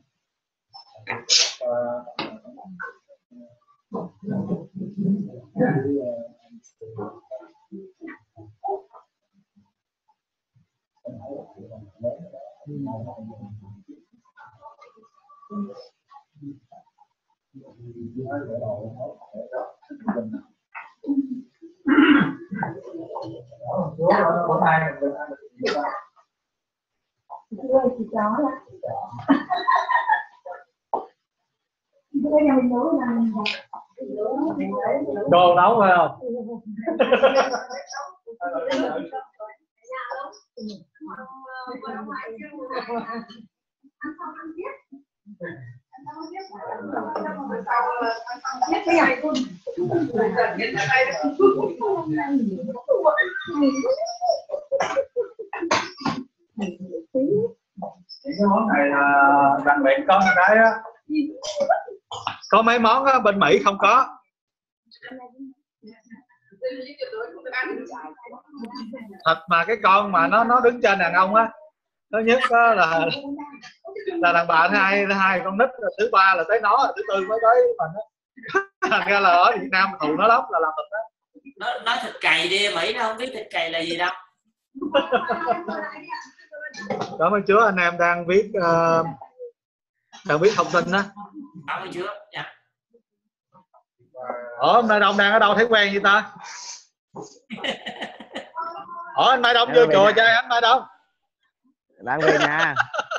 [SPEAKER 8] có ai mình ăn được không?
[SPEAKER 2] Thưa chị cháu là bây giờ mình nấu là mình
[SPEAKER 8] đồ nấu phải không?
[SPEAKER 2] cái này luôn
[SPEAKER 8] Những cái món này là đặc biệt có một cái á, có mấy món á, bên Mỹ không có. Thật mà cái con mà nó nó đứng trên đàn ông á, thứ nhất đó là là đàn bà, thứ hai thứ hai con nít, thứ ba là tới nó, thứ tư mới tới mình á. Thành ra là ở Việt Nam thù nó lắm, là làm thịt đó.
[SPEAKER 5] Nó nói thịt cày đi, Mỹ nó không biết thịt cày là gì đâu.
[SPEAKER 8] Cảm ơn Chúa, anh em đang viết uh, đang viết thông tin đó.
[SPEAKER 5] Cảm ơn Chúa. Dạ.
[SPEAKER 8] Ủa anh Mai Đông đang ở đâu thấy quen vậy ta? Ủa anh Mai Đông vô chùa chơi anh Mai Đông?
[SPEAKER 10] Đang về nhà.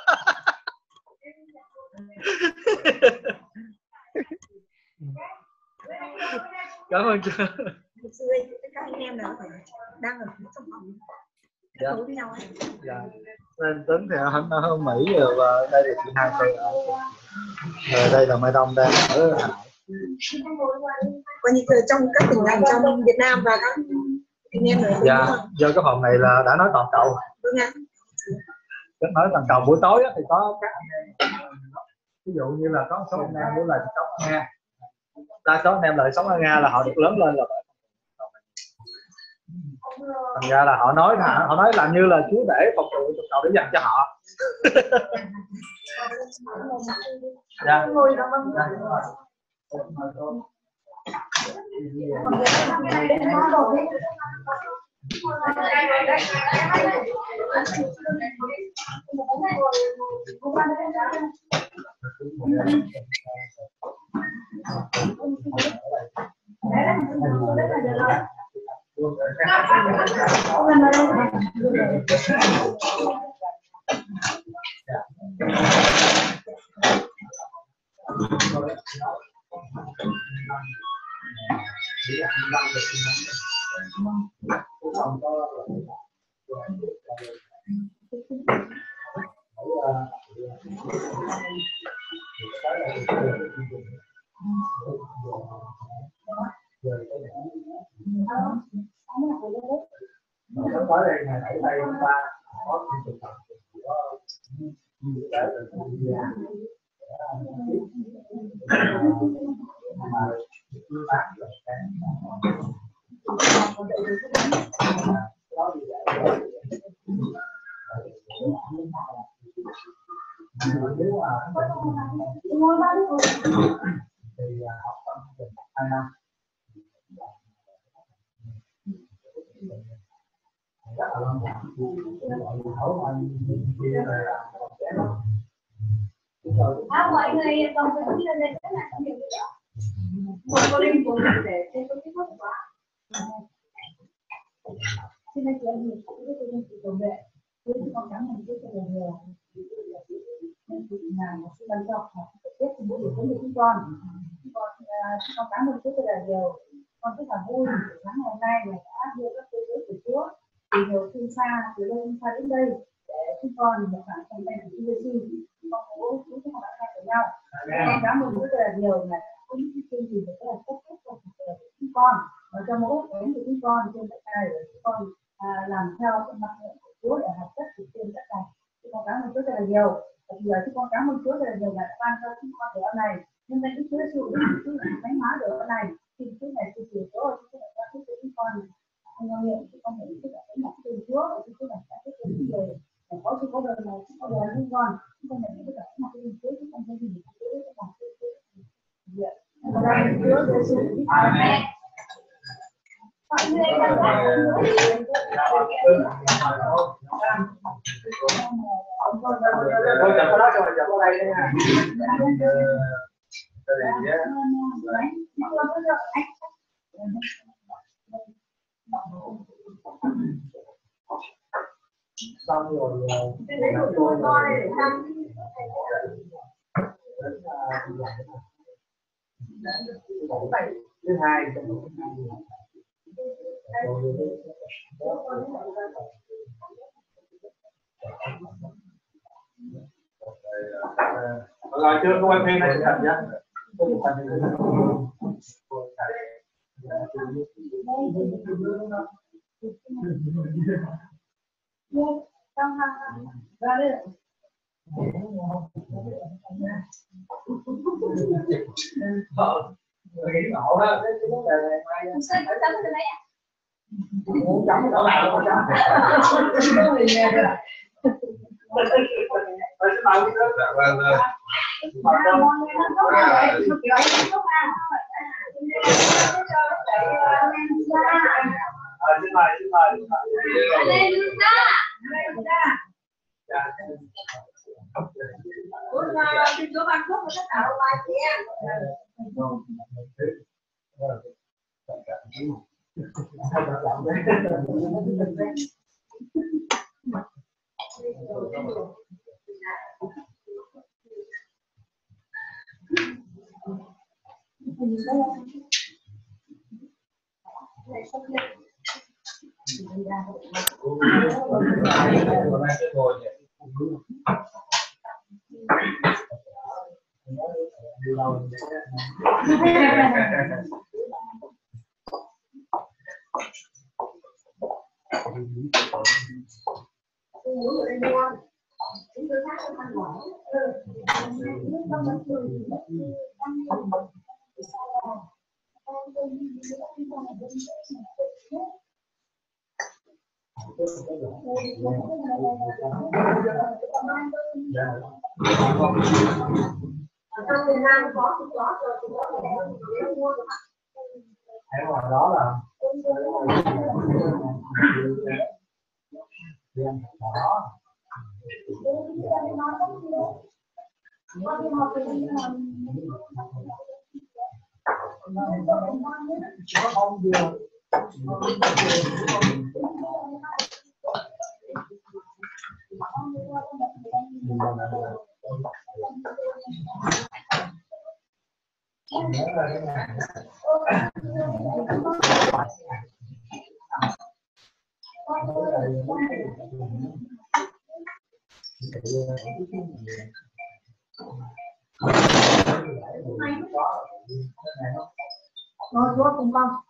[SPEAKER 8] Cảm ơn Chúa.
[SPEAKER 2] Các anh em nào đang ở trong phòng
[SPEAKER 8] Dạ.
[SPEAKER 2] với nhau ấy.
[SPEAKER 8] Dạ. Nên tính thì anh ở Mỹ rồi, và đây là chị Hai tôi ở. Rồi đây là Mai Đông đang ở Hà Nội.
[SPEAKER 2] Coi như trong các tỉnh thành trong Việt Nam và các anh em ở.
[SPEAKER 8] Dạ, do cái phòng này là đã nói toàn cầu.
[SPEAKER 2] Đúng ạ.
[SPEAKER 8] Kết nói toàn cầu buổi tối thì có các anh em, ví dụ như là có số anh em muốn là sống ở Nga, đa số anh em lại sống ở Nga là họ được lớn lên là vậy. Thành ra là họ nói họ nói làm như là Chúa để phục vụ toàn cầu để dành cho họ. Dạ. Tới đây ngày ở đây chúng ta có những trường hợp của y tế rồi cũng như là mà cứ bán rồi cái nếu mà thì học trong hai năm rất là lâu
[SPEAKER 3] à, mọi người còn phải đi lên rất là nhiều nữa. Một cô linh của mình để trên tôi thích quá. Xin anh chị em mình cũng rất là sự cầu nguyện. Tôi chỉ con cảm ơn Chúa cho nhiều nhiều. Nên chị làm một sự ban cho học trực tiếp cùng với những người chúng con. Con con cảm ơn Chúa cho là nhiều. Con rất là vui sáng hôm nay là đã đưa các tư vấn của Chúa từ nhiều phương xa, từ đây xa đến đây để chúng con một khoảng thời gian của Chúa Giêsu, con cố chúng con đã thay đổi nhau. Con cảm ơn rất là nhiều là có những cái chương trình rất là tốt nhất trong cuộc đời của chúng con, và cho mỗi cái của chúng con trên tất cả để chúng con à, làm theo cái mặt nguyện của Chúa để học tất cả trên tất cả. Chúng con cảm ơn Chúa rất là nhiều. Và bây giờ chúng con cảm ơn Chúa rất là nhiều là đã ban cho chúng con điều này. Nhưng mà Chúa Giêsu cũng Chúa là thánh hóa điều này. Khi Chúa này thì Chúa Chúa Chúa đã giúp cho chúng con anh em nguyện chúng con thể hiện tất cả những mặt của Chúa và Chúa đã giúp cho những người có sự có đời này có đời chúng con chúng con thể hiện tất cả những mặt của Chúa chúng con thể hiện tất cả những mặt của Chúa. Và là Chúa Giêsu. Amen. Mọi người đang
[SPEAKER 8] tôi chậm có đó rồi, chậm ở đây nha. Xong rồi thứ hai rồi chưa có wifi này thành nhá.
[SPEAKER 2] Ra đây.
[SPEAKER 8] Ờ, nghĩ ngộ đó, cái vấn đề này mai
[SPEAKER 3] Sao chúng ta có thể lấy ạ?
[SPEAKER 8] Muốn chấm đó là nó chấm. Nghe cái này.
[SPEAKER 9] Dạ vâng. Xin mời, xin mời.
[SPEAKER 4] Ủa là cái chỗ Bangkok nó có tạo bài chị em. Trong miền Nam có thì có rồi thì có thể mua được.
[SPEAKER 8] Ở ngoài đó là đó. Nó không vừa.
[SPEAKER 2] Rồi, rốt cùng con.